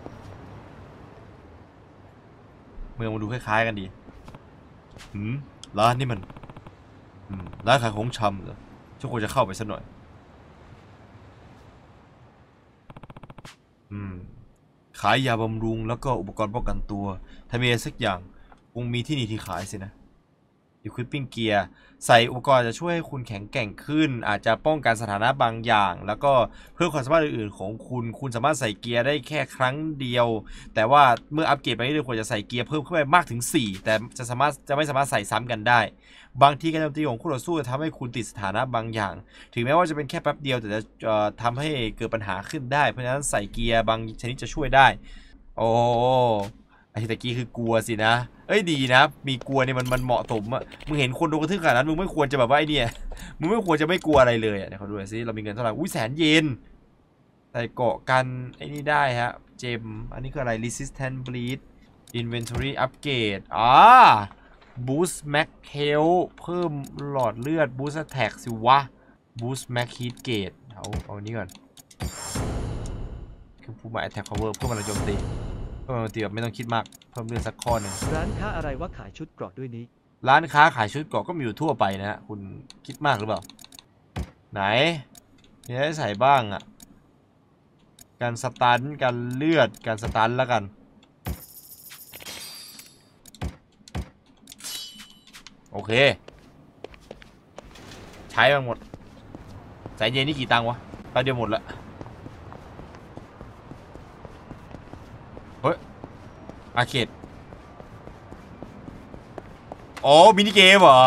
เมืองมันดูคล้ายๆกันดีร้านนี่มันร้านขายของชำเหรอฉันควรจะเข้าไปสักหน่อยขายยาบำรุงแล้วก็อุปกรณ์ป้องกันตัวถ้ามีอะไรสักอย่างคงมีที่นี่ที่ขายสินะ Equipping Gear ใส่อุปกรณ์จะช่วยให้คุณแข็งแกร่งขึ้นอาจจะป้องกันสถานะบางอย่างแล้วก็เพิ่มความสามารถอื่นๆของคุณสามารถใส่เกียร์ได้แค่ครั้งเดียวแต่ว่าเมื่ออัปเกรดไปเรื่อยๆควรจะใส่เกียร์เพิ่มขึ้นไปมากถึง4แต่จะไม่สามารถใส่ซ้ำกันได้บางทีการโจมตีของคู่ต่อสู้จะทำให้คุณติดสถานะบางอย่างถึงแม้ว่าจะเป็นแค่แป๊บเดียวแต่จะทำให้เกิดปัญหาขึ้นได้เพราะฉะนั้นใส่เกียร์บางชนิดจะช่วยได้โอ้ไอ้ตะกี้คือกลัวสินะเอ้ยดีนะมีกลัวเนี่ยมันเหมาะสมอ่ะมึงเห็นคนโดนกระทืบขนาดนั้นมึงไม่ควรจะแบบว่าไอ้เนี่ยมึงไม่ควรจะไม่กลัวอะไรเลยอ่ะเดี๋ยวเขาดูสิเรามีเงินเท่าไหร่100,000 เยนใส่เกาะกันไอ้นี่ได้ฮะเจมอันนี้คืออะไร resistant bleed inventory upgrade boost max health เพิ่มหลอดเลือด boost attack สิวะ boost max heat gauge เอานี้ก่อนคือผู้มา attack power เพิ่มพลังโจมตีแบบไม่ต้องคิดมากเพิ่มเลือดสักข้อหนึ่งร้านค้าอะไรว่าขายชุดเกราะด้วยนี้ร้านค้าขายชุดเกราะก็มีอยู่ทั่วไปนะฮะคุณคิดมากหรือเปล่าไหนมีอะไรใส่บ้างอ่ะการสตันการเลือดการสตันแล้วกันโอเคใช้มาหมดสายเย็นนี่กี่ตังค์วะไปเดียวหมดละเฮ้ยอาร์เคดอ๋อมินิเกมเหรอ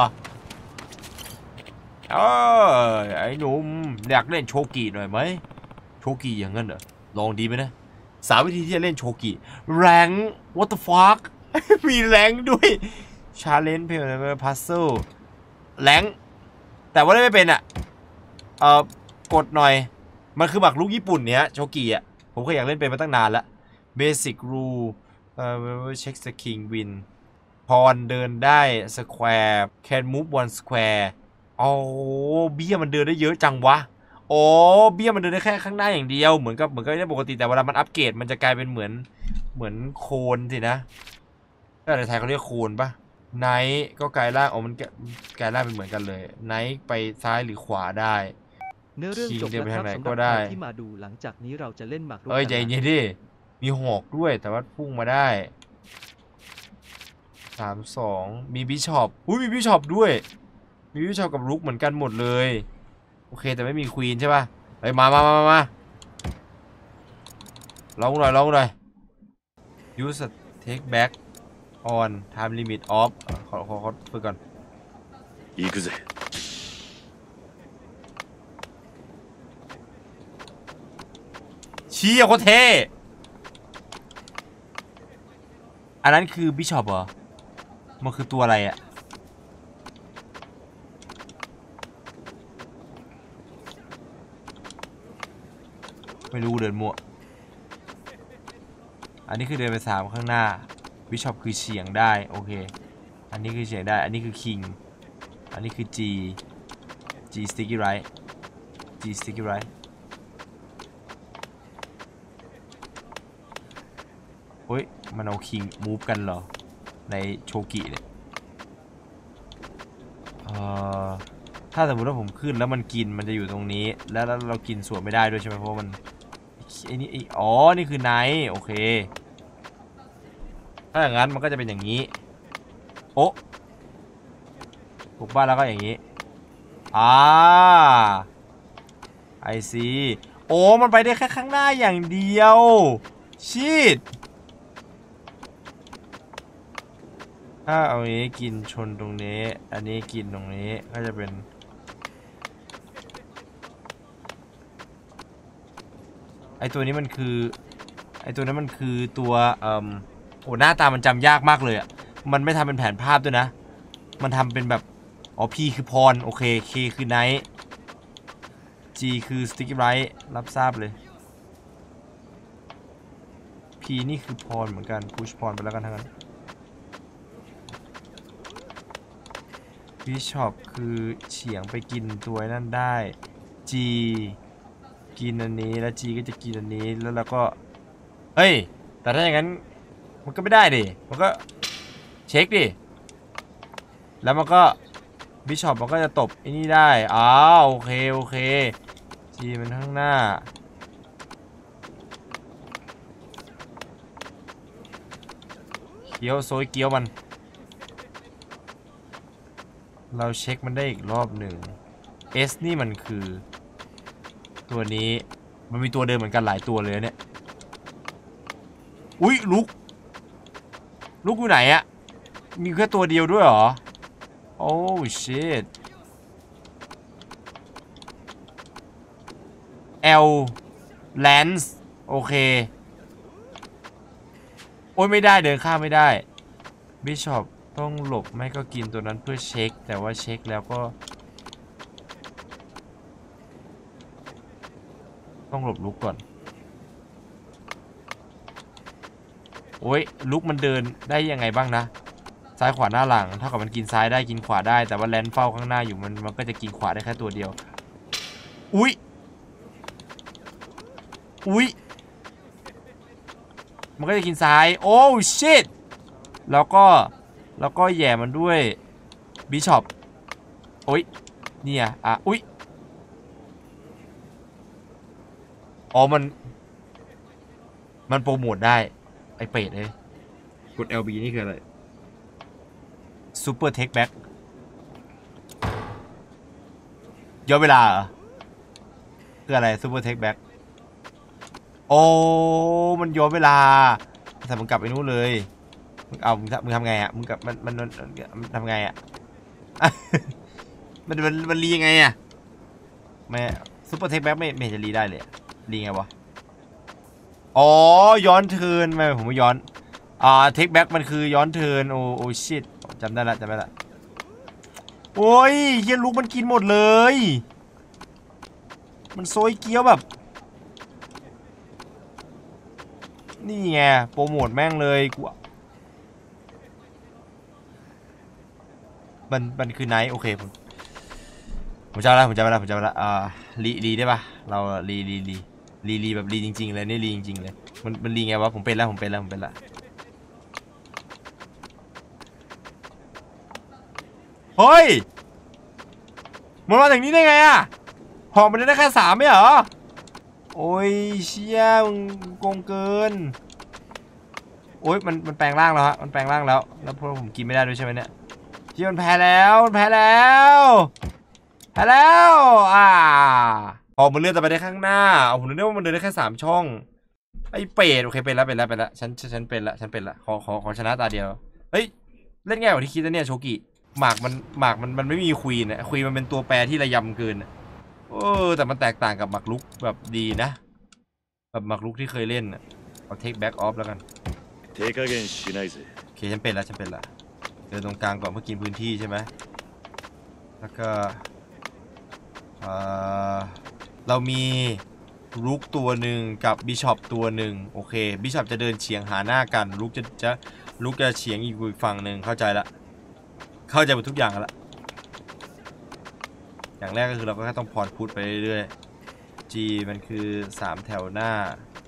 ไอ้หนุ่มอยากเล่นโชกิหน่อยไหมโชกิอย่างนั้นเหรอลองดีไหมนะ3 วิธีที่จะเล่นโชกิแรง what the fuck มีแรงด้วยชาเลนจ์เพลย์พัซเซิลแรงแต่ว่าได้ไม่เป็นอ่ะกดหน่อยมันคือหมากรุกญี่ปุ่นเนี้ยโชกิอ่ะผมเคยอยากเล่นเป็นมาตั้งนานแล้ว Basic Rule check the king win พรเดินได้ square can move one square อ๋อเบี้ยมันเดินได้เยอะจังวะอ๋อเบี้ยมันเดินได้แค่ข้างหน้าอย่างเดียวเหมือนกับได้ปกติแต่เวลามันอัปเกรดมันจะกลายเป็นเหมือนโคนสินะในไทยเขาเรียกโคนปะไนท์ก็กลายร่างอ๋อมันกลายร่างเป็นเหมือนกันเลยไนท์ไปซ้ายหรือขวาได้เนื้อเรื่องจบแล้วครับสำหรับใครที่มาดูหลังจากนี้เราจะเล่นหมากรุกใจเย็นดิมีหอกด้วยแต่ว่าพุ่งมาได้32มีบิชอปมีบิชอปด้วยมีบิชอปกับลุกเหมือนกันหมดเลยโอเคแต่ไม่มีควีนใช่ป่ะเฮ้ยมาลองหน่อย use take back on time limit off ขอฝึกก่อน行くぜเชี่ยโคตรเท่อันนั้นคือบิชอปเหรอมันคือตัวอะไรอะไม่รู้เดินมั่วอันนี้คือเดินไป3ข้างหน้าบิชอปคือเฉียงได้โอเคอันนี้คือเฉียงได้อันนี้คือคิงอันนี้คือ G G sticky right G sticky right เฮ้ยมันเอาคิงมูฟกันเหรอในโชกิเนี่ยถ้าสมมติว่าผมขึ้นแล้วมันกินมันจะอยู่ตรงนี้แล้วเรากินส่วนไม่ได้ด้วยใช่ไหมเพราะมันไอ้นี่อ๋อนี่คือไนท์โอเคถ้าอย่างนั้นมันก็จะเป็นอย่างนี้โอ๊ะปลูกบ้านแล้วก็อย่างนี้ไอซีโอ้มันไปได้แค่ข้างหน้าอย่างเดียวชีตถ้าเอาอย่างนี้กินชนตรงนี้อันนี้กินตรงนี้ก็จะเป็นไอตัวนี้มันคือไอตัวนั้นมันคือตัวโอ้หน้าตามันจำยากมากเลยอ่ะมันไม่ทำเป็นแผนภาพด้วยนะมันทำเป็นแบบอ๋อ P คือพรโอเค K คือไนท์ G คือ sticky right รับทราบเลย P นี่คือพรเหมือนกัน push พรไปแล้วกันทั้งนั้น Bishop คือเฉียงไปกินตัวนั่นได้ G กินอันนี้แล้ว G ก็จะกินอันนี้แล้วเราก็เฮ้ยแต่ถ้าอย่างนั้นมันก็ไม่ได้ดิมันก็เช็คดิแล้วมันก็บิชอปมันก็จะตบไอ้นี่ได้โอเคโอเคจีมันข้างหน้าเกี้ยวโซยเกี้ยวมันเราเช็คมันได้อีกรอบหนึ่ง S นี่มันคือตัวนี้มันมีตัวเดิมเหมือนกันหลายตัวเลยเนี่ยอุ๊ยลุกอยู่ไหนอะมีแค่ตัวเดียวด้วยเหรอโอ้ shit L Lance โอเคโอ้ยไม่ได้เดินข้ามไม่ได้ Bishop ต้องหลบไม่ก็กินตัวนั้นเพื่อเช็คแต่ว่าเช็คแล้วก็ต้องหลบลุกก่อนโอ้ยลุกมันเดินได้ยังไงบ้างนะซ้ายขวาหน้าหลังเท่ากับมันกินซ้ายได้กินขวาได้แต่ว่าแลนเฝ้าข้างหน้าอยู่มันก็จะกินขวาได้แค่ตัวเดียวอุ๊ยมันก็จะกินซ้ายโอ้ชิตแล้วก็แย่มันด้วยบิชอปโอ้ยเนี่ยอุ๊ยอ๋อมันโปรโมทได้ไอเป็ดเลยกด LB นี่คืออะไรซูเปอร์เทคแบ็กย้อนเวลาเหรอคืออะไรซูเปอร์เทคแบ็กโอ้มันย้อนเวลาแต่มึงกลับไปนู้นเลยมึงทำไงอ่ะมึงกลับมันทำไงอ่ะ มันรียังไงอ่ะแม่ซูเปอร์เทคแบ็กไม่จะรีได้เลยรีไงวะอ๋อย้อนเทิร์นไม่ผมไม่ย้อนเทคแบ็กมันคือย้อนเทิร์นโอ้ชิตจำได้ละโอ้ยเฮียลุกมันกินหมดเลยมันโซยเกี้ยวแบบนี่ไงโปรโมทแม่งเลยกูมันคือไนท์โอเคผมจำละรีได้ปะเรารีแบบรีจริงๆเลยนี่รีจริงๆเลยมันรีไงวะผมเป็นละเฮ้ยมันมาจากนี้ได้ไงอะหอมมันได้แค่3ไม่เหรอโอ้ยเชี่ยมึงโกงเกินโอ้ยมันแปลงร่างแล้วฮะมันแปลงร่างแล้วพวกผมกินไม่ได้ด้วยใช่ไหมเนี่ยที่มันแพ้แล้วออกมันเลื่อนจะไปได้ข้างหน้าผมนึกว่ามันเดินได้แค่3ช่องไอ้เป็ดโอเคเป็นแล้วฉันเป็นละขอชนะตาเดียวเฮ้ยเล่นง่ายกว่าที่คิดนะเนี่ยโชกิหมากมันไม่มีควีนอะควีนมันเป็นตัวแปรที่ระยำเกินแต่มันแตกต่างกับหมากลุกแบบดีนะแบบหมากลุกที่เคยเล่นอะเอาเทคแบ็กออฟแล้วกันโอเคฉันเป็นละเดินตรงกลางก่อนเพื่อกินพื้นที่ใช่ไหมแล้วก็เรามีลุกตัวหนึ่งกับบิชอปตัวหนึ่งโอเคบิชอปจะเดินเฉียงหาหน้ากันลุกจะเฉียงอีกฝั่งหนึ่งเข้าใจหมดทุกอย่างละอย่างแรกก็คือเราก็แค่ต้องพรพุทไปเรื่อยๆ G มันคือ3แถวหน้า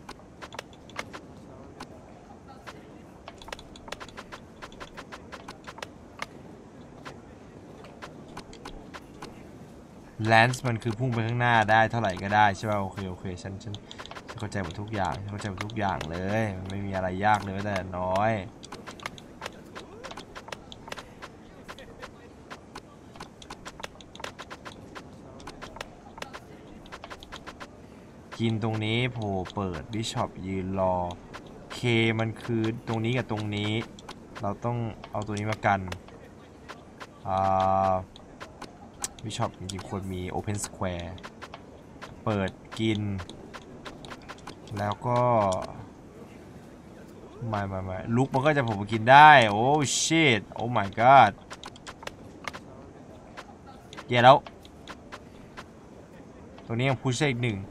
แลนส์มันคือพุ่งไปข้างหน้าได้เท่าไหร่ก็ได้ใช่ป่ะโอเคฉันเข้าใจหมดทุกอย่างฉันเข้าใจหมดทุกอย่างเลยมันไม่มีอะไรยากเลยแต่น้อยกินตรงนี้โผล่เปิดบิชอปยืนรอเคมันคือตรงนี้กับตรงนี้เราต้องเอาตัวนี้มากันบิชอปจริงๆควรมี Open Square เปิดกินแล้วก็ไม่ลุกมันก็จะผมกินได้โอ้ shit โอ้ my god แย่แล้วตรงนี้ยังพุชได้อีก1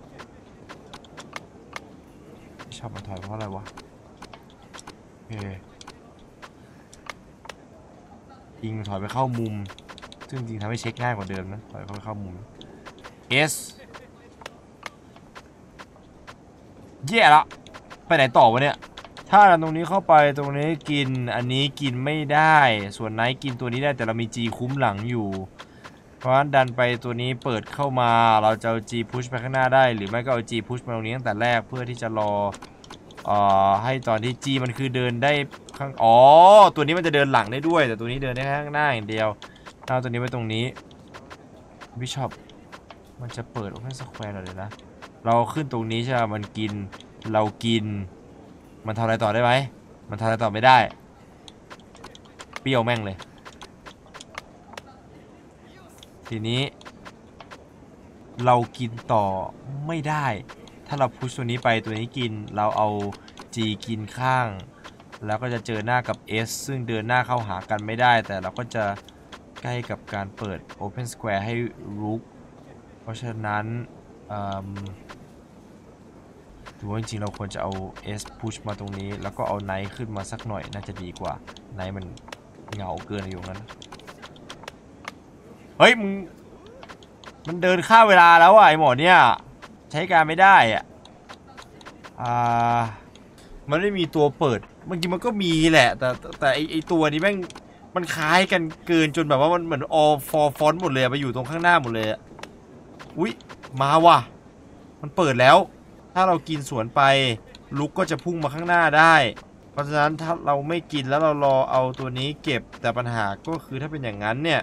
บิชอปมันถอยเพราะอะไรวะยิงถอยไปเข้ามุมซึ่งจริงทำให้เช็คง่ายกว่าเดิมนะถอยเข้ามุม S แย่ละไปไหนต่อวะเนี่ยถ้าดันตรงนี้เข้าไปตรงนี้กินอันนี้กินไม่ได้ส่วนไหนกินตัวนี้ได้แต่เรามี G คุ้มหลังอยู่เพราะฉะนั้นดันไปตัวนี้เปิดเข้ามาเราจะเอา G push ไปข้างหน้าได้หรือไม่ก็เอา G push มาตรงนี้ตั้งแต่แรกเพื่อที่จะรอให้ตอนที่ G มันคือเดินได้ข้างตัวนี้มันจะเดินหลังได้ด้วยแต่ตัวนี้เดินได้ข้างหน้าอย่างเดียวเอาตัวนี้ไว้ตรงนี้บิชอปมันจะเปิด Open Square เลยนะเราขึ้นตรงนี้ใช่ไหมมันกินเรากินมันทำอะไรต่อได้ไหมมันทำอะไรต่อไม่ได้เปรี้ยวแม่งเลยทีนี้เรากินต่อไม่ได้ถ้าเราพุชตัวนี้ไปตัวนี้กินเราเอา G กินข้างแล้วก็จะเจอหน้ากับ S ซึ่งเดินหน้าเข้าหากันไม่ได้แต่เราก็จะใกล้กับการเปิด Open Square ให้รุกเพราะฉะนั้นถือว่าจริงๆเราควรจะเอา S push มาตรงนี้แล้วก็เอา Knight ขึ้นมาสักหน่อยน่าจะดีกว่า Knight มันเหงาเกินอยู่งั้นเฮ้ยมันเดินข้ามเวลาแล้วอ่ะไอหมอเนี่ยใช้การไม่ได้อ่ะมันไม่มีตัวเปิดบางทีมันก็มีแหละแต่ไอตัวนี้แม่งมันคล้ายกันเกินจนแบบว่ามันเหมือน all for font หมดเลยไปอยู่ตรงข้างหน้าหมดเลยอุ๊ยมาว่ะมันเปิดแล้วถ้าเรากินสวนไปลุกก็จะพุ่งมาข้างหน้าได้เพราะฉะนั้นถ้าเราไม่กินแล้วเรารอเอาตัวนี้เก็บแต่ปัญหาก็คือถ้าเป็นอย่างนั้นเนี่ย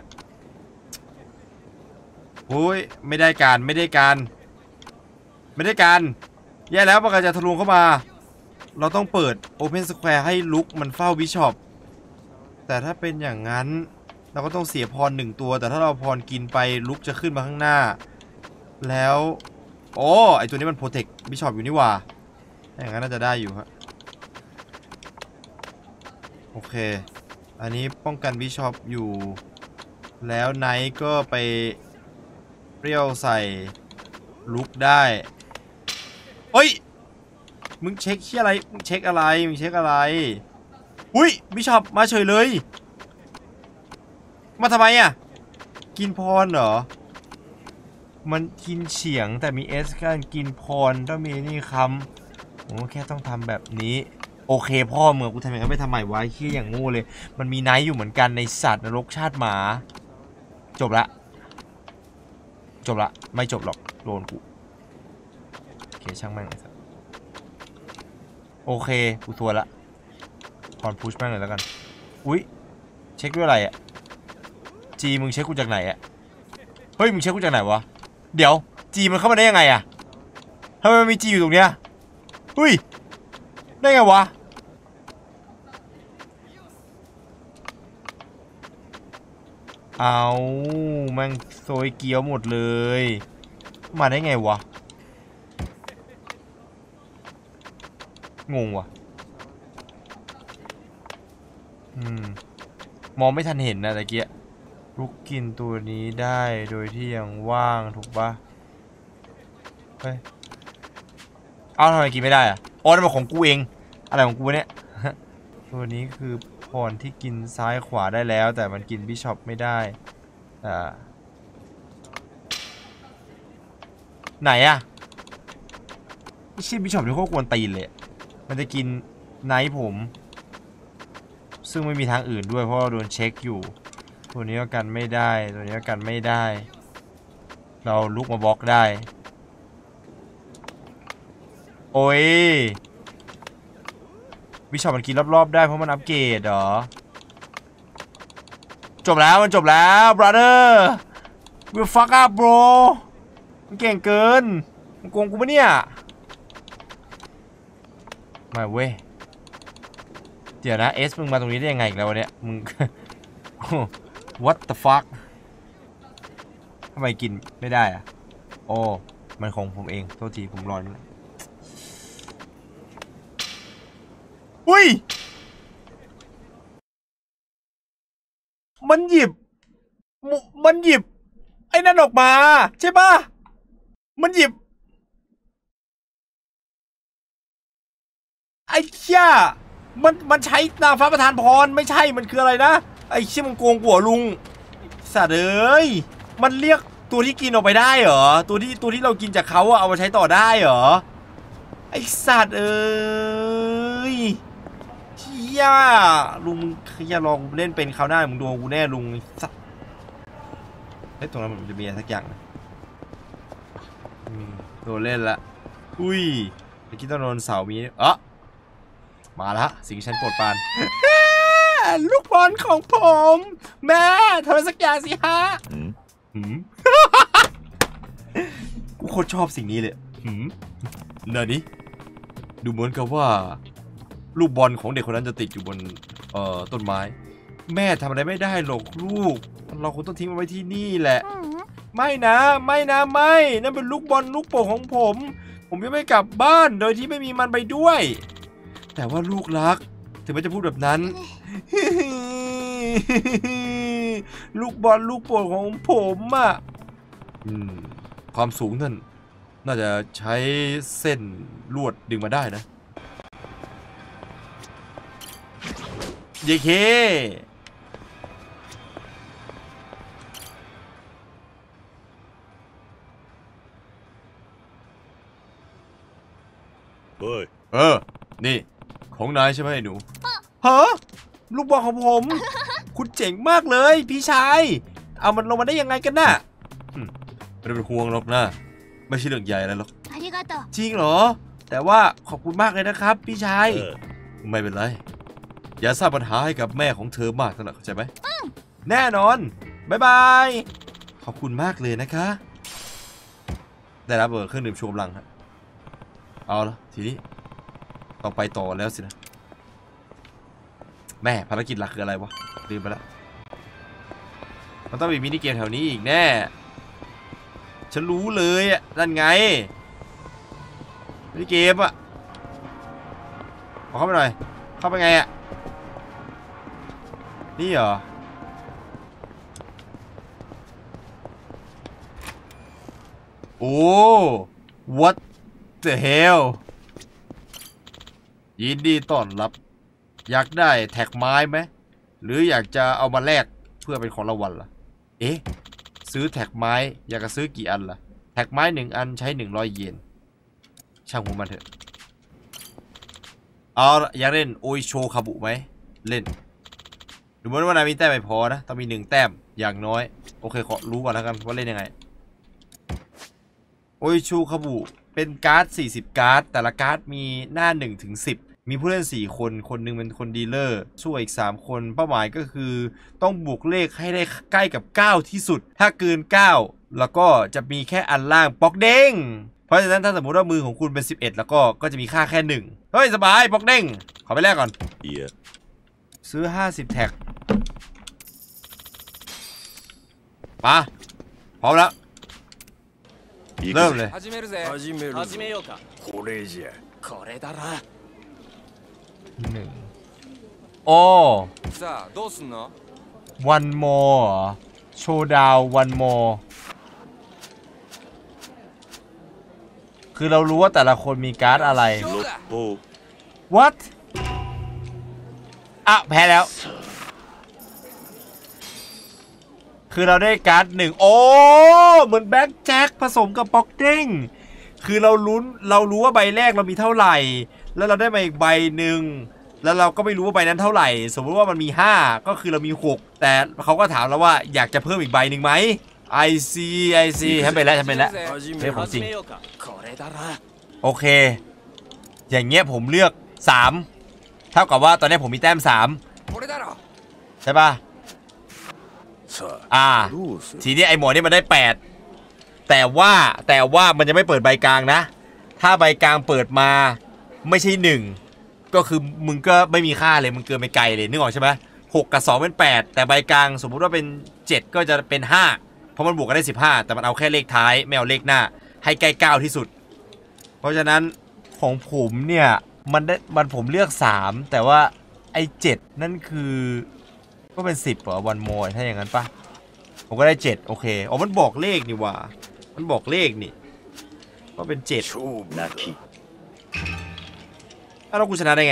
โอ้ยไม่ได้การแย่แล้วปากกาจะทะลวงเข้ามาเราต้องเปิด Open Square ให้ลุกมันเฝ้าบิชอปแต่ถ้าเป็นอย่างนั้นเราก็ต้องเสียพร1ตัวแต่ถ้าเราพรกินไปลุกจะขึ้นมาข้างหน้าแล้วไอตัวนี้มันโปรเทคบิชอปอยู่นี่หว่าอย่างนั้นน่าจะได้อยู่ฮะโอเคอันนี้ป้องกันบิชอปอยู่แล้วไนท์ก็ไปเปรี้ยวใส่ลุกได้เฮ้ยมึงเช็คอะไรอุ้ยบิชอปมาเฉยเลยมาทำไมอ่ะกินพรเหรอมันกินเฉียงแต่มี S การกินพรต้องมีนี่คำผมก็แค่ต้องทำแบบนี้โอเคพ่อเมืองกูทำอย่างนั้นไม่ทำไมวะเหี้ยอย่างงูเลยมันมีไนท์อยู่เหมือนกันในสัตว์นรกชาติหมาจบละไม่จบหรอกโดนกูโอเคช่างแม่งเลยโอเคกูทัวร์ละพรพุชแม่งเลยแล้วกันอุ๊ยเช็คด้วยอะไรอ่ะ G มึงเช็คกูจากไหนอ่ะเฮ้ยมึงเช็คกูจากไหนวะเดี๋ยว G มันเข้ามาได้ยังไงอ่ะทำไมมันมี G อยู่ตรงเนี้ยอุ้ยได้ไงวะเอาแม่งโซยเกียวหมดเลยมาได้ไงวะงงวะมองไม่ทันเห็นนะตะเกียลุกกินตัวนี้ได้โดยที่ยังว่างถูกปะเฮ้ยเอาทำไมกินไม่ได้อะนั่นมันของกูเองอะไรของกูเนี่ย ตัวนี้คือพรที่กินซ้ายขวาได้แล้วแต่มันกินบิชอปไม่ได้ไหนอะไม่ใช่บิชอปที่โคตรกวนตีนเลยมันจะกินไนท์ผมซึ่งไม่มีทางอื่นด้วยเพราะโดนเช็คอยู่ตัวนี้ก็กันไม่ได้ตัวนี้ก็กันไม่ได้เราลุกมาบล็อกได้โอ้ยบิชอปมันกินรอบๆได้เพราะมันอัปเกรดเหรอจบแล้วมันจบแล้ว brother we fuck up bro มันเก่งเกินมันโกงกูปะเนี่ยไม่เว้ยเดี๋ยวนะเอสมึงมาตรงนี้ได้ยังไงอีกแล้วเนี่ยมึง what the fuck ทำไมกินไม่ได้อะโอ้มันของผมเองโทษทีผมร้อนอุ้ยมันหยิบไอ้นั่นออกมาใช่ปะมันหยิบไอ้เชี่ยมันใช้นางฟ้าประทานพรไม่ใช่มันคืออะไรนะไอ้เชี่ยมันโกงกัวลุงสัตว์เอ้ยมันเรียกตัวที่กินออกไปได้เหรอตัวที่เรากินจากเขาอะเอามาใช้ต่อได้เหรอไอ้สัตว์เอ้ยเชี่ยลุงอย่าลองเล่นเป็นคราวหน้ามึงโดนกูแน่ลุงสัตว์เฮ้ยตรงนั้นมันจะมีอะไรสักอย่างนะโดนเล่นละอุ้ยเมื่อกี้ต้องโดนเสามีมาแล้วสิ่งที่ฉันโปรดปราน ลูกบอลของผมแม่ทำอะไรสักอย่างสิฮะกูโคตรชอบสิ่งนี้เลยน่ะนี่ดูเหมือนกับว่าลูกบอลของเด็กคนนั้นจะติดอยู่บนต้นไม้แม่ทำอะไรไม่ได้หรอกลูกเราคงต้องทิ้งมันไว้ที่นี่แหละไม่นะไม่นั่นเป็นลูกบอลลูกโป่งของผมยังไม่กลับบ้านโดยที่ไม่มีมันไปด้วยแต่ว่าลูกรักถึงแม้จะพูดแบบนั้น ลูกบอลลูกโป่งของผมอ่ะความสูงนั่นน่าจะใช้เส้นลวดดึงมาได้นะเยเคนี่ของนายใช่ไหมหนูฮะลูกบอลของผม คุณเจ๋งมากเลยพี่ชายเอามันลงมาได้ยังไงกันน่ะไม่ต้องเป็นห่วงหรอกนะไม่ใช่เรื่องใหญ่อะไรหรอกจริงเหรอแต่ว่าขอบคุณมากเลยนะครับพี่ชายไม่เป็นไรอย่าสร้างปัญหาให้กับแม่ของเธอมากนักเข้าใจไหมแน่นอนบ๊ายบายขอบคุณมากเลยนะคะได้รับเครื่องดื่มชูกำลังครับเอาละทีนี้ต้องไปต่อแล้วสินะแม่ภารกิจหลักคืออะไรวะลืมไปแล้วมันต้องมีมินิเกมแถวนี้อีกแน่ฉันรู้เลยอ่ะนั่นไงมินิเกมอ่ะเข้าไปหน่อยเข้าไปไงอ่ะนี่เหรอโอ้ what the hell ยินดีต้อนรับอยากได้แท็กไม้ไหมหรืออยากจะเอามาแลกเพื่อเป็นของรางวัลล่ะเอ๊ะซื้อแท็กไม้อยากจะซื้อกี่อันล่ะแท็กไม้1อันใช้100 เยนช่างหัวมันเถอะเอาอยากเล่นโออิโชคาบุไหมเล่นดูเหมือนว่านายมีแต้มไม่พอนะต้องมี1 แต้มอย่างน้อยโอเคขอรู้ก่อนแล้วกันว่าเล่นยังไงโออิโชคาบุเป็นการ์ด40 การ์ดแต่ละการ์ดมีหน้า1 ถึง 10มีผู้เล่น4 คนคนหนึ่งเป็นคนดีลเลอร์ช่วยอีก3 คนเป้าหมายก็คือต้องบวกเลขให้ได้ใกล้กับ9ที่สุดถ้าเกิน9แล้วก็จะมีแค่อันล่างป๊อกเด้งเพราะฉะนั้นถ้าสมมติว่ามือของคุณเป็น11แล้วก็จะมีค่าแค่1เฮ้ยสบายป๊อกเด้งขอไปแรกก่อนซื้อ50 แท็กมาพร้อมแล้วเริ่มเลยโอ้วันโมโชว์ดาววันโมคือเรารู้ว่าแต่ละคนมีการ์ดอะไร What อ่ะแพ้แล้วคือเราได้การ์ดหนึ่งโอ้เหมือนแบ็คแจ็คผสมกับป๊อกเด้งคือเรารู้ว่าใบแรกเรามีเท่าไหร่แล้วเราได้มาอีกใบหนึ่งแล้วเราก็ไม่รู้ว่าใบนั้นเท่าไหร่สมมติว่ามันมี5ก็คือเรามี6แต่เขาก็ถามเราว่าอยากจะเพิ่มอีกใบหนึ่งไหมไอซีทำไปแล้วเรื่องของจริงโอเคอย่างเงี้ยผมเลือก3เท่ากับว่าตอนนี้ผมมีแต้ม3ใช่ป่ะทีนี้ไอหมอนี่มันได้8แต่ว่ามันจะไม่เปิดใบกลางนะถ้าใบกลางเปิดมาไม่ใช่1ก็คือมึงก็ไม่มีค่าเลยมึงเกินไปไกลเลยนึกออกใช่ไหม6กับ2เป็น8แต่ใบกลางสมมุติว่าเป็น7ก็จะเป็น5เพราะมันบวกกันได้15แต่มันเอาแค่เลขท้ายไม่เอาเลขหน้าให้ใกล้9ที่สุดเพราะฉะนั้นของผมเนี่ยมันผมเลือก3แต่ว่าไอ้7นั่นคือก็เป็น10เหรอวันโมถ้าอย่างนั้นปะผมก็ได้7โอเคอ๋อมันบอกเลขนี่ว่ามันบอกเลขนี่ก็เป็น7แล้วกูชนะได้ไง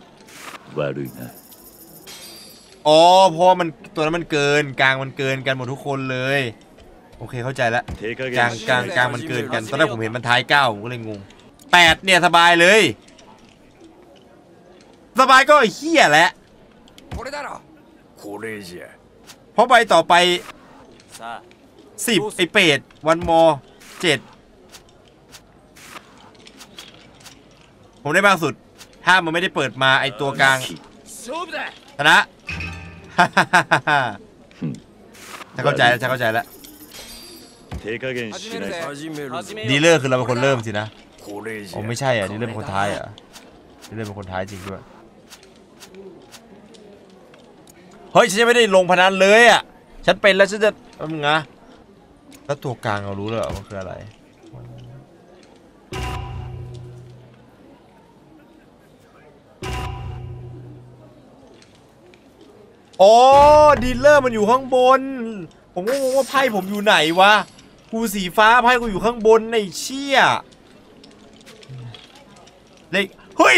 อ๋อเพราะมันตัวนั้นมันเกินกลางมันเกินกันหมดทุกคนเลยโอเคเข้าใจแล้วกลางมันเกินกันตอนแรกผมเห็นมันท้าย9ผมก็เลยงง8เนี่ยสบายเลยสบายก็เหี้ยแหละเพราะใบต่อไป10ไอเป็ดวันมอ7ผมได้มากสุดถ้ามันไม่ได้เปิดมาไอตัวกลางชนะจะเข้าใจแล้วดีเลอร์คือเราเป็นคนเริ่มสินะโอ้ไม่ใช่อ่ะดีเลอร์เป็นคนท้ายอ่ะดีเลอร์เป็นคนท้ายจริงด้วยเฮ้ยฉันยังไม่ได้ลงพนันเลยอ่ะฉันเป็นแล้วฉันจะมึงนะแล้วตัวกลางเรารู้แล้วว่าคืออะไรอ๋อดีลเลอร์มันอยู่ข้างบนผมก็งงว่าไพ่ผมอยู่ไหนวะกูสีฟ้าไพ่กูอยู่ข้างบนไอ้เชี่ยเลขเฮ้ย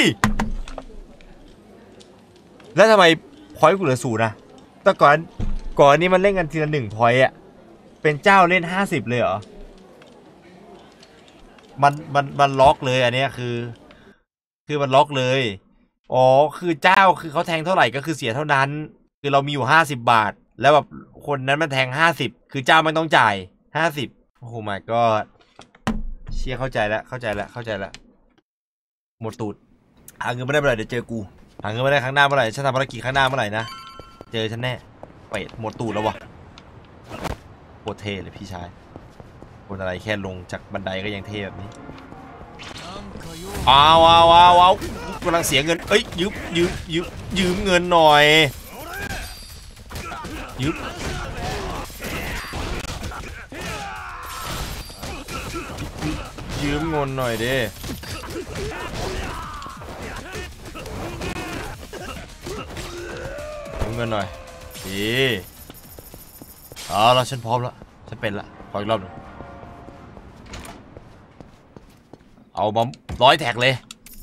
แล้วทำไมพอยต์กูเหลือ0นะแต่ก่อนนี้มันเล่นกันทีละ1พอยต์อะเป็นเจ้าเล่น50เลยเหรอมันล็อกเลยอันนี้คือมันล็อกเลยอ๋อคือเจ้าคือเขาแทงเท่าไหร่ก็คือเสียเท่านั้นคือเรามีอยู่50 บาทแล้วแบบคนนั้นมันแทง50คือเจ้ามันต้องจ่าย50โอ้ my god เชี่ยเข้าใจแล้วหมดตูดหาเงินไม่ได้เมื่อไหร่เดี๋ยวเจอกูหาเงินไม่ได้ครั้งหน้าเมื่อไหร่ฉันทำภารกิจครั้งหน้าเมื่อไหร่นะเจอฉันแน่เป็ดหมดตูดแล้ววะโคตรเท่เลยพี่ชายคนอะไรแค่ลงจากบันไดก็ยังเท่แบบนี้ว้าวกำลังเสียเงินเอ้ยยืมเงินหน่อยยืมเงินหน่อยดิยืมเงินหน่อยดีแล้วฉันพร้อมแล้วฉันเป็นละขออีกรอบหนึ่งเอามา100 แท็กเลย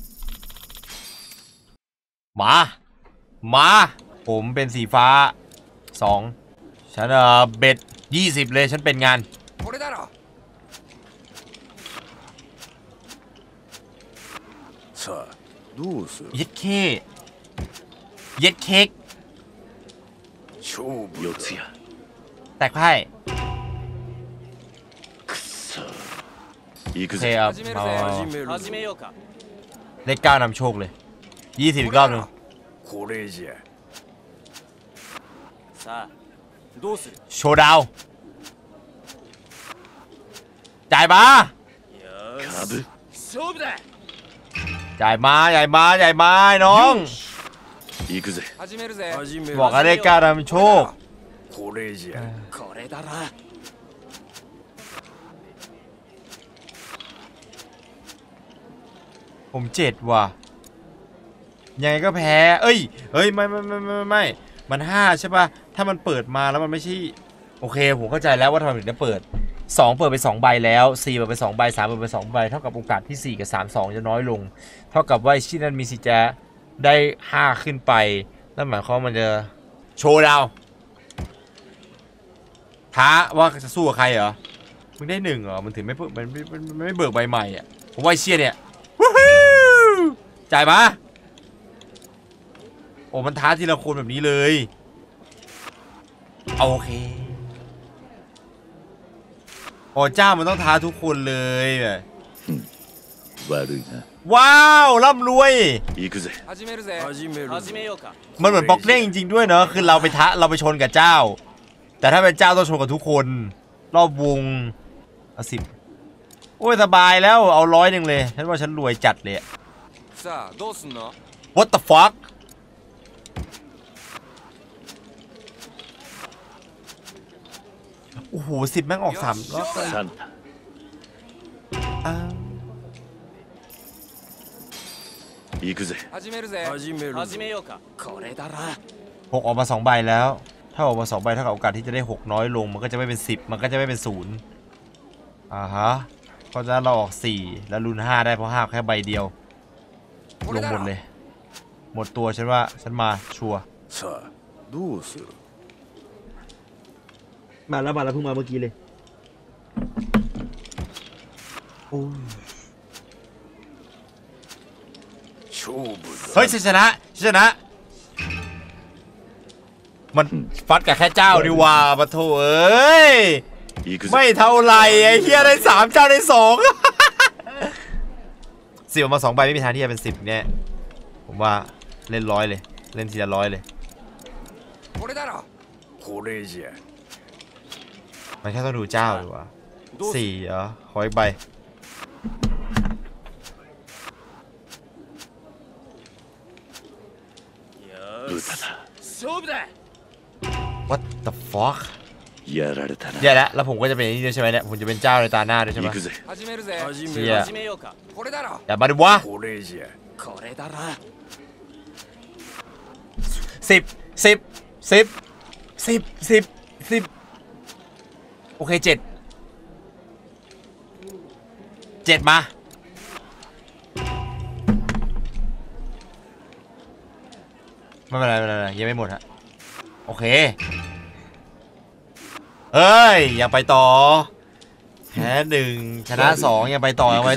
มาผมเป็นสีฟ้า2ฉันเบ็ด20เลยฉันเป็นงานเย็ดเค้กแตกไพ่โอเคครับเลข9นำโชคเลย20อีกรอบหนึ่งโชว์ดาวจ่ายมาน้องบอกว่าเลข9นำโชคผม7ว่ะยังไงก็แพ้เอ้ยไม่มัน5ใช่ป่ะถ้ามันเปิดมาแล้วมันไม่ใช่โอเคผมเข้าใจแล้วว่าทำไมถึงได้เปิด2เปิดไป2ใบแล้ว4เปิดไป2ใบ3เปิดไป2ใบเท่ากับโอกาสที่4กับ3 2จะน้อยลงเท่ากับว่าชิ้นนั้นมีสิทธิ์จะได้5ขึ้นไปนั่นหมายความว่ามันจะโชว์ดาวท้าว่าจะสู้กับใครเหรอมึงได้1เหรอมันถึงไม่มันไม่เบิกใบใหม่อ่ะผมว่าไอ้เชี่ยเนี่ยจ่ายมาโอ้มันท้าทีละคนแบบนี้เลยโอเคโอ้เจ้ามันต้องท้าทุกคนเลยแบบว้าวร่ำรวยมันเหมือนบล็อกเด้งจริงๆด้วยเนอะคือเราไปชนกับเจ้าแต่ถ้าเป็นเจ้าต้องชนกับทุกคนรอบวงเอา10โอ้ยสบายแล้วเอา100เลยฉันว่าฉันรวยจัดเลย What the fuck โอ้โห10แม่งออก3รอบเลย6ออกมา2ใบแล้วถ้าออกมา2ใบเท่ากับโอกาสที่จะได้6น้อยลงมันก็จะไม่เป็น10มันก็จะไม่เป็น0ฮะเพราะฉะนั้นเราออก4แล้วลุ้น5ได้เพราะ5แค่ใบเดียวลงหมดเลยหมดตัวฉันว่าฉันมาชัวร์มาแล้วเพิ่งมาเมื่อกี้เลยเฮ้ยชนะมันฟัดกับแค่เจ้าดีว่าปะโถเอ้ยไม่เท่าไหร่ไอ้เฮียได้3เจ้าได้2 10ออกมา2ใบไม่มีทางที่จะเป็น10เนี่ยผมว่าเล่น100เลยเล่นทีละ100เลยมันแค่ต้องดูเจ้าดีกว่า4เหรอขออีกใบWhat the fuck แย่แล้วผมก็จะเป็นนี่ด้วยใช่ไหมเนี่ยผมจะเป็นเจ้าในตาหน้าด้วยใช่ไหมเชี่ยอย่ามาดิวะ10โอเค7มาไม่เป็นไรยังไม่หมดฮะโอเคเฮ้ยยังไปต่อแพ้1ชนะ2ยังไปต่อ10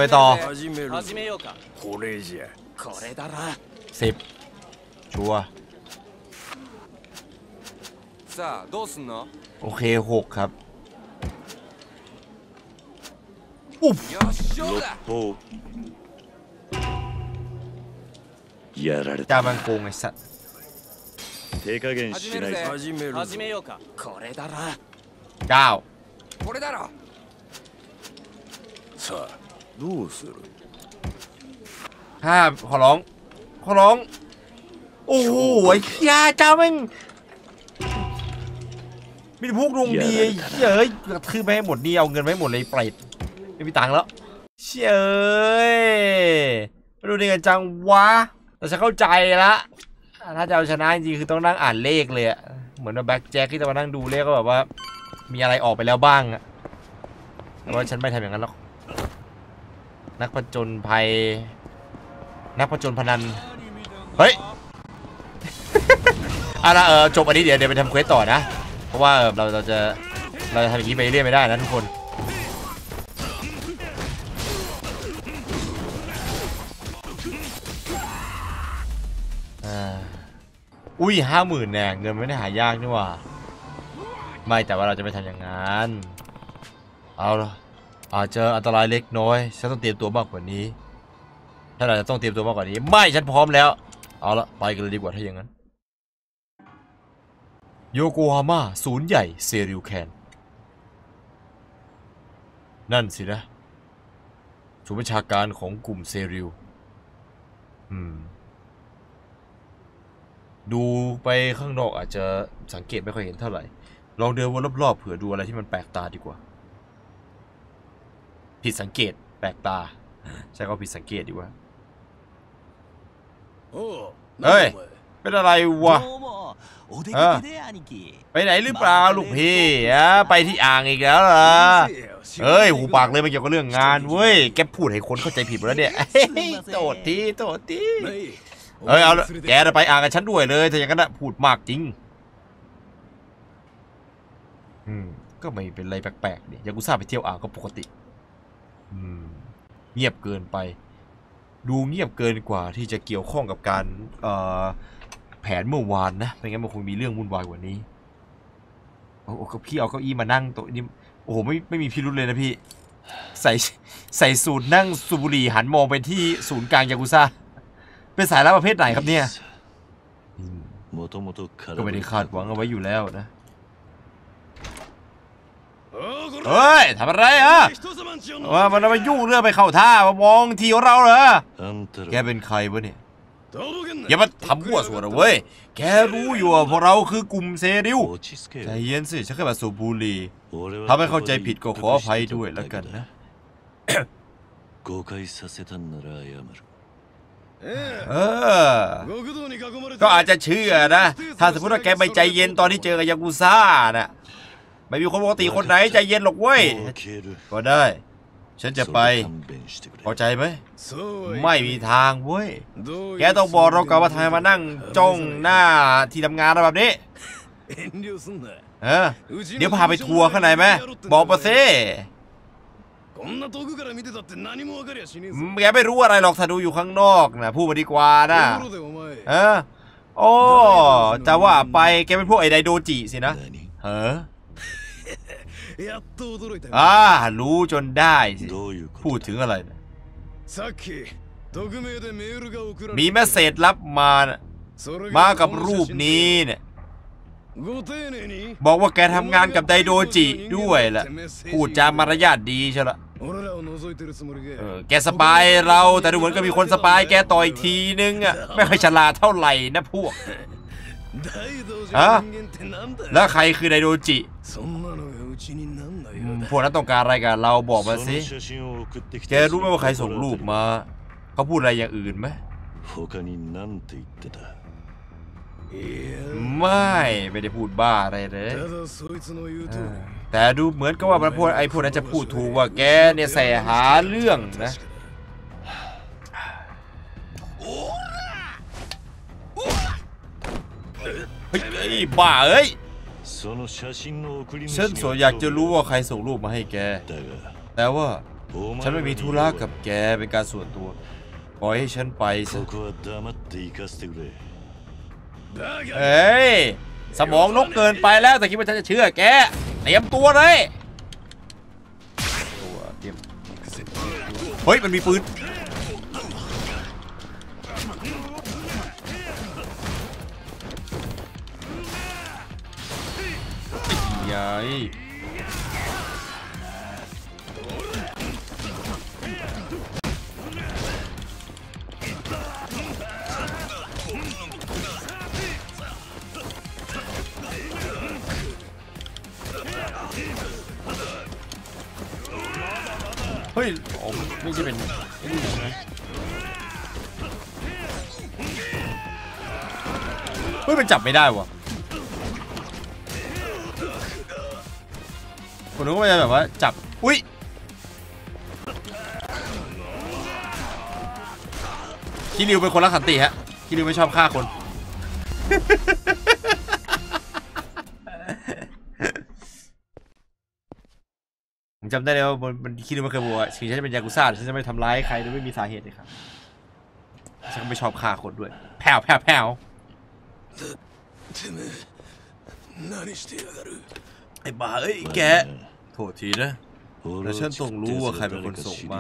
ชัวร์โอเค6ครับอุ๊บเจ้ามังโกงไอ้สัตว์95ขอร้องโอ้โหไอ้เหี้ยเจ้าแม่งมีแต่พวกดวงดีไอ้เหี้ยเอ้ยคือไม่ให้หมดนี่เอาเงินไม่หมดเลยเปรตไม่มีตังค์แล้วเชี่ยเอ้ยไม่รู้ได้กันจังวะแต่ฉันเข้าใจละถ้าจะเอาชนะจริงๆคือต้องนั่งอ่านเลขเลยอะเหมือนแบ็คแจ็คที่จะมานั่งดูเลขก็แบบว่ามีอะไรออกไปแล้วบ้างอะแต่ว่าฉันไม่ทำอย่างนั้นหรอกนักผจญภัยนักผจญพนันเฮ้ยจบอันนี้เดี๋ยวไปทำเควสต่อนะเพราะว่าเราจะทำอย่างนี้ไปเรื่อยไม่ได้นะทุกคนอุ้ย50,000เนี่ยเงินไม่ได้หายากนี่หว่าไม่แต่ว่าเราจะไม่ทำอย่างนั้นเอาละอาจจะอันตรายเล็กน้อยฉันต้องเตรียมตัวมากกว่านี้ถ้าเราจะต้องเตรียมตัวมากกว่านี้ไม่ฉันพร้อมแล้วเอาละไปกันเลยดีกว่าถ้าอย่างนั้นโยโกฮาม่าศูนย์ใหญ่เซริวแคนนั่นสินะศูนย์บัญชาการของกลุ่มเซริวดูไปข้างนอกอาจจะสังเกตไม่ค่อยเห็นเท่าไหร่ลองเดินวนรอบๆเผื่อดูอะไรที่มันแปลกตาดีกว่าผิดสังเกตแปลกตาใช่ก็ผิดสังเกตดีกว่าเฮ้ยเป็นอะไรวะไปไหนหรือเปล่าลูกพี่ไปที่อ่างอีกแล้วเหรอเฮ้ยหูปากเลยมันเกี่ยวกับเรื่องงานเว้ยแกพูดให้คนเข้าใจผิดแล้วเนี่ยโทษทีเอาแกจะไปอ่างกับฉันด้วยเลยแต่อย่างนั้นพูดมากจริงก็ไม่เป็นไรแปลกๆเนี่ยยากุซ่าไปเที่ยวอ่าวก็ปกติเงียบเกินไปดูเงียบเกินกว่าที่จะเกี่ยวข้องกับการแผนเมื่อวานนะไม่งั้นมันคงมีเรื่องวุ่นวายกว่านี้โอ้พี่เอาเก้าอี้มานั่งโต๊ะนี้โอ้โหไม่มีพิรุธเลยนะพี่ใส่สูตรนั่งสูบบุหรี่หันมองไปที่ศูนย์กลางยากุซ่าเป็นสายลับประเภทไหนครับเนี่ยก็ไม่ได้คาดหวังเอาไว้อยู่แล้วนะเฮ้ยทำอะไรอ่ะว่ามันมายุ่งเรื่องไปเข้าท่ามามองทีของเราเหรอแกเป็นใครวะเนี่ยอย่ามาทำมั่วส่วนนะเว้ยแกรู้อยู่ว่าพวกเราคือกลุ่มเซริวใจเย็นสิฉันแค่มาสูบบุหรี่ถ้าไม่เข้าใจผิดก็ขออภัยด้วยแล้วกันนะก็อาจจะเชื่อนะถ้าสมมติว่าแกไม่ใจเย็นตอนที่เจอกับยากุซ่าน่ะไม่มีคนปกติคนไหนใจเย็นหรอกเว้ยก็ได้ฉันจะไปพอใจไหมไม่มีทางเว้ยแกต้องบอกเราก่อนว่าทำไมมานั่งจ้องหน้าที่ทำงานแบบนี้เดี๋ยวพาไปทัวร์ข้างในไหมบอกมาสิแกไม่รู้อะไรหรอกถ้าดูอยู่ข้างนอกนะพูดมาดีกว่านะโอ้จะว่าไปแกเป็นพวกไอไดโดจิสินะรู้จนได้สิพูดถึงอะไรนะมีเมสเสจรับมากับรูปนี้เนี่ยบอกว่าแกทำงานกับไดโดจิด้วยแหละพูดจามารยาทดีใช่ละแกสปายเราแต่ดูเหมือนก็มีคนสปายแกต่ออีกทีนึงอ่ะไม่ค่อยฉลาดเท่าไหร่นะพวกแล้วใครคือไดโดจิพวกนั้นต้องการอะไรกันเราบอกมาสิแกรู้ไหมว่าใครส่งรูปมาเขาพูดอะไรอย่างอื่นไหมไม่ได้พูดบ้าอะไรเลยแต่ดูเหมือนกับว่าพวกนั้นจะพูดถูกว่าแกเนี่ยแสหาเรื่องนะเฮ้ยบ้าเอ้ยฉันอยากจะรู้ว่าใครส่งรูปมาให้แกแต่ว่าฉันไม่มีธุระกับแกเป็นการส่วนตัวปล่อยให้ฉันไปซะเฮ้ยสมองนกเกินไปแล้วแต่คิดว่าฉันจะเชื่อแกเตรียมตัวเลยเฮ้ยมันมีปืนใหญ่เฮ้ยไม่ใช่เป็นนี่นะเฮ้ยมันจับไม่ได้วะผมนึกว่าจะแบบว่าจับอุ้ยคิริวเป็นคนรักสันติฮะคิริวไม่ชอบฆ่าคนผมจำได้เลยว่ามันคิริวมันเคยบอกว่าถึงฉันจะเป็นยากุซ่าฉันจะไม่ทำร้ายใครโดยไม่มีสาเหตุเลยครับฉันก็ไม่ชอบฆ่าคนด้วยแผ่วไอ้บ้าเอ้ยแกโทษทีนะแต่ฉันต้องรู้ว่าใครเป็นคนส่งมา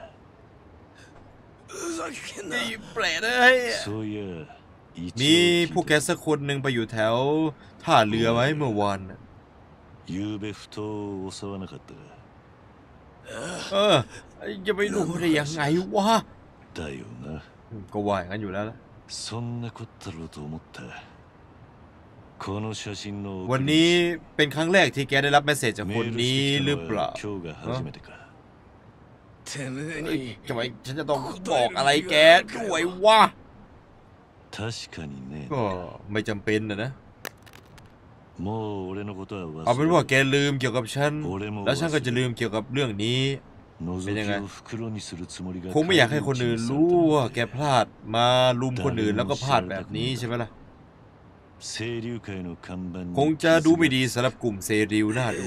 ไอ้เปรตเอ้ยมีพวกแกสักคนหนึ่งไปอยู่แถวท่าเรือไว้เมื่อวานจะไม่รู้ได้ยังไงวะก็ว่าอย่างนั้นอยู่แล้ววันนี้เป็นครั้งแรกที่แกได้รับเมสเสจจากคนนี้หรือเปล่าทำไมฉันจะต้องบอกอะไรแกด้วยวะก็ไม่จำเป็นนะเอาเป็นว่าแกลืมเกี่ยวกับฉันแล้วฉันก็จะลืมเกี่ยวกับเรื่องนี้เป็นยังไงคงไม่อยากให้คนอื่นรู้ว่าแกพลาดมาลุมคนอื่นแล้วก็พลาดแบบนี้ใช่ไหมล่ะคงจะดูไม่ดีสำหรับกลุ่มเซริวน่าดู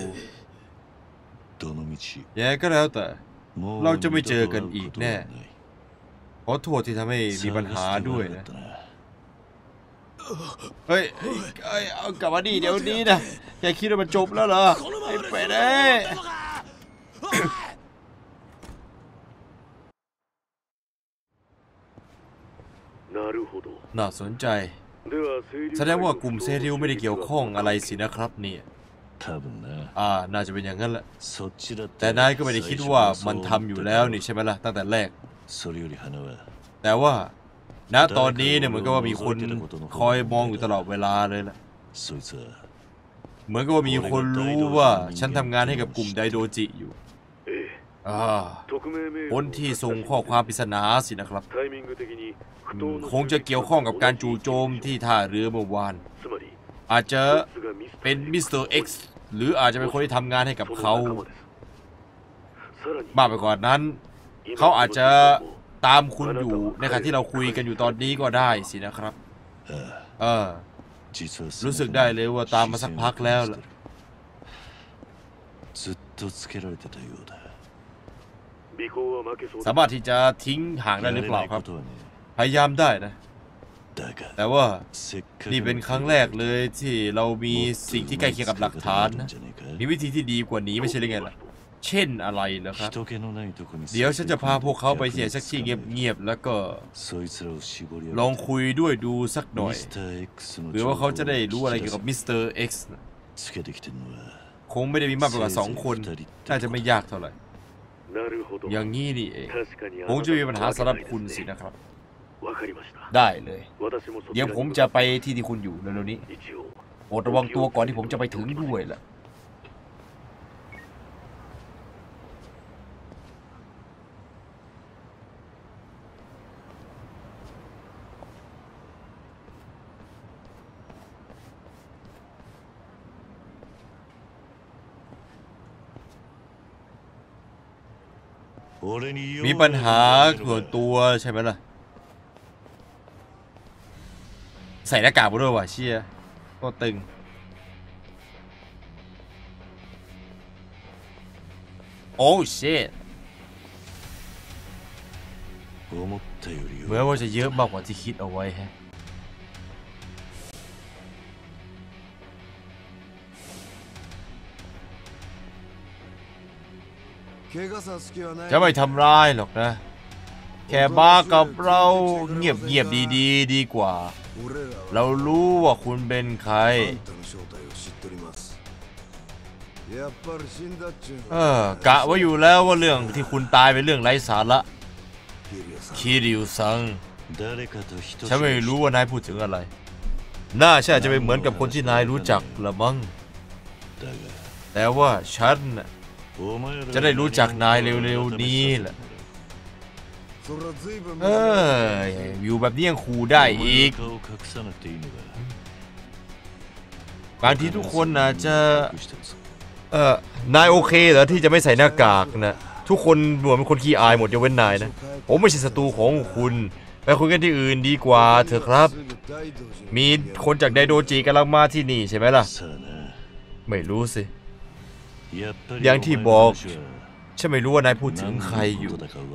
แย่ก็แล้วแต่เราจะไม่เจอกันอีกแน่ขอโทษที่ทำให้มีปัญหาด้วยนะเฮ้ยเอากลับมาดีเดี๋ยวนี้นะแกคิดว่ามันจบแล้วเหรอไอ้เป็ดเอ้ยน่าสนใจแสดงว่ากลุ่มเซริวไม่ได้เกี่ยวข้องอะไรสินะครับเนี่ยน่าจะเป็นอย่างนั้นแหละแต่นายก็ไม่ได้คิดว่ามันทำอยู่แล้วนี่ใช่ไหมล่ะตั้งแต่แรกแต่ว่าณตอนนี้เนี่ยเหมือนกับว่ามีคนคอยมองอยู่ตลอดเวลาเลยล่ะเหมือนกับว่ามีคนรู้ว่าฉันทำงานให้กับกลุ่มไดโดจิอยู่คนที่ส่งข้อความปริศนาสินะครับคงจะเกี่ยวข้องกับการจู่โจมที่ท่าเรือเมื่อวานอาจจะเป็นมิสเตอร์ X หรืออาจจะเป็นคนที่ทำงานให้กับเขามากไปกว่านั้นเขาอาจจะตามคุณอยู่ในขณะที่เราคุยกันอยู่ตอนนี้ก็ได้สินะครับรู้สึกได้เลยว่าตามมาสักพักแล้วล่ะสามารถที่จะทิ้งห่างได้หรือเปล่าครับพยายามได้นะแต่ว่านี่เป็นครั้งแรกเลยที่เรามีสิ่งที่ใกล้เคียงกับหลักฐานนะมีวิธีที่ดีกว่านี้ไม่ใช่หรือไงล่ะเช่นอะไรเหรอครับเดี๋ยวฉันจะพาพวกเขาไปที่ไหนสักที่เงียบๆแล้วก็ลองคุยด้วยดูสักหน่อยเผื่อว่าเขาจะได้รู้อะไรเกี่ยวกับมิสเตอร์ X คงไม่ได้มีมากกว่า2 คนน่าจะไม่ยากเท่าไหร่อย่างนี้นี่เองคงจะมีปัญหาสำหรับคุณสินะครับได้เลยเดี๋ยวผมจะไปที่คุณอยู่เร็วๆนี้โปรดระวังตัวก่อนที่ผมจะไปถึงด้วยล่ะมีปัญหาส่วนตัวใช่ไหมล่ะใส่หน้ากากมาด้วยว่ะเชี่ยก็ตึงโอ้ชิตเหมือนว่าจะเยอะมากกว่าที่คิดเอาไว้ฮะจะไม่ทำร้ายหรอกนะแค่มากับเราเงียบดีกว่าเรารู้ว่าคุณเป็นใครกะไว้อยู่แล้วว่าเรื่องที่คุณตายเป็นเรื่องไร้สาระคิริวซังฉันไม่รู้ว่านายพูดถึงอะไรน่าใช่จะเป็นเหมือนกับคนที่นายรู้จักละมั้งแต่ว่าฉันจะได้รู้จักนายเร็วๆนี้แหละอยู่แบบนี้ยังขู่ได้อีกบางทีทุกคนอาจจะนายโอเคเหรอที่จะไม่ใส่หน้ากากนะทุกคนเหมือนเป็นคนขี้อายหมดยกเว้นนายนะผมไม่ใช่ศัตรูของคุณไปคุยกันที่อื่นดีกว่าเถอะครับมีคนจากไดโดจิกำลังมาที่นี่ใช่ไหมล่ะไม่รู้สิอย่างที่บอกฉันไม่รู้ว่านายพูดถึงใครอยู่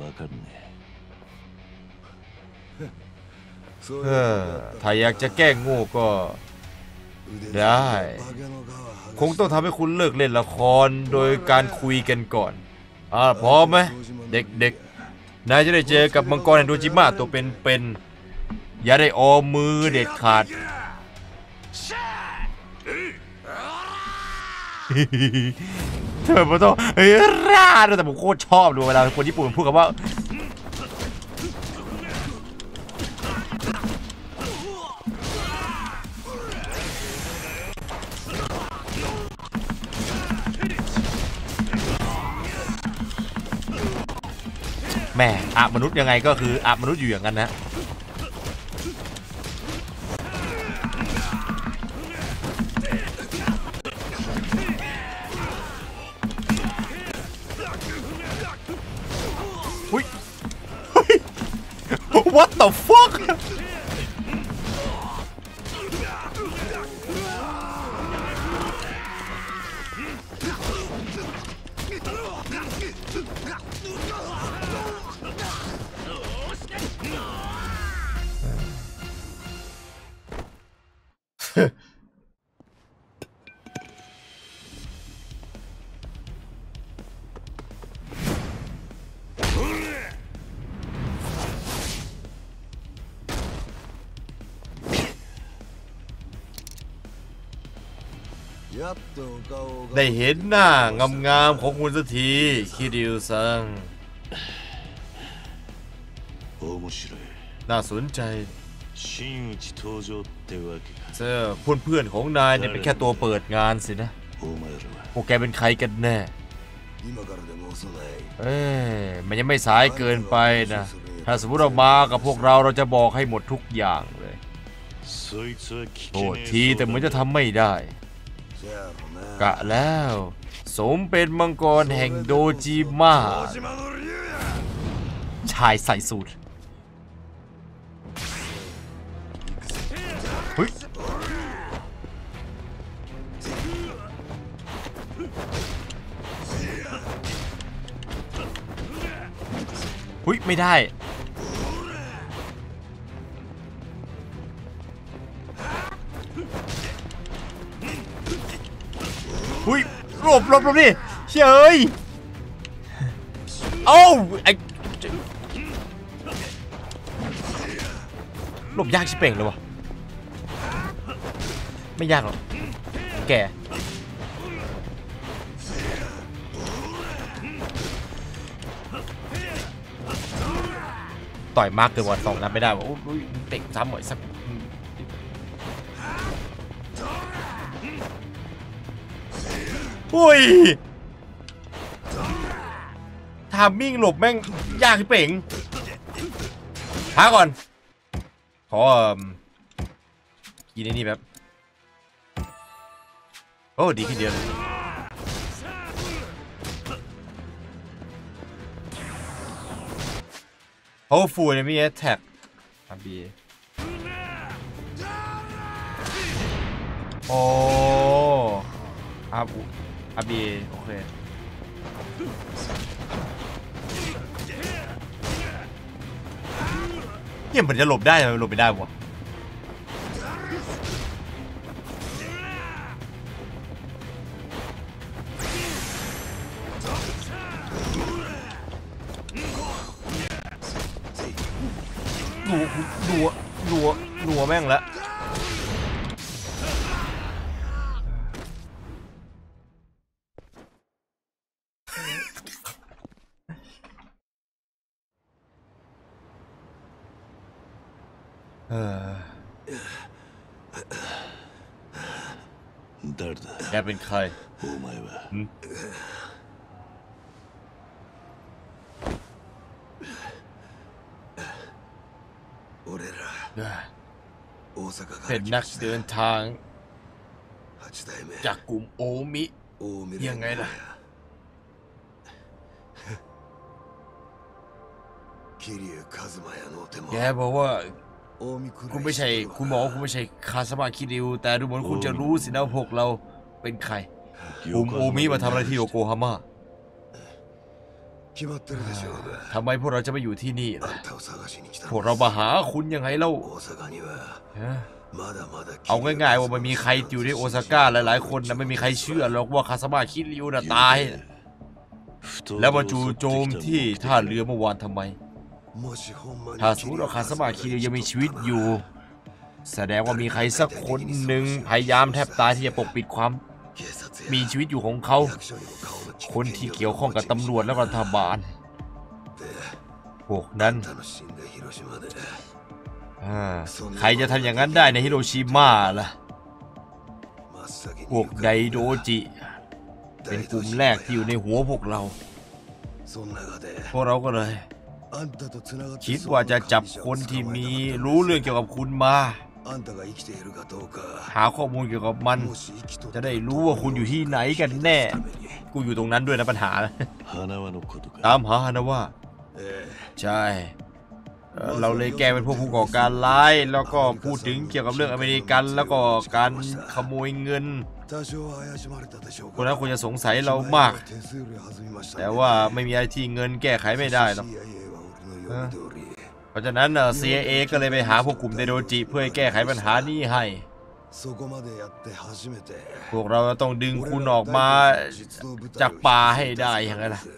ถ้าอยากจะแก้โง่ก็ได้คงต้องทำให้คุณเลิกเล่นละครโดยการคุยกันก่อนพร้อมไหมเด็กๆนายจะได้เจอกับมังกรแห่งโดจิมะตัวเป็นๆอย่าได้ออมมือเด็ดขาดทำไมผมต้องร่าด้วยแต่ผมโคตรชอบดูเวลาคนญี่ปุ่นพูดกันว่าแม่มนุษย์ยังไงก็คือมนุษย์อยู่อย่างนั้นนะWhat the fuck ได้เห็นหน้างามๆของคุณสักทีคิริวซังน่าสนใจเสื้อเพื่อนๆของนายเนี่ยเป็นแค่ตัวเปิดงานสินะพวกแกเป็นใครกันแน่มันยังไม่สายเกินไปนะถ้าสมมติเรามากับพวกเราจะบอกให้หมดทุกอย่างเลยโทษทีแต่เหมือนจะทำไม่ได้กะแล้วสมเป็นมังกรแห่งโดจิมาชายใส่สูทเฮ้ยไม่ได้หลบดิเฉยเอ้าไอ้หลบยากชิบเป่งเลยวะไม่ยากหรอกแกต่อยมากเกินกว่า2 นัดไม่ได้วะเตะซ้ำหน่อยสักอุ้ยทามมิ่งหลบแม่งยากที่เป่งช้าก่อนขอกินนี่แบบโอ้ดีขึ้นเยอะเลยโอ้ฟูเนี่ยมีแท็กอาบีโอ้อาบีโอเคเนี่ยมันจะหลบได้ไหมหลบไม่ได้วะดัวแม่งแล้วแกเป็นใครเป็นนักเดินทางจากกลุ่มโอมิยังไงล่ะแกบอกว่าคุณไม่ใช่คุณบอกว่าคุณไม่ใช่คาสมาคิริวแต่ดูเหมือนคุณจะรู้สินะพวกเราเป็นใครกลุ่มโอมิมาทำอะไรที่โยโกฮาม่าทำไมพวกเราจะไม่อยู่ที่นี่ล่ะพวกเรามาหาคุณยังไงเล่าเอาง่ายๆว่ามันมีใครอยู่ในโอซาก้าหลายๆคนนะไม่มีใครเชื่อหรอกว่าคาสมาคิริวน่ะตายแล้วมาจู่โจมที่ท่าเรือเมื่อวานทำไมถ้าสมมติว่าคาสมาคิริวยังมีชีวิตอยู่แสดงว่ามีใครสักคนหนึ่งพยายามแทบตายที่จะปกปิดความมีชีวิตอยู่ของเขาคนที่เกี่ยวข้องกับตำรวจและรัฐบาลพวกนั้นใครจะทำอย่างนั้นได้ในฮิโรชิมาล่ะพวกไดโดจิเป็นกลุ่มแรกที่อยู่ในหัวพวกเราก็เลยคิดว่าจะจับคนที่มีรู้เรื่องเกี่ยวกับคุณมาหาข้อมูลเกี่ยวกับมันจะได้รู้ว่าคุณอยู่ที่ไหนกันแน่กูอยู่ตรงนั้นด้วยนะปัญหาตามหาฮานาวะใช่เราเลยแกเป็นพวกผู้ก่อการร้ายแล้วก็พูดถึงเกี่ยวกับเรื่องอเมริกันแล้วก็การขโมยเงินคนนั้นควรจะสงสัยเรามากแต่ว่าไม่มีอะไรที่เงินแก้ไขไม่ได้หรอกเพราะฉะนั้น CIA ก็เลยไปหาพวกกลุ่มไดโดจิเพื่อแก้ไขปัญหานี้ให้พวกเราต้องดึงคุณออกมาจากป่าให้ได้ยังไงล่ะ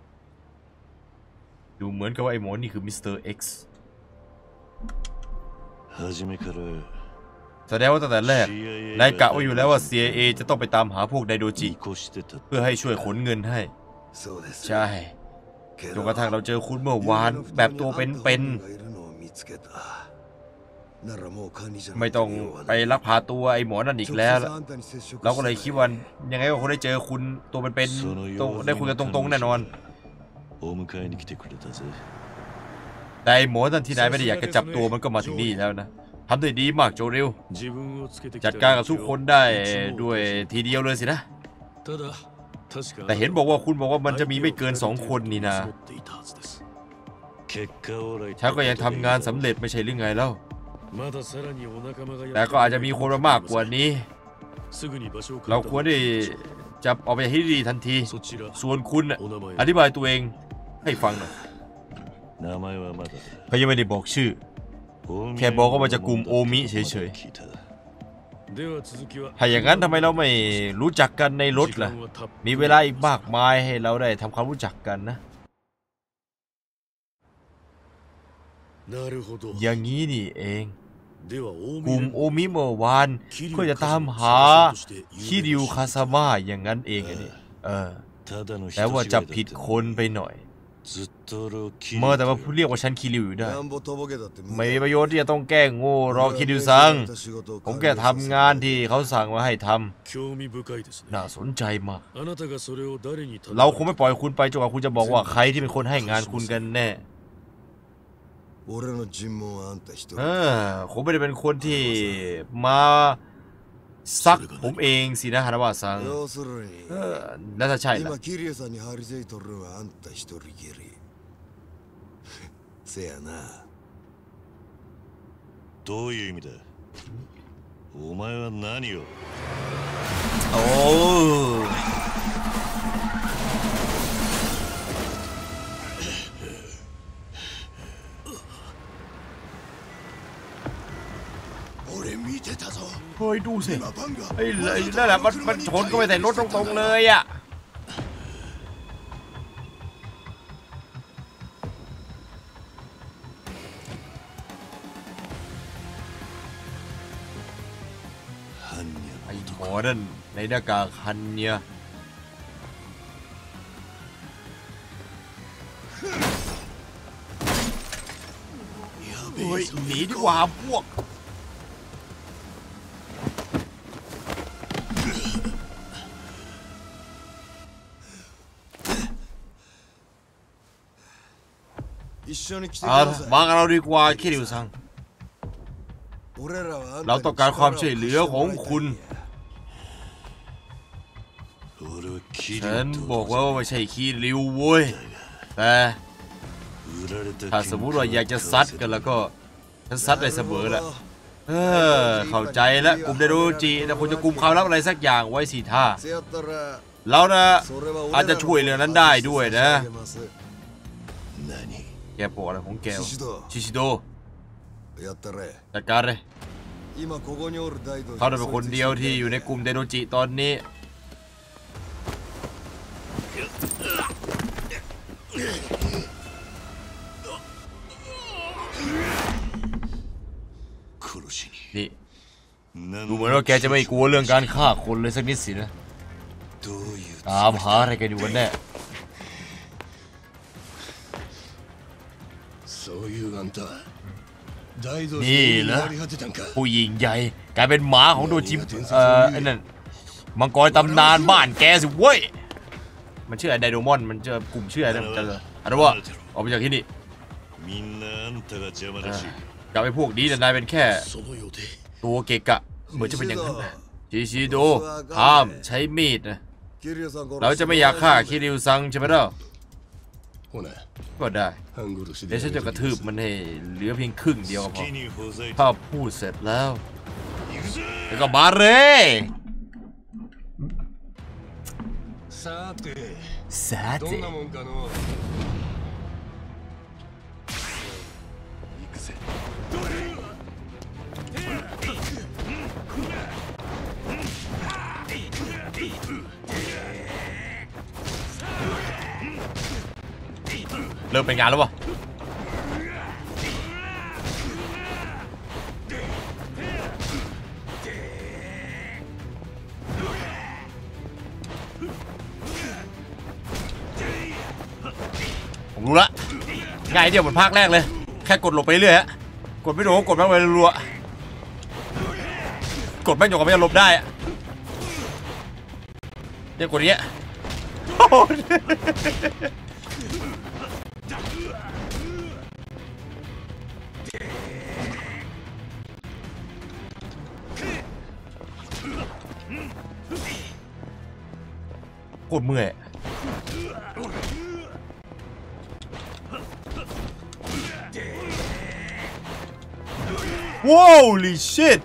ดูเหมือนกับว่าไอ้หมอนี่คือมิสเตอร์ X แสดงว่าตั้งแต่แรกนายกะไว้อยู่แล้วว่า CIA จะต้องไปตามหาพวกไดโดจิเพื่อให้ช่วยขนเงินให้ใช่จนกระทั่งเราเจอคุณเมื่อวานแบบตัวเป็นๆไม่ต้องไปลักพาตัวไอ้หมอนั่นอีกแล้วเราก็เลยคิดว่ายังไงก็คงได้เจอคุณตัวเป็นๆต้องได้คุยกันตรงๆแน่นอนแต่ไอ้หมอนั่นที่นายไม่ได้อยากจะจับตัวมันก็มาถึงนี่แล้วนะทำได้ดีมากโจริวจัดการกับทุกคนได้ด้วยทีเดียวเลยสินะแต่เห็นบอกว่าคุณบอกว่ามันจะมีไม่เกิน2 คนนี่นะฉันก็ยังทำงานสำเร็จไม่ใช่หรือไงแล้วแต่ก็อาจจะมีคนมากกว่านี้เราควรที่จะออกไปให้ดีทันทีส่วนคุณอธิบายตัวเองให้ฟังหน่อยเขายังไม่ได้บอกชื่อแค่บอกว่ามาจากกลุ่มโอมิเฉยๆถ้าอย่างนั้นทำไมเราไม่รู้จักกันในรถล่ะมีเวลาอีกมากมายให้เราได้ทำความรู้จักกันนะอย่างนี้นี่เองกลุ่มโอมิเมื่อวานก็จะตามหาคิริวคาซาม่าอย่างนั้นเองนี่แต่ว่าจับผิดคนไปหน่อยเมื่อแต่ว่าเรียกว่าฉันคิริวอยู่ได้ไม่มีประโยชน์ที่จะต้องแก้งโง่รอคิริวซังผมแค่ทำงานที่เขาสั่งมาให้ทำน่าสนใจมากเราคงไม่ปล่อยคุณไปจนกว่าคุณจะบอกว่าใครที่เป็นคนให้งานคุณกันแน่คงไม่ได้เป็นคนที่มาซักผมเองสินะฮานาบะซังน่าจะใช่ละโอ้เฮ้ยดูสิไอ้นั่นแหละมันชนก็ไปใส่รถตรงๆเลยอ่ะไอ้หมอนั่นในหน้ากากฮันเนี่ยเฮ้ยหนีดีกว่าพวกมากันเราดีกว่าคิริวซังเราต้องการความช่วยเหลือของคุณฉันบอกว่าไม่ใช่คิริวเว้ยแต่ถ้าสมมุติว่าอยากจะซัดกันแล้วก็ฉันซัดได้เสมอแหละเข้าใจแล้วกลุ่มไดโดจิแต่คุณจะกลุ่มความลับอะไรสักอย่างไว้สิท่าแล้วนะอาจจะช่วยเรื่องนั้นได้ด้วยนะแกปวดอะไรของแกชิชิโดจัดการเลยเขาเป็นคนเดียวที่อยู่ในกลุ่มไดโดจิตอนนี้นี่ดูเหมือนว่าแกจะไม่กลัวเรื่องการฆ่าคนเลยสักนิดสินะตามหาอะไรกันอยู่กันแน่นี่เหรอผู้หญิงใหญ่กลายเป็นหมาของโดจิไอ้นั่นมังกรตำนานบ้านแกสิเว้ยมันชื่อไอ้ไดโดมอนมันจะกลุ่มชื่ออะไรมันจะอะไรวะออกไปจากที่นี่กับไอ้พวกนี้แต่นายเป็นแค่ตัวเกะกะเหมือนจะเป็นอย่างนั้นชิชิโดห้ามใช้มีดนะเราจะไม่อยากฆ่าคิริวซังใช่ไหมล่ะก็ได้เดี๋ยวฉันจะกระทืบมันให้เหลือเพียงครึ่งเดียวก็พอถ้าพูดเสร็จแล้วก็มาเลยさて行くぜริ่มเป็นงานแล้ววะผมรู้ละง่ายเดียวเหมือนภาคแรกเลยแค่กดหลบไปเรื่อยฮะกดไม่โดนกดแม่งไปรัวกดแม่งอยู่กับไม่หลบได้อะเดี๋ยวกดเนี้ยโคตรเมื่อยว้าว holy shit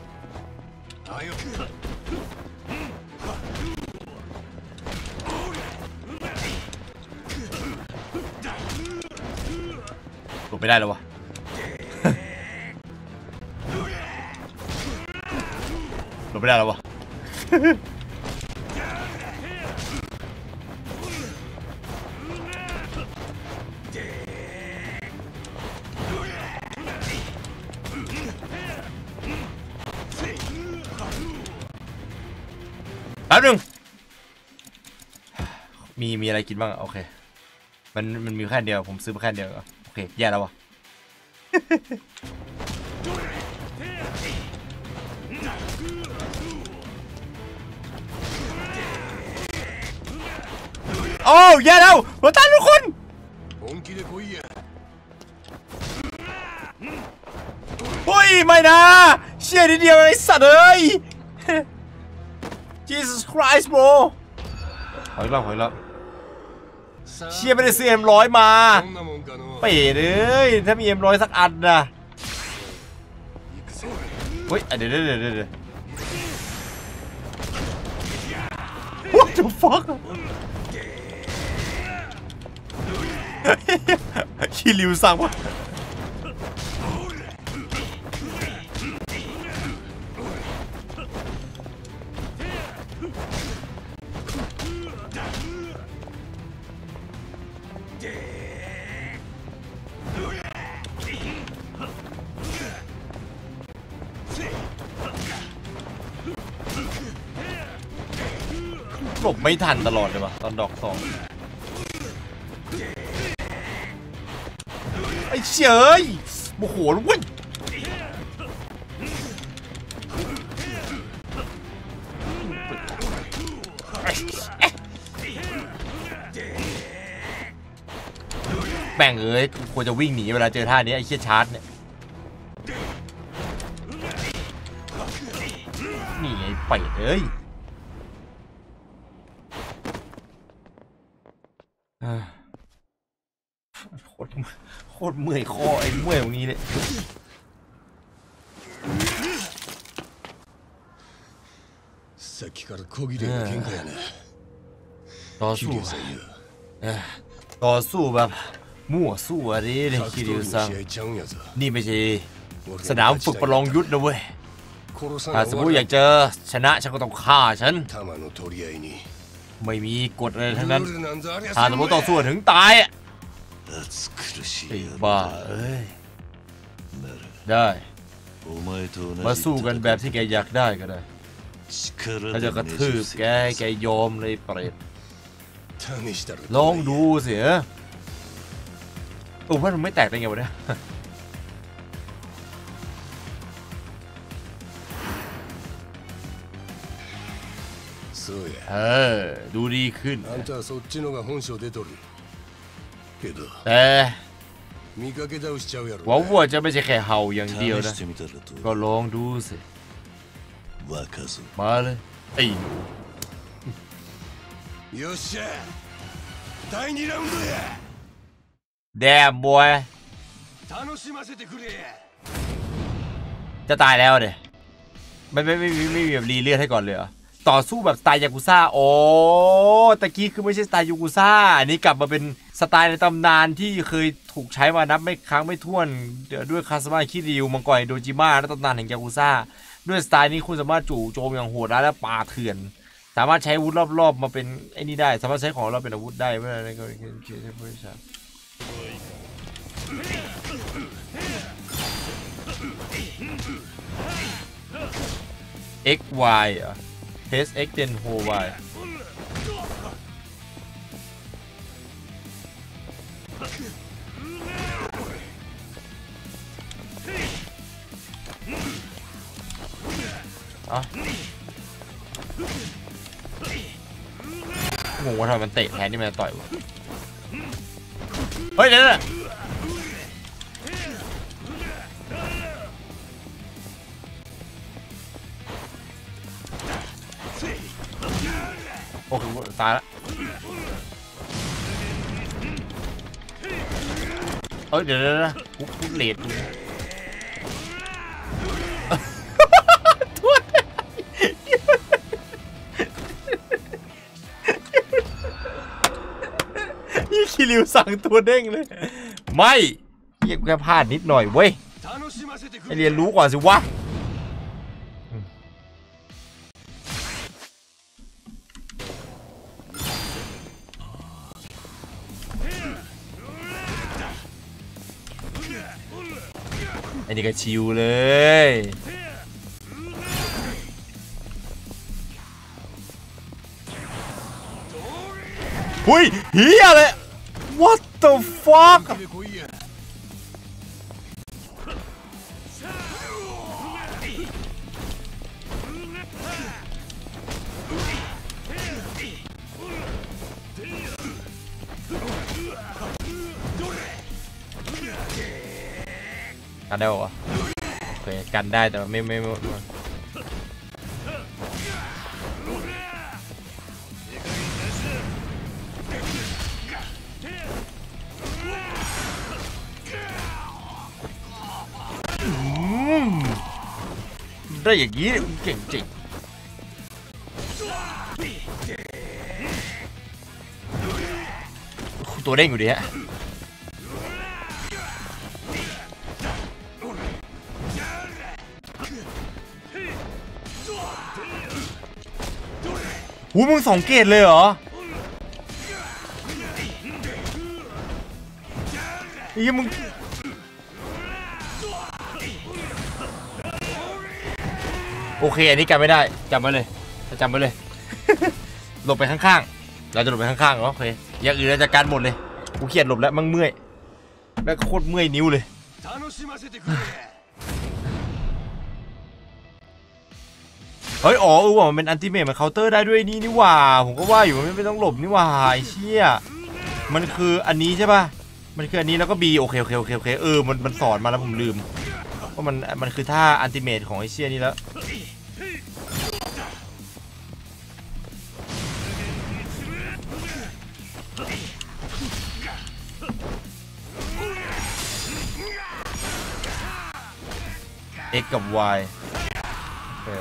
หลบไม่ได้แล้ววะ หลบไม่ได้แล้ววะ แป๊บนึงมีอะไรกินบ้างโอเคมันมีแค่เดียวผมซื้อมาแค่เดียวโอเคแย่แล้ววะ โอ้แย่แล้วหัวตาทุกคนเฮ้ยไม่นะเชี่ยนิดเดียวไอ้สัตว์เอ้ย Jesus Christ bro หอยแล้วเชี่ยไม่ได้ซื้อ M100 มาเป๋เลยถ้ามี M100 สักอันนะเฮ้ยเดี๋ยวWhat the fuck ชิริวซังวะหลบไม่ทันตลอดเลยว่ะตอนดอกสองไอ้เฉยโมโหแล้วเว้ยแบ่งเอ้ยควรจะวิ่งหนีเวลาเจอท่านี้ไอ้เชี่ยชาร์จเนี่ยนี่ไงไปเอ้ยโคตรเมื่อยคอไอ้เมื่อยตรงนี้เลยต่อสู้แบบมั่วสู้อะไรเนี่ยคิริวซังนี่ไม่ใช่สนามฝึกประลองยุทธนะเว้ยถ้าสมมติอยากเจอชนะฉันก็ต้องฆ่าฉันไม่มีกฎอะไรทั้งนั้นถ้าสมมติต่อสู้ถึงตายอ่ะไอ้บ้าเอ้ยได้มาสู้กันแบบที่แกอยากได้ก็ได้ถ้าจะกระทืบแกยอมเลยเปรตลองดูสิโอ้ว่ามันไม่แตกได้ไงวะเนี่ยดูดีขึ้นแต่หวังว่าจะไม่ใช่แค่เห่าอย่างเดียวนะก็ลองดูสิมาเลยไอ้หนูแดมบอยจะตายแล้วเด้ไม่มีแบบรีเลือดให้ก่อนเลยเหรอต่อสู้แบบสไตล์ยากุซ่าโอ้ตะกี้คือไม่ใช่สไตล์ยากุซ่าอันนี้กลับมาเป็นสไตล์ในตำนานที่เคยถูกใช้มานับไม่ครั้งไม่ถ้วนด้วยคาสมาคิริวมังกรโดจิมะและตำนานแห่งยากุซ่าด้วยสไตล์นี้คุณสามารถจู่โจมอย่างโหดร้ายและป่าเถื่อนสามารถใช้อาวุธรอบๆมาเป็นไอ้นี่ได้สามารถใช้ของเราเป็นอาวุธได้เมื่อไรก็ใช้บริษัท X Y เหรอ H X เดนโฮ Y อ๋องงว่าทำไมมันเตะแทนที่มันจะต่อยวะเฮ้ยเดี๋ยวนะโอ้โหตายละเอ้ยเดี๋ยวนะกูเลดยี่คิริวสั่งตัวเด้งเลยไม่ยังแค่พลาดนิดหน่อยเว้ยให้เรียนรู้ก่อนสิวะไอ้นี่ก็ชิวเลยหุยเฮียเลย What the fuck กันได้ปะโอเคกันได้แต่ไม่ได้อย่างนี้เก่งจริงตัวเด้งอยู่ดีฮะหูมึงสองเกตเลยเหรอไอ้ยังมึงโอเคอันนี้จำไม่ได้จำไว้เลยจำไว้เลย หลบไปข้างๆเราจะหลบไปข้างๆโอเคอย่างอื่นเราจะการหมดเลยกูเครียดหลบแล้วมั่งเมื่อยแล้วโคตรเมื่อยนิ้วเลยเฮ้ยอ๋อว่ามันเป็นอันติเมทมันเคาน์เตอร์ได้ด้วยนี่นี่ว่าผมก็ว่าอยู่มันไม่ต้องหลบนี่ว่าไอ้เชี่ยมันคืออันนี้ใช่ป่ะมันคืออันนี้แล้วก็ B โอเคมันสอนมาแล้วผมลืมว่ามันคือท่าอันติเมทของไอ้เชี่ยนี่แล้วX กับ Y โอเค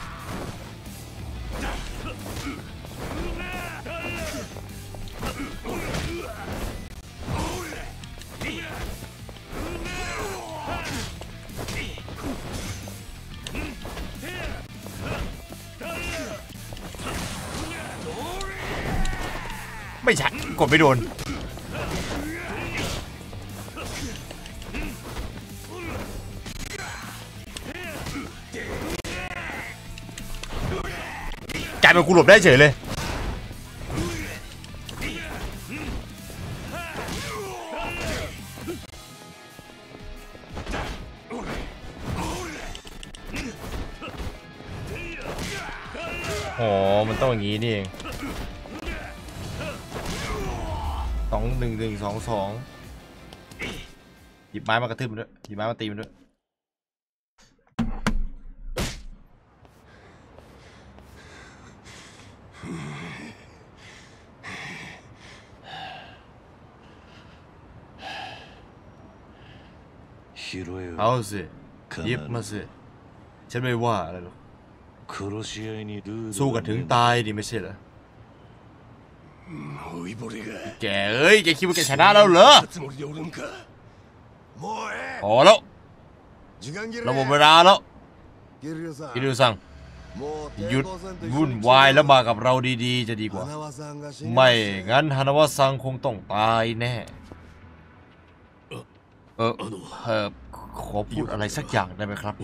ไม่ใช่กดไม่โดนกลายเป็นกูหลบได้เฉยเลยอ๋อมันต้องอย่างนี้นี่เอง2-1-1-2-2หยิบไม้มากระทืบมันด้วยหยิบไม้มาตีมันด้วยเอาสิหยิบมาสิฉันไม่ว่าอะไรหรอกสู้กันถึงตายดิไม่ใช่เหรอแกเอ้ยแกคิดว่าแกชนะแล้วเหรอพอแล้วเราหมดเวลาแล้วคิริวซังหยุดวุ่นวายแล้วมากับเราดีๆจะดีกว่าไม่งั้นฮานาวะซังคงต้องตายแน่ขอพูดอะไรสักอย่างได้ไหมครับ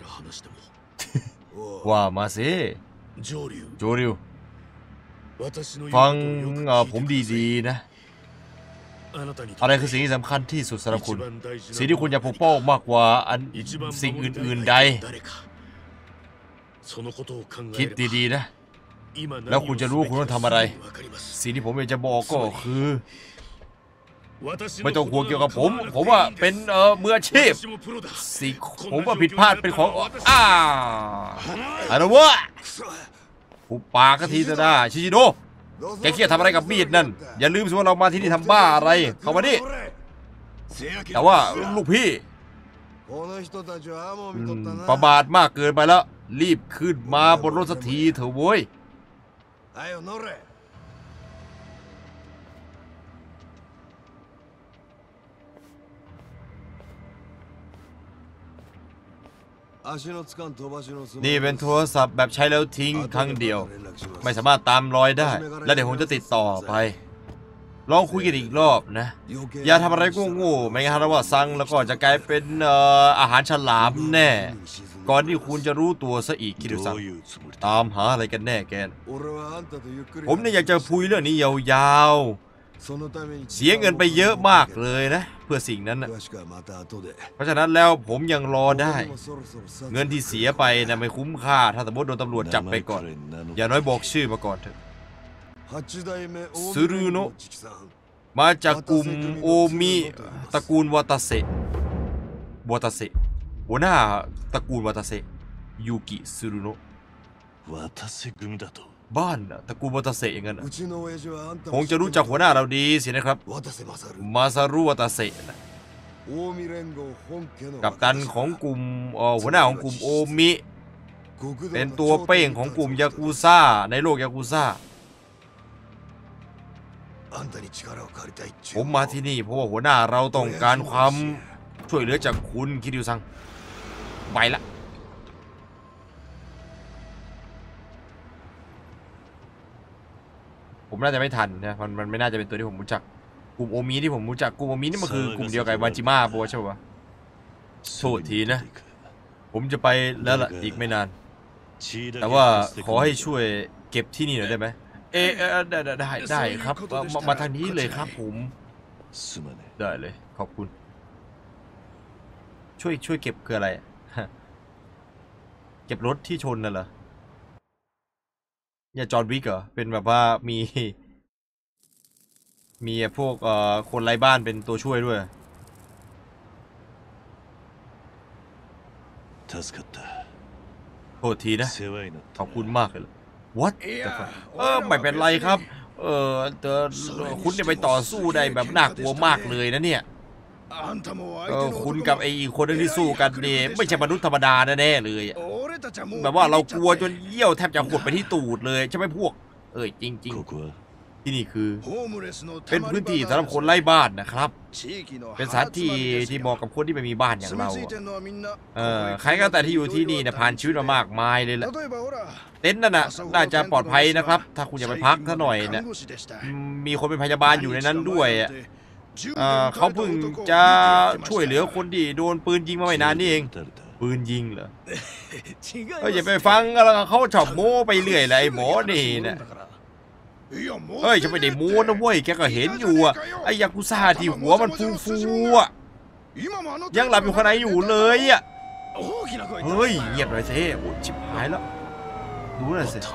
ว่ามาสิโจริวฟังผมดีๆนะอะไรคือสิ่งที่สำคัญที่สุดสำหรับคุณสิ่งที่คุณอยากปกป้องมากกว่าสิ่งอื่นๆใดคิดดีๆนะแล้วคุณจะรู้ว่าคุณต้องทำอะไรสิ่งที่ผมอยากจะบอกก็คือไม่ต้องห่วงเกี่ยวกับผมว่าเป็นมืออาชีพสิ่งผมว่าผิดพลาดเป็นของอะไรวะปุบปากก็ทีจะได้ชิชิโดแกเครียดทำอะไรกับมีดนั่นอย่าลืมสิว่าเรามาที่นี่ทำบ้าอะไรเข้ามาดิแต่ว่าลูกพี่ประมาทมากเกินไปแล้วรีบขึ้นมาบนรถสักทีเถอะโว้ยนี่เป็นโทรศัพท์แบบใช้แล้วทิ้งครั้งเดียวไม่สามารถตามรอยได้และเดี๋ยวผมจะติดต่อไปลองคุยกันอีกรอบนะอย่าทำอะไรโง่ๆไม่งั้นเราว่าสั่งแล้วก็จะกลายเป็นอาหารฉลามแน่ก่อนที่คุณจะรู้ตัวซะอีกคิดดูสั่งตามหาอะไรกันแน่แกผมเนี่ยอยากจะคุยเรื่องนี้ยาวๆเสียเงินไปเยอะมากเลยนะเพื่อสิ่งนั้นนะเพราะฉะนั้นแล้วผมยังรอได้เงินที่เสียไปนะไม่คุ้มค่าถ้าสมมติโดนตำรวจจับไปก่อนอย่าน้อยบอกชื่อมาก่อนเถอะซูรุโนะมาจากกลุ่มโอมิตระกูลวาตาเซหัวหน้าตระกูลวาตาเซยูกิซูรุโนะบ้านตระกูลวาตาเซอย่างนั้นคงจะรู้จักหัวหน้าเราดีสินะครับมาซารุวาตาเซนะกัปตันของกลุ่มหัวหน้าของกลุ่มโอมิเป็นตัวเป้งของกลุ่มยากุซ่าในโลกยากุซ่าผมมาที่นี่เพราะว่าหัวหน้าเราต้องการความช่วยเหลือจากคุณคิริวซังไปละผมน่าจะไม่ทันนะมันไม่น่าจะเป็นตัวที่ผมรู้จักกลุ่มโอมิที่ผมรู้จักกลุ่มโอมินี่มันคือกลุ่มเดียวกับวาจิมะโบใช่ปะโทษทีนะผมจะไปแล้วล่ะอีกไม่นานแต่ว่าขอให้ช่วยเก็บที่นี่หน่อยได้ไหมได้ครับมาทางนี้เลยครับผมได้เลยขอบคุณช่วยเก็บคืออะไรเก็บรถที่ชนน่ะเหรออย่าจอห์นวิกเหรอเป็นแบบว่ามีพวกคนไร้บ้านเป็นตัวช่วยด้วยโทษทีนะขอบคุณมากเลย What ไม่เป็นไรครับคุณเนี่ยไปต่อสู้ได้แบบน่ากลัวมากเลยนะเนี่ยคุณกับไอ้คนที่สู้กันเนี่ยไม่ใช่มนุษย์ธรรมดาแน่ๆเลยแบบว่าเรากลัวจนเยี่ยวแทบจะหดไปที่ตูดเลยใช่ไหมพวกจริงๆที่นี่คือเป็นพื้นที่สำหรับคนไร้บ้านนะครับเป็นสถานที่ที่เหมาะกับคนที่ไม่มีบ้านอย่างเราใครก็แต่ที่อยู่ที่นี่เนี่ยผ่านชีวิตมามากมายเลยแหละเต็นท์นั่นน่าจะปลอดภัยนะครับถ้าคุณอยากไปพักซะหน่อยนะมีคนเป็นพยาบาลอยู่ในนั้นด้วยเขาเพิ่งจะช่วยเหลือคนที่โดนปืนยิงมาไม่นานนี่เองปืนยิงเหรออย่าไปฟังอะไรเขาชอบโม้ไปเรื่อยเลยไอ้หมอนี่นะจะไม่ได้โม้นะเว้ยแกก็เห็นอยู่ไอ้ยากุซ่าที่หัวมันฟูยังหลับอยู่ข้างในอยู่เลยเฮ้ยเงียบเลยสิโอ้ชิบหายแล้วดูหน่อยสิ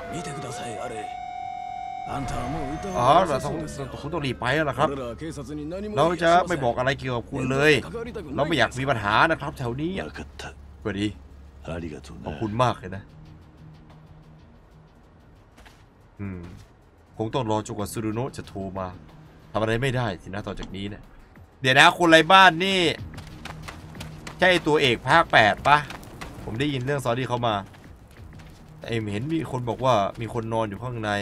เราต้องรีบไปแล้วล่ะครับเราจะไม่บอกอะไรเกี่ยวกับคุณเลยเราไม่อยากมีปัญหานะครับแถวนี้สวัสดีขอบคุณมากเลยนะคงต้องรอจนกว่าซูรุโนะจะโทรมาทำอะไรไม่ได้สินะต่อจากนี้เนี่ยเดี๋ยวนะคนไร้บ้านนี่ใช่ตัวเอกภาค8ปะผมได้ยินเรื่องซอรี่เขามาแต่เห็นมีคนบอกว่ามีคนนอนอยู่ข้างใน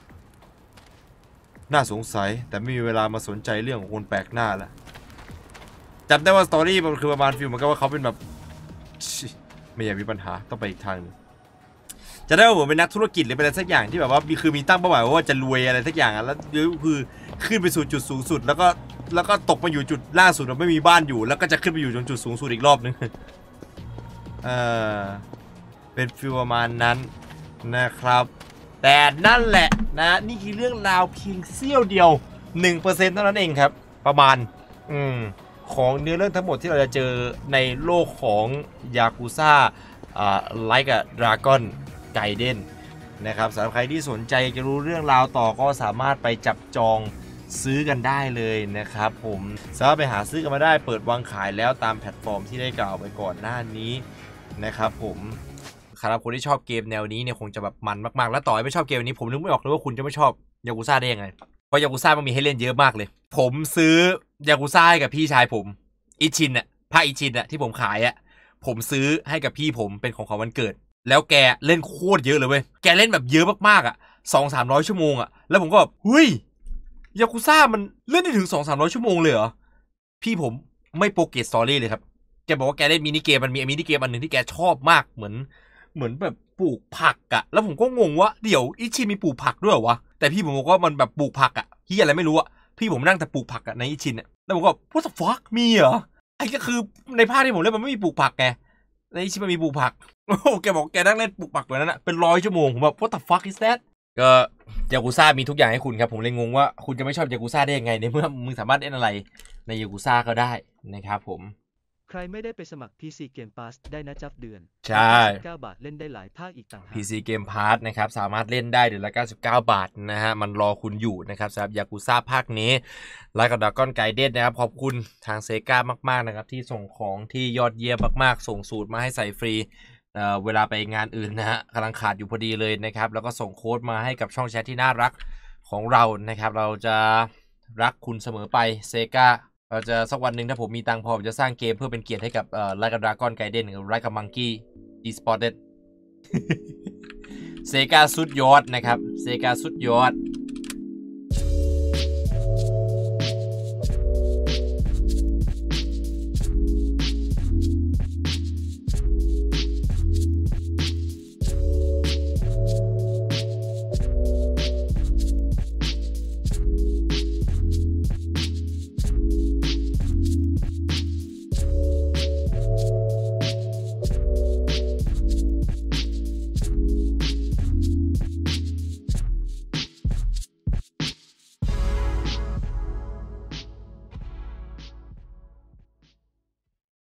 น่าสงสัยแต่ไม่มีเวลามาสนใจเรื่องของคนแปลกหน้าแล้วจำได้ว่าสตอรี่มันคือประมาณฟิลเหมือนกับว่าเขาเป็นแบบไม่อยากมีปัญหาต้องไปอีกทางนึงจะได้ว่าผมเป็นนักธุรกิจหรือเป็นอะไรสักอย่างที่แบบว่ามีตั้งเป้าหมายว่าจะรวยอะไรสักอย่างแล้วคือขึ้นไปสู่จุดสูงสุดแล้วก็ตกมาอยู่จุดล่าสุดเราไม่มีบ้านอยู่แล้วก็จะขึ้นไปอยู่จนจุดสูงสุดอีกรอบนึงเป็นฟิลประมาณนั้นนะครับแต่นั่นแหละนะนี่คือเรื่องราวเพียงเสี้ยวเดียว 1% เท่านั้นเองครับประมาณของเนื้อเรื่องทั้งหมดที่เราจะเจอในโลกของยากุซ่าLike a Dragon Gaiden นะครับสำหรับใครที่สนใจจะรู้เรื่องราวต่อก็สามารถไปจับจองซื้อกันได้เลยนะครับผมสามารถไปหาซื้อกันมาได้เปิดวางขายแล้วตามแพลตฟอร์มที่ได้กล่าวไปก่อนหน้านี้นะครับผมสำหรับคนที่ชอบเกมแนวนี้เนี่ยคงจะแบบมันมากๆแล้วต่อให้ไม่ชอบเกมนี้ผมนึกไม่ออกเลยว่าคุณจะไม่ชอบยากุซ่าได้ยังไงเพราะยากุซ่ามันมีให้เล่นเยอะมากเลยผมซื้อยากุซ่าให้กับพี่ชายผมอิชินอะภาคอิชินอะที่ผมขายอะผมซื้อให้กับพี่ผมเป็นของขวัญวันเกิดแล้วแกเล่นโคตรเยอะเลยเว้ยแกเล่นแบบเยอะมากๆอะ200-300 ชั่วโมงอะแล้วผมก็แบบเฮ้ยยากุซ่ามันเล่นได้ถึง200-300 ชั่วโมงเลยเหรอพี่ผมไม่โปรเกตสตอรี่เลยครับแกบอกว่าแกเล่นมินิเกมมันมีมินิเกมอันหนึ่งที่แกชอบมากเหมือนแบบปลูกผักอะแล้วผมก็งงว่าเดี๋ยวอิชินมีปลูกผักด้วยเหรอวะแต่พี่ผมบอกว่ามันแบบปลูกผักอะที่อะไรไม่รู้อะพี่ผมนั่งแต่ปลูกผักอะในอิชินอะแล้วผมก็ what the fuck มีเหรอไอ้ก็คือในภาคที่ผมเล่นมันไม่มีปลูกผักไงในอิชินมันมีปลูกผักโอ้แกบอกแกนั่งเล่นปลูกผักแบบนั้นอะเป็น100 ชั่วโมงผมแบบ what the fuck is that ก็ยากุซ่ามีทุกอย่างให้คุณครับผมเลยงงว่าคุณจะไม่ชอบยากุซ่าได้ยังไงในเมื่อมึงสามารถเล่นอะไรในยากุซ่าก็ได้นะครับผมใครไม่ได้ไปสมัคร PC Game Pass ได้นะจับเดือนใช่ 9 บาทเล่นได้หลายภาคอีกต่างหาก PC Game Pass นะครับสามารถเล่นได้เดือนละ99 บาทนะฮะมันรอคุณอยู่นะครับสำหรับยากุซ่าภาคนี้Like a Dragon Gaidenนะครับขอบคุณทางเซกามากๆนะครับที่ส่งของที่ยอดเยี่ยมมากๆส่งสูตรมาให้ใส่ฟรีเวลาไปงานอื่นนะฮะกำลังขาดอยู่พอดีเลยนะครับแล้วก็ส่งโค้ดมาให้กับช่องแชทที่น่ารักของเรานะครับเราจะรักคุณเสมอไปเซกาเราจะสักวันหนึ่งถ้าผมมีตังค์พอผมจะสร้างเกมเพื่อเป็นเกียรติให้กับLike a Dragon Gaiden หรือ Like a Monkey Espotted เซกาสุดยอดนะครับเซกาสุดยอด